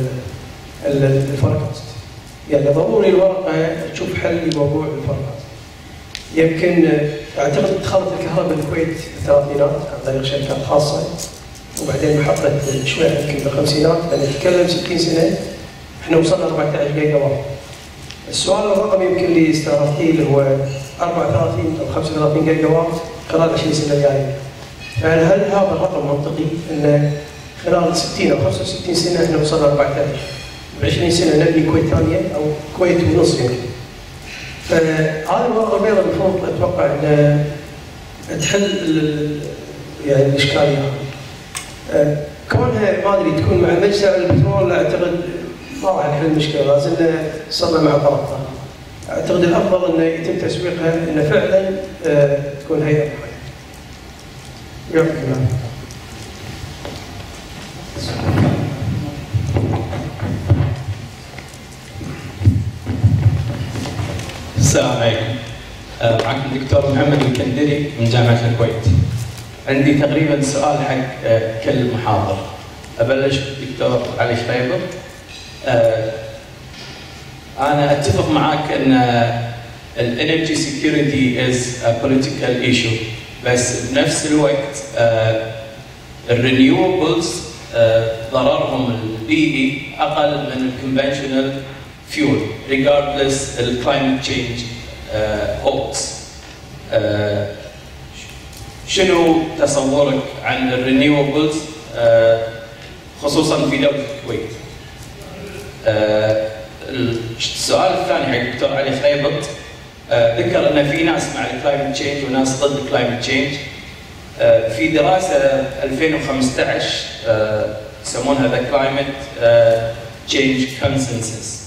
S16: الفوركاست. يعني ضروري الورقه تشوف حل لموضوع الفوركاست. يمكن اعتقد دخلت الكهرباء الكويت في الثلاثينات عن طريق شركات خاصه وبعدين محطه شوي يمكن بالخمسينات، لما نتكلم ستين سنه احنا وصلنا أربعة عشر جيجا وات. السؤال الرقم يمكن اللي استغربتيه اللي هو أربعة وثلاثين او خمسة وثلاثين جيجا وات خلال عشرين سنه الجايه. فهل هل هذا الرقم منطقي ان خلال ستين او خمسة وستين سنه احنا وصلنا أربعة عشر بعشرين سنه نبني كويت ثانيه او كويت ونص يمكن. فهذه الورقه البيضاء المفروض اتوقع ان تحل يعني الاشكاليه هذه. كونها ما ادري تكون مع مجزر البترول اعتقد ما راح نحل المشكله، لازم صرنا مع طرف ثاني. اعتقد الافضل انه يتم تسويقها انه فعلا تكون هيئه محايده. يعطيك العافيه.
S17: السلام عليكم. معكم الدكتور محمد الكندري من جامعة الكويت. عندي تقريبا سؤال حق كل محاضر. أبلش بالدكتور علي شريبر. أنا أتفق معك أن الانرجي سيكيورتي is a political issue، بس بنفس الوقت الرينيوبلز ضررهم البيئي أقل من الكونفنشنال fuel regardless of climate change uh, hopes. uh, شنو تصورك عن الرينيوبلز uh, خصوصا في دولة الكويت؟ uh, السؤال الثاني حق الدكتور علي خيبط. uh, ذكر ان في ناس مع الكلايمت تشينج وناس ضد الكلايمت تشينج. uh, في دراسة ألفين وخمسة عشر uh, يسمونها ذا كلايمت تشينج كونسنسس.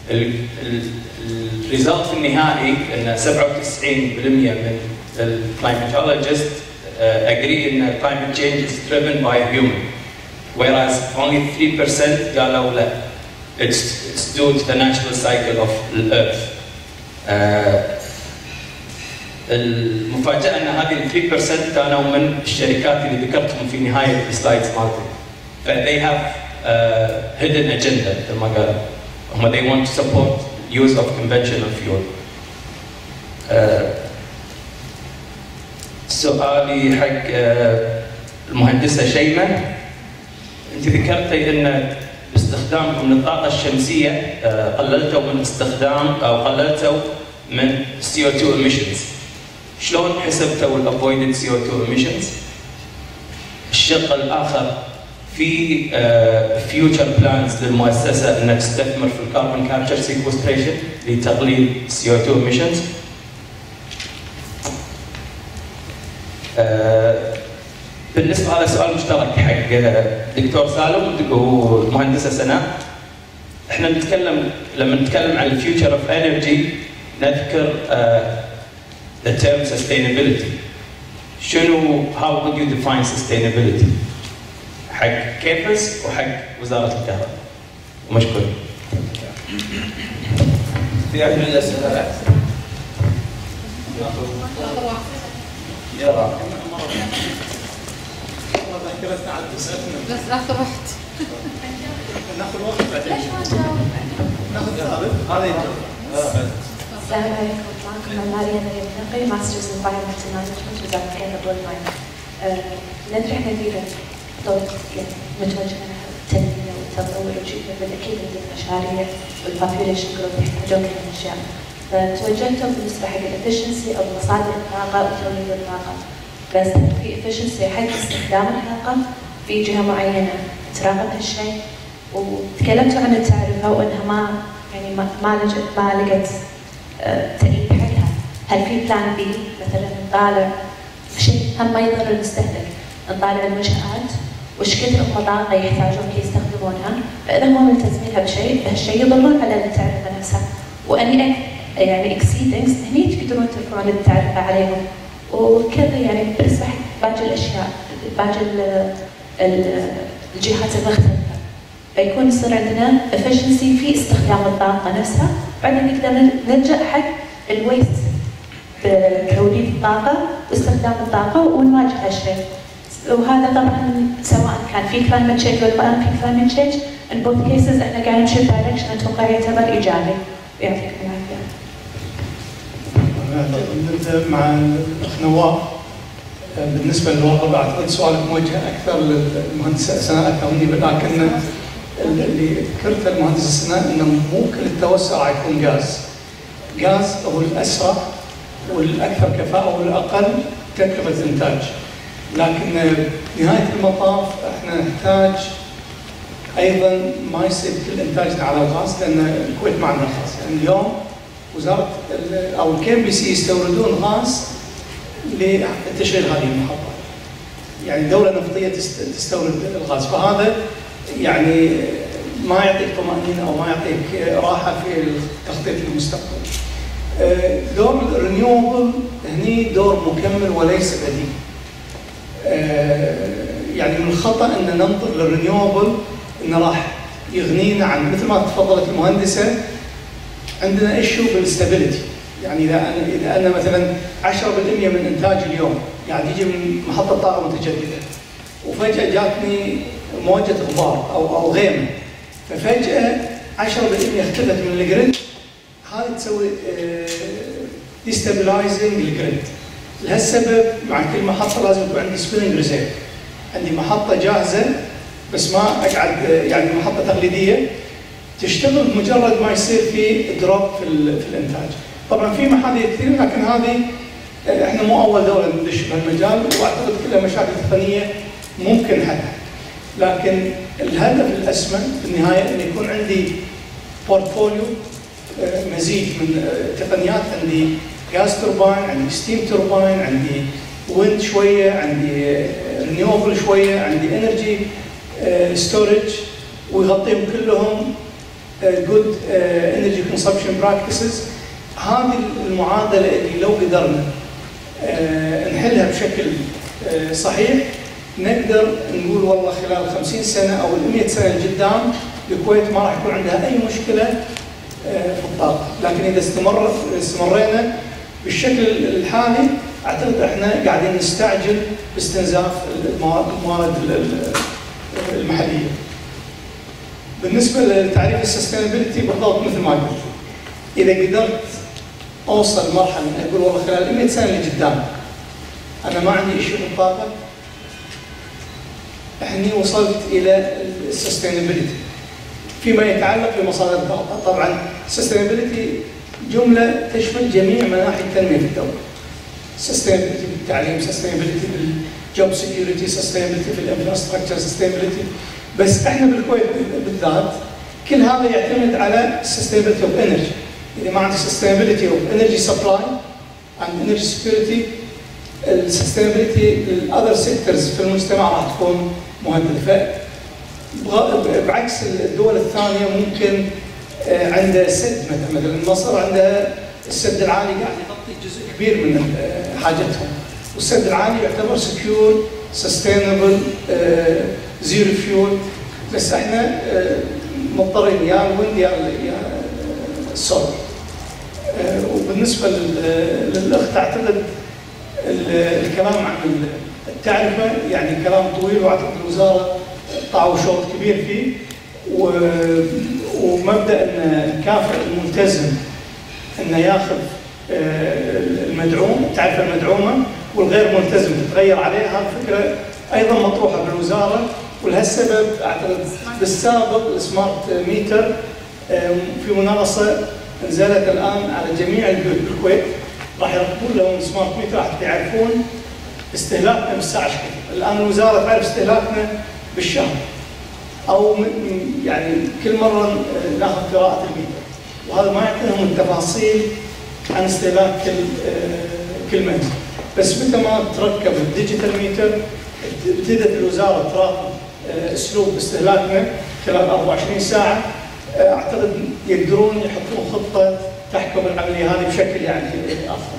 S17: الريزلت النهائي ان سبعة وتسعين بالمئة من الكلايماتولوجيست agree ان climate change is driven by a human, whereas only three percent قالوا لا, it's, it's due to the natural cycle of the earth. المفاجاه ان هذه ال ثلاثة بالمئة كانوا من الشركات اللي ذكرتهم في نهايه السلايدز مالتي. ف they have uh, hidden agenda مثل ما قالوا. هم they want to support use of conventional fuel. uh, سؤالي حق uh, المهندسه شيماء، انت ذكرتي ان باستخدامكم للطاقه الشمسيه uh, قللتوا من استخدام او قللتوا من سي او تو emissions. شلون حسبتوا ال avoided سي او تو emissions؟ الشق الاخر في فيوتشر uh, بلانز للمؤسسه انها تستثمر في الكربون كابتشر سيكوستريشن لتقليل سي او تو emissions. uh, بالنسبه هذا سؤال مشترك حق دكتور سالم والمهندسه سناء. احنا نتكلم لما نتكلم عن الفيوتشر اوف انرجي نذكر uh, the term sustainability. شنو how would you define sustainability؟ حق كيفس وحق وزاره الكهرباء. ومشكور.
S2: في أحد من الأسئلة بعد؟ يلا.
S18: بس اخذ وقت.
S9: ناخذ وقت بعدين. ناخذ هذا هذا
S6: السلام عليكم، معكم معمارية مريم نقي، ماسترز ان انفايرمنتال مانجمنت وزارة الكهرباء والماء. ندري احنا فينا دور يعني متوجه نحو التنمية والتطور وشيء بالأكيد عندنا مشاريع والبوبيوليشن جروث يحتاجون كل الأشياء. فتوجهتوا بالنسبة حق الافشنسي أو مصادر الطاقة وتوليد الطاقة. بس في efficiency حق استخدام الطاقة في جهة معينة تراقب هالشيء، وتكلمتوا عن التعرفة وانها ما يعني ما ما لجت ما لقت أه تأييد حقها. هل في بلان بي مثلا نطالع شيء هم ما يضر المستهلك، نطالع المنشآت وش كثر الطاقة يحتاجون كي يستخدمونها، فإذا هم ملتزمين بشيء فهالشيء يضرون على التعرفة نفسها، وأني يعني exceedings هني تقدرون ترفعون التعرفة عليهم. وكذا يعني بالنسبه حق باقي الاشياء باقي الجهات المختلفه فيكون يصير عندنا efficiency في استخدام الطاقه نفسها، بعدين نقدر نلجا حق الويست بتوليد الطاقه واستخدام الطاقه ونواجه هالشيء. وهذا طبعا سواء كان في climate change ولا ما في climate change in both cases احنا قاعدين نمشي في direction اتوقع يعتبر ايجابي. يعطيكم العافيه.
S9: نبدا مع الاخ نواف. بالنسبه للوضع بعتقد سؤالك موجه اكثر للمهندسه سناء الكوني، لكن اللي ذكرته المهندسه سناء انه مو كل التوسع راح يكون غاز. غاز هو الاسرع والاكثر كفاءه والاقل تكلفه انتاج، لكن نهايه المطاف احنا نحتاج ايضا ما يصير كل انتاجنا على الغاز، لان الكويت ما عندنا غاز. يعني اليوم وزاره او الكي ام بي سي يستوردون غاز لتشغيل هذه المحطه. يعني دوله نفطيه تستورد الغاز، فهذا يعني ما يعطيك طمانينه او ما يعطيك راحه في التخطيط للمستقبل. دور الرينيوبل هني دور مكمل وليس بديل. يعني من الخطا ان ننظر للرينيوبل انه راح يغنينا عن، مثل ما تفضلت المهندسه، عندنا ايشو بالستابيليتي. يعني اذا انا اذا انا مثلا عشرة بالمئة من انتاج اليوم قاعد يعني يجي من محطه طاقه متجدده، وفجاه جاتني موجه غبار او او غيمه، ففجاه عشرة بالمئة اختفت من الجريد، هذه تسوي ديستابلايزنج للجريد. لهالسبب مع كل محطه لازم يكون عندي سبيننج ريزيرف، عندي محطه جاهزه بس ما اقعد يعني محطه تقليديه تشتغل بمجرد ما يصير في دروب في, في الانتاج. طبعا في محاذير كثير، لكن هذه احنا مو اول دوله ندش بهالمجال، واعتقد كلها مشاكل تقنيه ممكن حلها. لكن الهدف الاسمى في النهايه ان يكون عندي بورتفوليو مزيج من تقنيات، عندي غاز توربين، عندي ستيم توربين، عندي ويند شويه، عندي رينيوبل شويه، عندي انرجي ستورج، ويغطيهم كلهم جود انرجي كونسبشن براكتسز. هذه المعادله اللي لو قدرنا نحلها بشكل صحيح نقدر نقول والله خلال خمسين سنه او مئة سنه لقدام الكويت ما راح يكون عندها اي مشكله في الطاقه. لكن اذا استمر استمرينا بالشكل الحالي اعتقد احنا قاعدين نستعجل باستنزاف المواد الموارد المحليه. بالنسبه لتعريف السستينابيلتي بالضبط مثل ما قلت، اذا قدرت اوصل مرحله من اقول والله خلال مئة سنه اللي قدام انا ما عندي شيء بالطاقه، هني وصلت الى السستينابيلتي. فيما يتعلق بمصادر الطاقه، طبعا السستينابيلتي جمله تشمل جميع مناحي التنميه في الدوله. سستينابيلتي بالتعليم، سستينابيلتي بالجوب سكيورتي، سستينابيلتي في الانفراستراكشر، سستينابيلتي. بس احنا بالكويت بالذات كل هذا يعتمد على السستينابيلتي اوف انرجي. اذا ما عندك سستينابيلتي اوف انرجي سبلاي اند انرجي سكيورتي، السستينابيلتي للاذر سيكتورز في المجتمع راح تكون مهدده. بعكس الدول الثانيه ممكن عندها سد، مثلا مصر عندها السد العالي قاعد يغطي جزء كبير من حاجتهم، والسد العالي يعتبر سكيور سستينبل زيرو فيول. بس احنا مضطرين يا الويند يا السولر. وبالنسبه للاخت اعتقد الكلام عن التعرفه يعني كلام طويل، واعتقد الوزاره طاعوا شوط كبير فيه، ومبدا ان نكافئ الملتزم انه ياخذ المدعوم، التعرفه المدعومه، والغير ملتزم تتغير عليه. هذه فكره ايضا مطروحه بالوزاره، ولهالسبب اعتقد بالسابق السمارت ميتر في مناقصه نزلت الان على جميع البيوت بالكويت، راح يركبون لهم سمارت ميتر حتى يعرفون استهلاكنا بالساعه ايش كثر. الان الوزاره تعرف استهلاكنا بالشهر، او يعني كل مره ناخذ قراءه الميتر، وهذا ما يعطيهم التفاصيل عن استهلاك كل كل منزل. بس متى ما تركب الديجيتال ميتر ابتدت الوزاره تراقب اسلوب استهلاكنا خلال أربعة وعشرين ساعه، اعتقد يقدرون يحطون خطه تحكم العمليه هذه بشكل يعني افضل.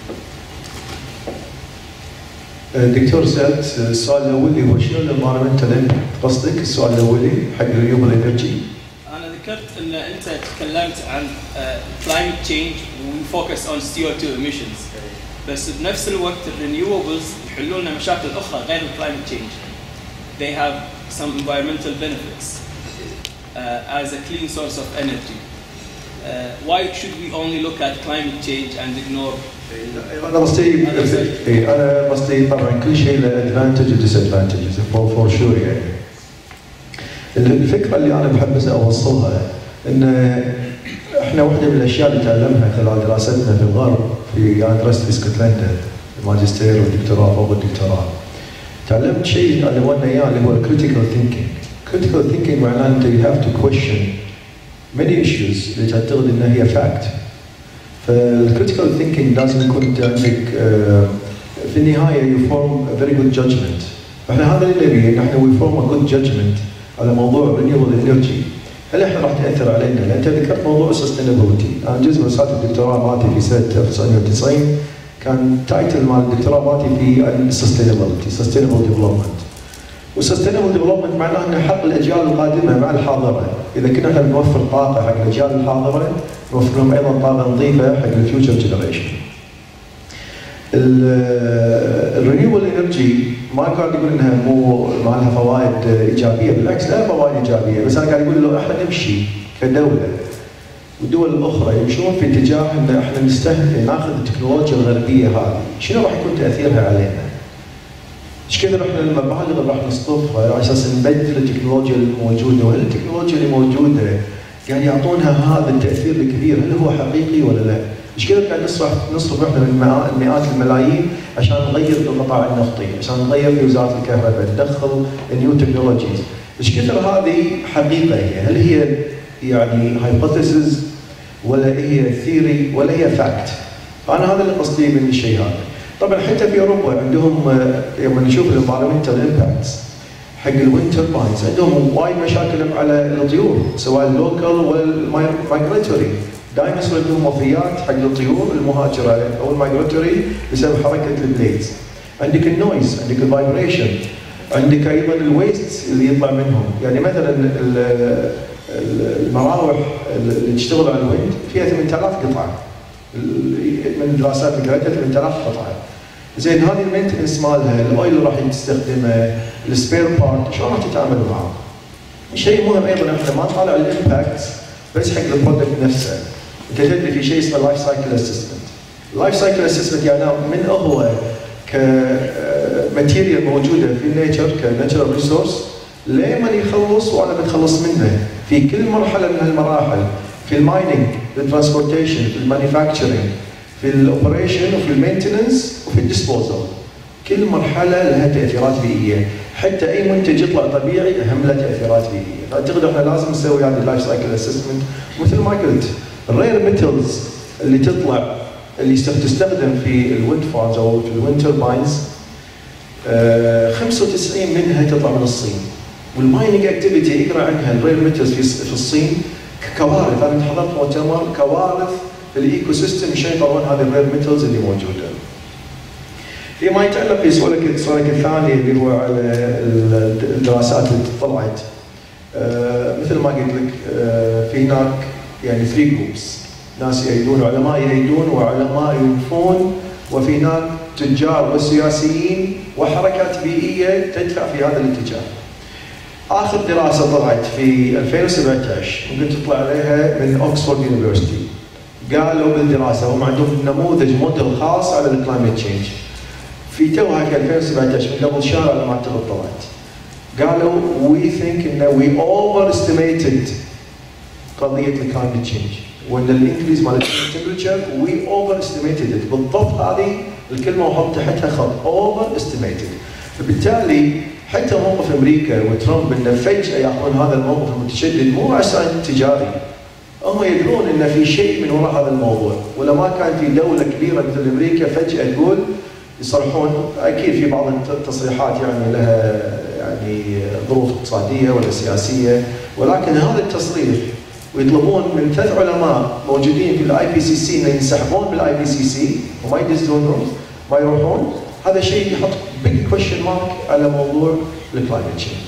S10: دكتور سألت السؤال الاولي هو شنو الانفايرمنتال امباكت؟ قصدك السؤال الاولي حق الرينيوبل انرجي؟
S19: انا ذكرت ان انت تكلمت عن كلايمت تشينج وفوكس اون سي او تو emissions، بس بنفس الوقت الرينيوبلز يحلون لنا مشاكل اخرى غير الكلايمت تشينج. They have some environmental benefits uh, as a clean source of energy. Uh, why should we only look at climate change and ignore?
S10: انا قصدي انا قصدي طبعا كل شيء له ادفانتج وديس ادفانتجز فور فور شور. يعني الفكره اللي انا بحب بس اوصلها ان احنا واحده من الاشياء اللي تعلمها خلال دراستنا في الغرب، في انا درست في اسكتلندا الماجستير والدكتوراه فوق الدكتوراه، تعلمت شيء علمونا اياه اللي هو الكريتيكال ثينكينج. كريتيكال ثينكينج معناه انت you have to question many issues اللي تعتقد انها هي fact. فالكريتيكال ثينكينج لازم يكون انت عندك في النهايه you form a very good judgment. احنا هذا اللي نبيه، ان احنا we form a good judgment على موضوع renewable energy. هل احنا راح تاثر علينا؟ لان انت ذكرت موضوع السستينابيلتي، انا جزء من رساله الدكتوراه مالتي في سنه ألف وتسعمئة وتسعين كان تايتل مال الدكتوراه مالتي في السستينابيلتي، سستينبل ديفلوبمنت. والسستينبل ديفلوبمنت معناه ان حق الاجيال القادمه مع الحاضره، اذا كنا احنا بنوفر طاقه حق الاجيال الحاضره نوفر لهم ايضا طاقه نظيفه حق الفيوتشر جنريشن. الرينيوبل انرجي ما قاعد يقول انها مو ما لها فوائد ايجابيه، بالعكس لها فوائد ايجابيه، بس انا قاعد اقول لو احنا نمشي كدوله والدول الاخرى يمشون في اتجاه ان احنا نستهدف ناخذ التكنولوجيا الغربيه هذه، شنو راح يكون تاثيرها علينا؟ ايش كثر احنا المبالغ اللي راح نصطفها على اساس نبدل التكنولوجيا الموجوده، وهل التكنولوجيا اللي موجوده قاعد يعطونها هذا التاثير الكبير، هل هو حقيقي ولا لا؟ ايش كثر قاعد نصرف نصرف احنا من مئات الملايين عشان نغير في القطاع النفطي، عشان نغير في وزاره الكهرباء، ندخل نيو تكنولوجيز، ايش كثر هذه حقيقه هي؟ هل هي يعني هايبوثيسز ولا هي ثيري ولا هي فاكت؟ فانا هذا اللي قصدي من الشيء هذا. طبعا حتى في اوروبا عندهم لما نشوف الانفايرمنتال امباكتس حق الويند ترباينز عندهم وايد مشاكل على الطيور سواء اللوكال والمايجريتوري. دائما يصير عندهم وفيات حق الطيور المهاجره او المايجريتوري بسبب حركه البليدز. عندك النويز، عندك الفايبريشن، عندك ايضا الويست اللي يطلع منهم، يعني مثلا المراوح اللي تشتغل على الويند فيها ثمانية آلاف قطعه من الدراسات اللي قريتها ثمانية آلاف قطعه. زين هذه المينتنس مالها، الاويل اللي راح تستخدمه، السبير بارت، شلون راح تتعامل معاه؟ شيء مهم ايضا احنا ما نطالع الامباكت بس حق البرودكت نفسه. انت تدري في شيء اسمه لايف سايكل اسسمنت. اللايف سايكل اسسمنت يعني من هو كماتيريال موجوده في النيتشر كناتشرال ريسورس لما يخلص وانا بتخلص منه في كل مرحله من هالمراحل، في المايننج، في الترانسبورتيشن، في المانيفاكتشرنج، في الاوبريشن وفي المينتننس وفي الديسبوزل. كل مرحله لها تاثيرات بيئيه، حتى اي منتج يطلع طبيعي هم له تاثيرات بيئيه، فاعتقد احنا لازم نسوي هذه اللايف سايكل اسسمنت. مثل ما قلت الرير ميتلز اللي تطلع اللي تستخدم في الويند فارمز او في الويند ترباينز خمسة وتسعين منها تطلع من الصين، والمايننج اكتيفيتي يقرا عنها الرير ميتلز في في الصين كوارث. انا حضرت مؤتمر كوارث في الايكو سيستم عشان يطلعون هذه الرير ميتلز اللي موجوده. فيما يتعلق في سؤالك سؤالك الثاني اللي هو على الدراسات اللي طلعت، آه مثل ما قلت لك آه في هناك يعني ثري جروبس، ناس يأيدون، علماء يأيدون وعلماء ينفون، وفي هناك تجار وسياسيين وحركات بيئيه تدفع في هذا الاتجاه. اخر دراسه طلعت في ألفين وسبعة عشر ممكن تطلع عليها من اوكسفورد يونيفرستي، قالوا بالدراسه هم عندهم نموذج موديل خاص على الكلايمت تشينج. في توها ك ألفين وسبعة عشر من قبل شهر على ما اعتقد طلعت، قالوا وي ثينك ان وي اوفر استيميتد قضيه الكلايمت تشينج، وان الانكريز مال التمبرتشر وي اوفر استيميتد. بالضبط هذه الكلمه وحط تحتها خط، اوفر استيميتد. فبالتالي حتى موقف امريكا وترامب انه فجاه ياخذون هذا الموقف المتشدد مو عشان تجاري، هم يدرون ان في شيء من وراء هذا الموضوع، ولا ما كان في دوله كبيره مثل امريكا فجاه تقول يصرحون. اكيد في بعض التصريحات يعني لها يعني ظروف اقتصاديه ولا سياسيه، ولكن هذا التصريح ويطلبون من ثلاث علماء موجودين في الاي بي سي سي انه ينسحبون بالاي بي سي سي وما يدزون ما يروحون، هذا شيء يحط بيج كويشن مارك على موضوع الكلايمت تشينج.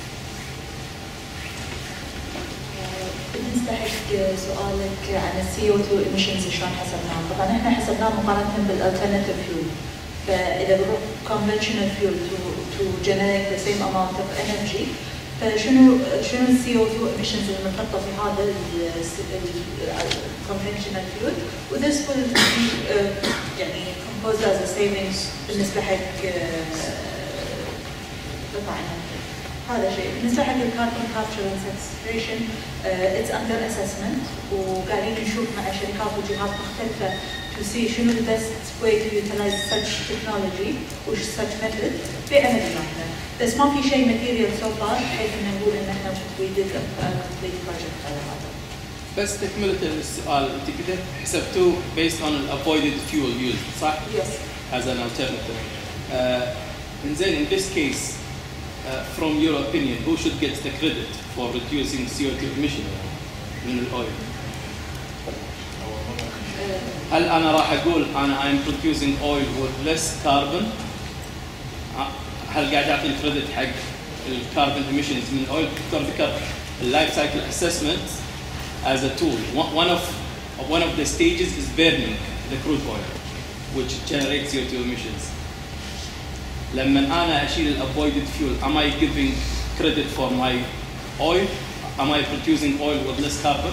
S11: بالنسبه حق سؤالك عن السي او اثنين emissions شلون حسبناه؟ طبعا احنا حسبناه مقارنه بالالترناتيف فيول. فاذا بروح conventional fuel to to generate the same amount of energy، فشنو شنو السي او اثنين emissions المنحطه في هذا الconventional fuel، وthis will be uh, يعني composed as a savings بالنسبه حق قطعنا. هذا شيء. بالنسبه حق الكاربون كابتشر اند سكستريشن اتس اندر اسسمنت، وقاعدين نشوف مع شركات وجهات مختلفه to see شنو the best way to utilize such technology و such method بعملياتنا. بس ما في شيء material so far بحيث ان نقول ان احنا we did a complete project على هذا.
S19: بس تكملة السؤال، انت كده حسبتوه based on an avoided fuel used، صح؟
S11: Yes.
S19: As an alternative. Uh, and then in this case, uh, from your opinion, who should get the credit for reducing C O two emission من الأويل؟ هل أنا راح أقول أنا I'm producing oil with less carbon؟ هل قاعد أعطي الكريدت حق الكاربون emissions من الأويل؟ دكتور ذكر اللايف سايكل assessment as a tool. One of one of the stages is burning the crude oil, which generates C O two emissions. لما أنا أشيل avoided fuel, am I giving credit for my oil? Am I producing oil with less carbon?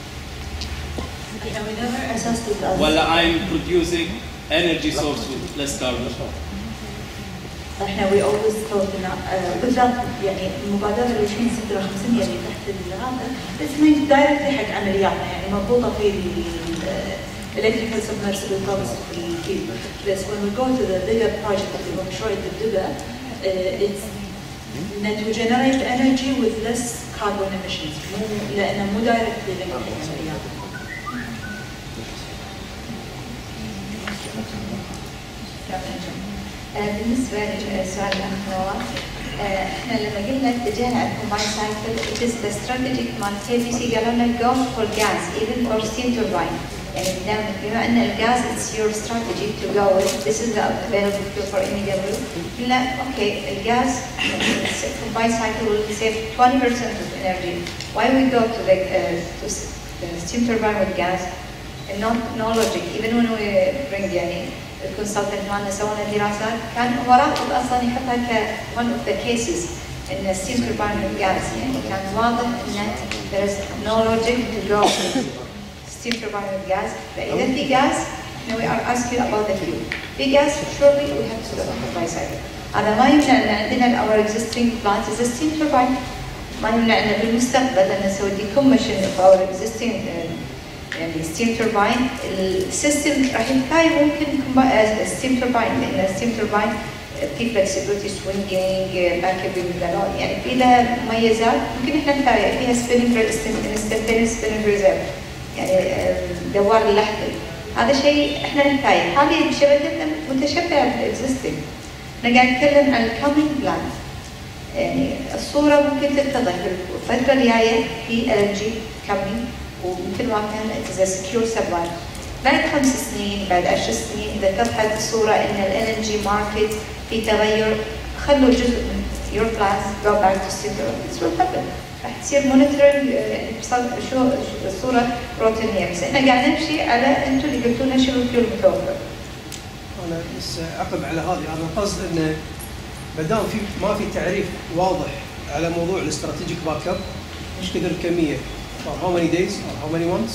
S11: We never assessed it as
S19: Well, I'm producing energy source with less carbon.
S11: احنا we always thought ان بالذات يعني المبادره اللي عشرين ستة وخمسين اللي تحت هذا اسمها دايركتلي حق عملياتنا، يعني مربوطه في الالكتريكال سبمرسبل بروبس في الكيب. بس when we go to the bigger project اللي هو مشروع الدبدبه it's to generate energy with less carbon emissions، مو لانه مو دايركتلي لينك العمليات.
S12: بالنسبة لسؤال الأخ نواف، احنا لما قلنا اتجهنا على الكومباين سايكل it is the strategic مال كي بي سي قالوا لنا go for gas even for steam turbine، يعني بما أن الغاز it's your strategy to go with this is the available fuel for M E W، قلنا okay الغاز combined cycle will save twenty percent of energy. Why we go to the uh, to the steam turbine with gas? no logic. Even when we bring يعني الكونسلتنت مالنا سوينا دراسات كان هو رافض اصلا يحطها ك one of the cases ان steam turbine gas يعني كان واضح ان there is no logic to go steam turbine gas. فاذا في gas now we are asking about the fuel. في gas surely we have to go by side. هذا ما يمنع ان عندنا our existing plant is a steam turbine. ما يمنع ان بالمستقبل ان نسوي decommission of our existing يعني steam turbine. السيستم راح يحتاج ممكن steam turbine لان steam turbine في flexibility swinging backable يعني في لها مميزات ممكن احنا نحتاجها. فيها spinning instantaneous spinning reserve يعني دوار اللحظي. هذا شيء احنا نحتاجه. حاليا شبكتنا متشبعه بالاكزيستنج. احنا قاعد نتكلم عن الكومينج بلان. يعني الصوره ممكن تتضح بالفتره الجايه في ال ان جي كومينج ومثل ما كان از سكيور سبلاي. بعد خمس سنين بعد عشر سنين اذا اتضحت الصوره ان ال ان جي ماركت في تغير خلوا جزء من يور بلانز جو باك تو ستيبل. اتس ويل هابن. راح تصير مونيتورنج يعني شو الصوره روتينيه. بس احنا قاعد نمشي على انتم اللي قلتوا لنا شنو الفيول المتوفر.
S16: انا بس اعقب على هذه. انا القصد انه ما دام في ما في تعريف واضح على موضوع الاستراتيجيك باك اب ايش كثر الكميه for how many days or how many months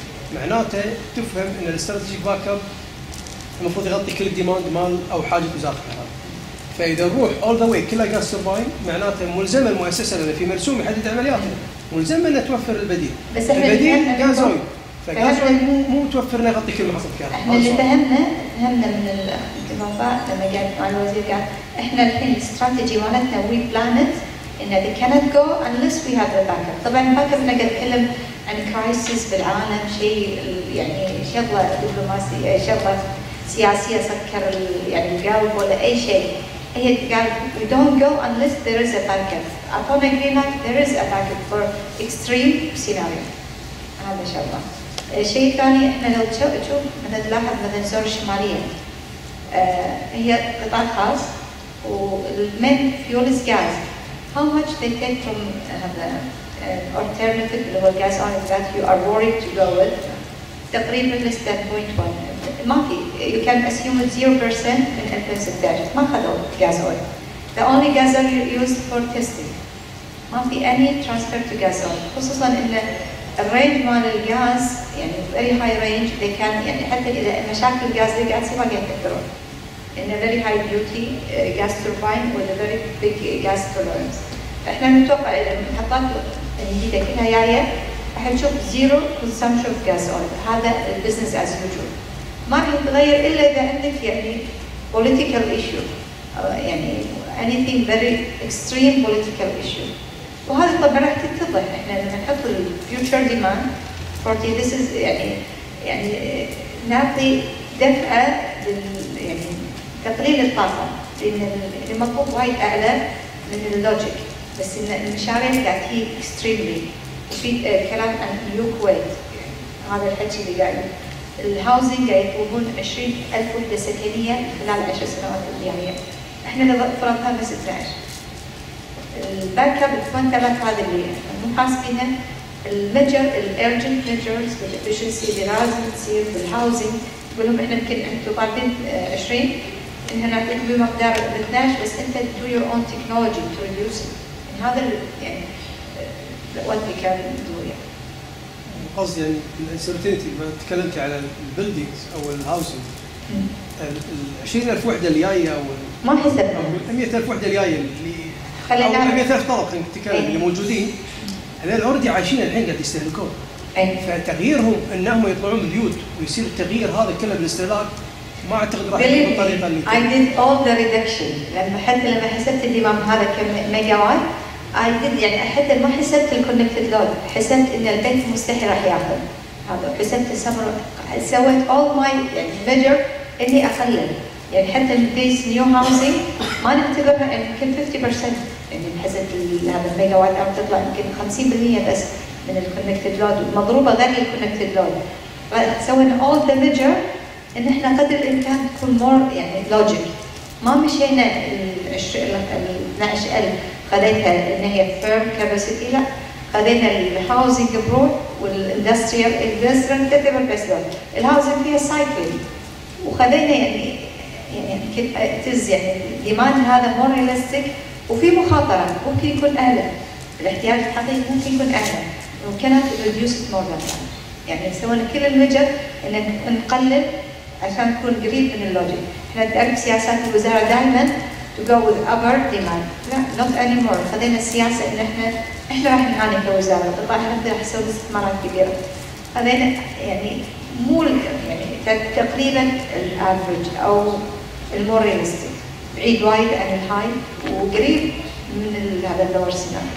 S16: معناته تفهم ان الاستراتيجيك باك اب المفروض يغطي كل الديماند مال او حاجه وزاره الكهرباء. فاذا نروح اول ذا واي كلها جاز توربين معناته ملزمه المؤسسه لان في مرسوم يحدد عملياتها ملزمه انها توفر البديل.
S12: بس احنا
S16: البديل جاز اويل. فجاز اويل مو مو توفر انه يغطي كل محطه كهرباء.
S12: احنا اللي فهمنا فهمنا من الاتفاقات لما قعدت مع الوزير قال احنا الحين الاستراتيجي مالتنا وي بلانت ان they cannot go unless we have the backup. طبعا الباك اب انا قاعد اتكلم عن كرايسيس بالعالم شيء يعني شغله دبلوماسيه شغله سياسيه سكر يعني القلب ولا اي شيء. هي قال we don't go unless there is a backup. أعطونا green light there is a backup for extreme scenario. هذا شغله. الشيء الثاني احنا لو تشوف مثلا تلاحظ مثلا الزور الشماليه آه هي قطاع خاص والمين فيول از غاز. How much they take from هذا uh, alternative اللي هو الغاز oil that you are worried to go with تقريبا less than zero point one. ما في you can assume zero percent من intensive target. ما خذوا gas oil. The only gas oil used for testing. ما في any transfer to gas oil. خصوصا ان الرينج مال الغاز يعني very high range they can يعني حتى اذا مشاكل الغاز اللي قاعد تصير ما قاعد يقدرون. in a very high duty uh, gas turbine with a very big gas tolerance. احنا نتوقع اذا المحطات الجديده كلها جايه راح نشوف zero consumption of gas oil. هذا البزنس as usual. ما راح يتغير الا اذا عندك يعني political issue uh, يعني anything very extreme political issue. وهذا طبعا راح تتضح. احنا لما نحط الفيوتشر ديماند فورتي this is يعني يعني نعطي دفعه لل يعني تقليل الطاقه لان المطلوب وايد اعلى من اللوجيك. بس ان المشاريع قاعد هي اكستريملي وفي كلام عن نيو كويت هذا الحكي اللي قاعد الهاوزنج قاعد يطلبون عشرين ألف وحده سكنيه خلال عشر سنوات الجايه. احنا لو فرضنا بس اثنا عشر. الباك اب ثمانية آلاف هذا اللي مو حاسبينها. الميجر الارجنت ميجرز والافشنسي اللي لازم تصير بالهاوزنج تقول لهم احنا يمكن انتم طالبين عشرين انها نعطيك بمقدار اثنا عشر بس انت do your own technology to reduce it. هذا يعني what we can do يعني.
S16: قصدي يعني الانسرتينتي ما تكلمت على البيلدينجز او الهاوسنج ال عشرين ألف وحده اللي جايه او
S12: ما حسبنا
S16: مئة ألف وحده اللي جايه اللي
S12: خلينا
S16: او مئة ألف طلق نتكلم اللي موجودين هذول اوريدي عايشين الحين قاعد يستهلكون. فتغييرهم انهم يطلعون من البيوت ويصير التغيير هذا كله بالاستهلاك ما اعتقد راح يكون بالطريقه اللي
S12: I did all the reduction لما حتى لما حسبت الدمام هذا كم ميجا وات I did يعني حتى ما حسبت الكونكتد لود حسبت ان البيت مستحيل راح ياخذ هذا حسبت السمر سويت all my يعني measure اني اقلل يعني حتى these new housing ما نعتبرها يمكن خمسين بالمئة يعني بحسب هذا الميجا وات او تطلع يمكن خمسين بالمئة بس من الكونكتد لود مضروبه غير الكونكتد لود. سوينا all the measure ان احنا قدر الامكان تكون مور يعني لوجيك. ما مشينا ال اثنا عشر ألف خليتها ان هي فيرم كاباسيتي لا خذينا الهاوسنج بروح والاندستريال الاندستريال تعتبر بس لون، الهاوسنج فيها سايكل، وخذينا يعني يعني تز يعني الديماند هذا مور ريالستيك وفي مخاطره، ممكن يكون اعلى، الاحتياج الحقيقي ممكن يكون اعلى، وكانت ريديوس مور ذان، يعني سوينا كل المجر ان نقلل عشان نكون قريب من اللوجيك. احنا تعرف سياسات الوزاره دائما to go with upper demand، لا not anymore، خذينا السياسه ان احنا احنا راح نعاني كوزاره، القطاع الخاص راح يسوي استثمارات كبيره. خذينا يعني مو يعني تقريبا الافرج او المور ريالستيك، بعيد وايد عن الهاي وقريب من هذا اللور سيناريو.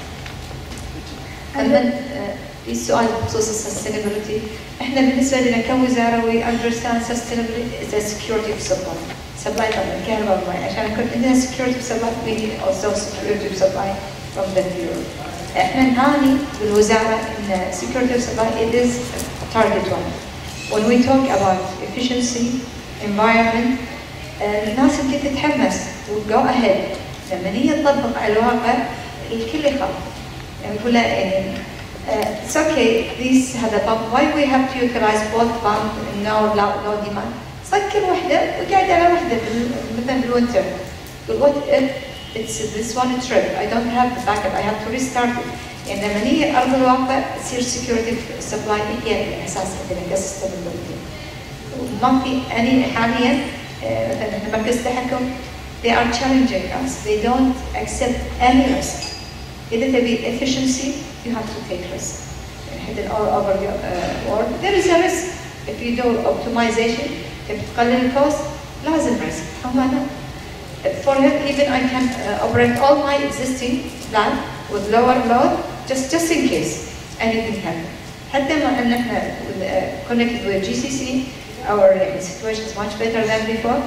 S12: اما في السؤال بخصوص السستينابيلتي، احنا بالنسبه لنا كوزاره we understand sustainability is a security of supply. supply طبعا كهرباء وماء، عشان يكون عندنا security of supply we need also security of supply from the fuel. احنا نعاني بالوزاره ان security of supply it is target one. When we talk about efficiency, environment، الناس يمكن تتحمس و go ahead، لما هي تطبق على الواقع الكل يخاف. يعني يقول يعني Uh, it's okay, these have a pump, why we have to utilize both pump and no low, low demand? سكر واحدة وقاعد على واحدة مثلا بالوينتر. What if it's this one trip, I don't have the backup, I have to restart it. يعني لما هي أرض الواقع تصير security supply هي الأساس عندنا كسستينابيلتي. وما في أني حاليا مثلا احنا مركز تحكم they are challenging us, they don't accept any risk. إذا تبي efficiency you have to take risk. Hidden all over the uh, world. There is a risk. If you do optimization, if تقلل الكوست, لازم risk. هم أنا. For it, even I can uh, operate all my existing plant with lower load, just just in case anything happens. حتى ما أن إحنا uh, connected with G C C, our uh, situation is much better than before.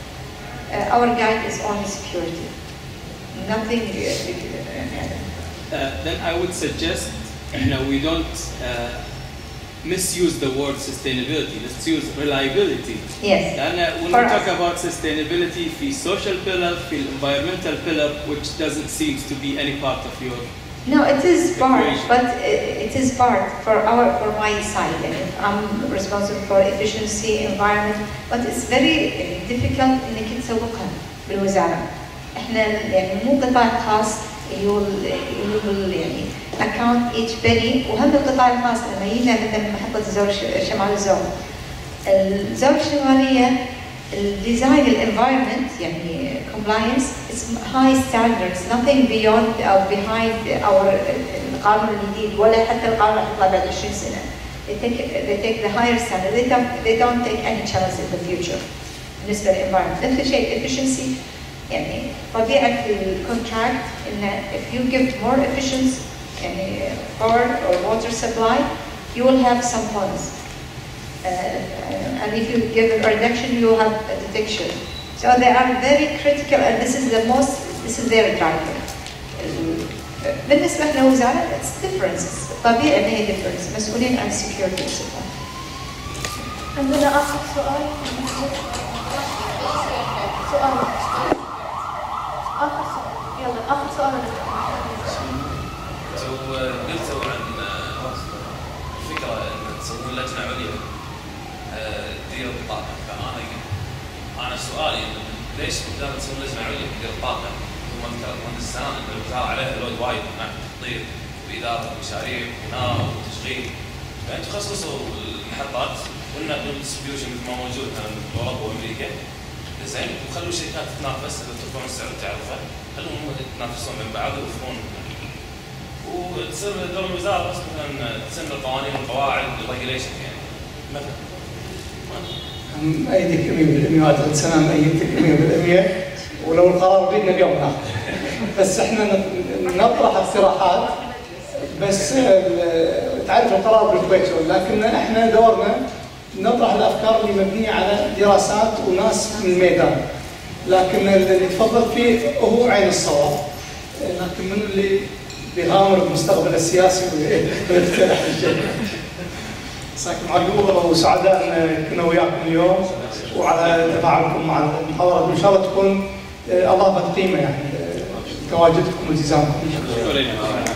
S12: Uh, our guide is only security. Nothing. Uh,
S19: Uh, then I would suggest no, we don't uh, misuse the word sustainability. Let's use reliability.
S12: Yes.
S19: And uh, when
S12: For
S19: we talk
S12: us.
S19: about sustainability, the social pillar, the environmental pillar, which doesn't seem to be any part of your.
S12: No, it is part,
S19: equation.
S12: but it is part for our for my side. And I'm responsible for efficiency, environment, but it's very difficult إنك تسوقها بالوزارة. إحنا يعني مو قطاع خاص. يقول يقول يعني account each penny، وهم القطاع الخاص لما يجينا مثلا محطة زور شمال الزور، الزور الشمالية الديزاين الانفايرمنت يعني compliance it's high standards, nothing beyond or behind our القانون الجديد ولا حتى القانون اللي يطلع بعد عشرين سنة. They take they take the higher standard. They don't they don't take any chance in the future. بالنسبة للenvironment. نفس الشيء efficiency. يعني طبيعة الكونتراكت إن if you give more efficient يعني power or water supply, you will have some bonus. Uh, and if you give a reduction, you will have a detection. So they are very critical, and this is the most, this is their driver. بالنسبة للوزارة, it's differences. طبيعي إن هي difference. مسؤولين عن security supply.
S14: عندنا آخر سؤال. سؤال. آخر سؤال. يلا آخر سؤال.
S20: قلتوا عن الفكرة أن تسوون لجنة عليا تدير الطاقة، فأنا أنا سؤالي ليش بدل تسوون لجنة عليا تدير الطاقة ثم مهندس السنة أن الوزارة عليها لود وايد مع التخطيط وإدارة المشاريع وبناء وتشغيل، فأن تخصصوا المحطات والنقل والديستريبيوشن مثل ما موجود في أوروبا وأمريكا زين، وخلوا الشركات تتنافس إذا ترفعون السعر تعرفه، خلوهم هم يتنافسون من بعض ويوفرون وتصير دور الوزاره بس مثلا تسن القوانين والقواعد والريجليشن يعني مثلا.
S9: أيدك مية بالمية وأعتقد سنة مأيدتك مية بالمية ولو القرار بيدنا اليوم ناخذ. بس احنا نطرح اقتراحات بس تعرف القرار بالكويت لكن احنا دورنا نطرح الافكار اللي مبنيه على دراسات وناس من الميدان. لكن اللي تفضل فيه هو عين الصواب. لكن من اللي بيغامر بالمستقبل السياسي ويفتح الشيء. مساكم عقوبة وسعداء ان كنا وياكم اليوم وعلى تفاعلكم مع المحاضرة، وان شاء الله تكون اضافت قيمة يعني تواجدكم والتزامكم.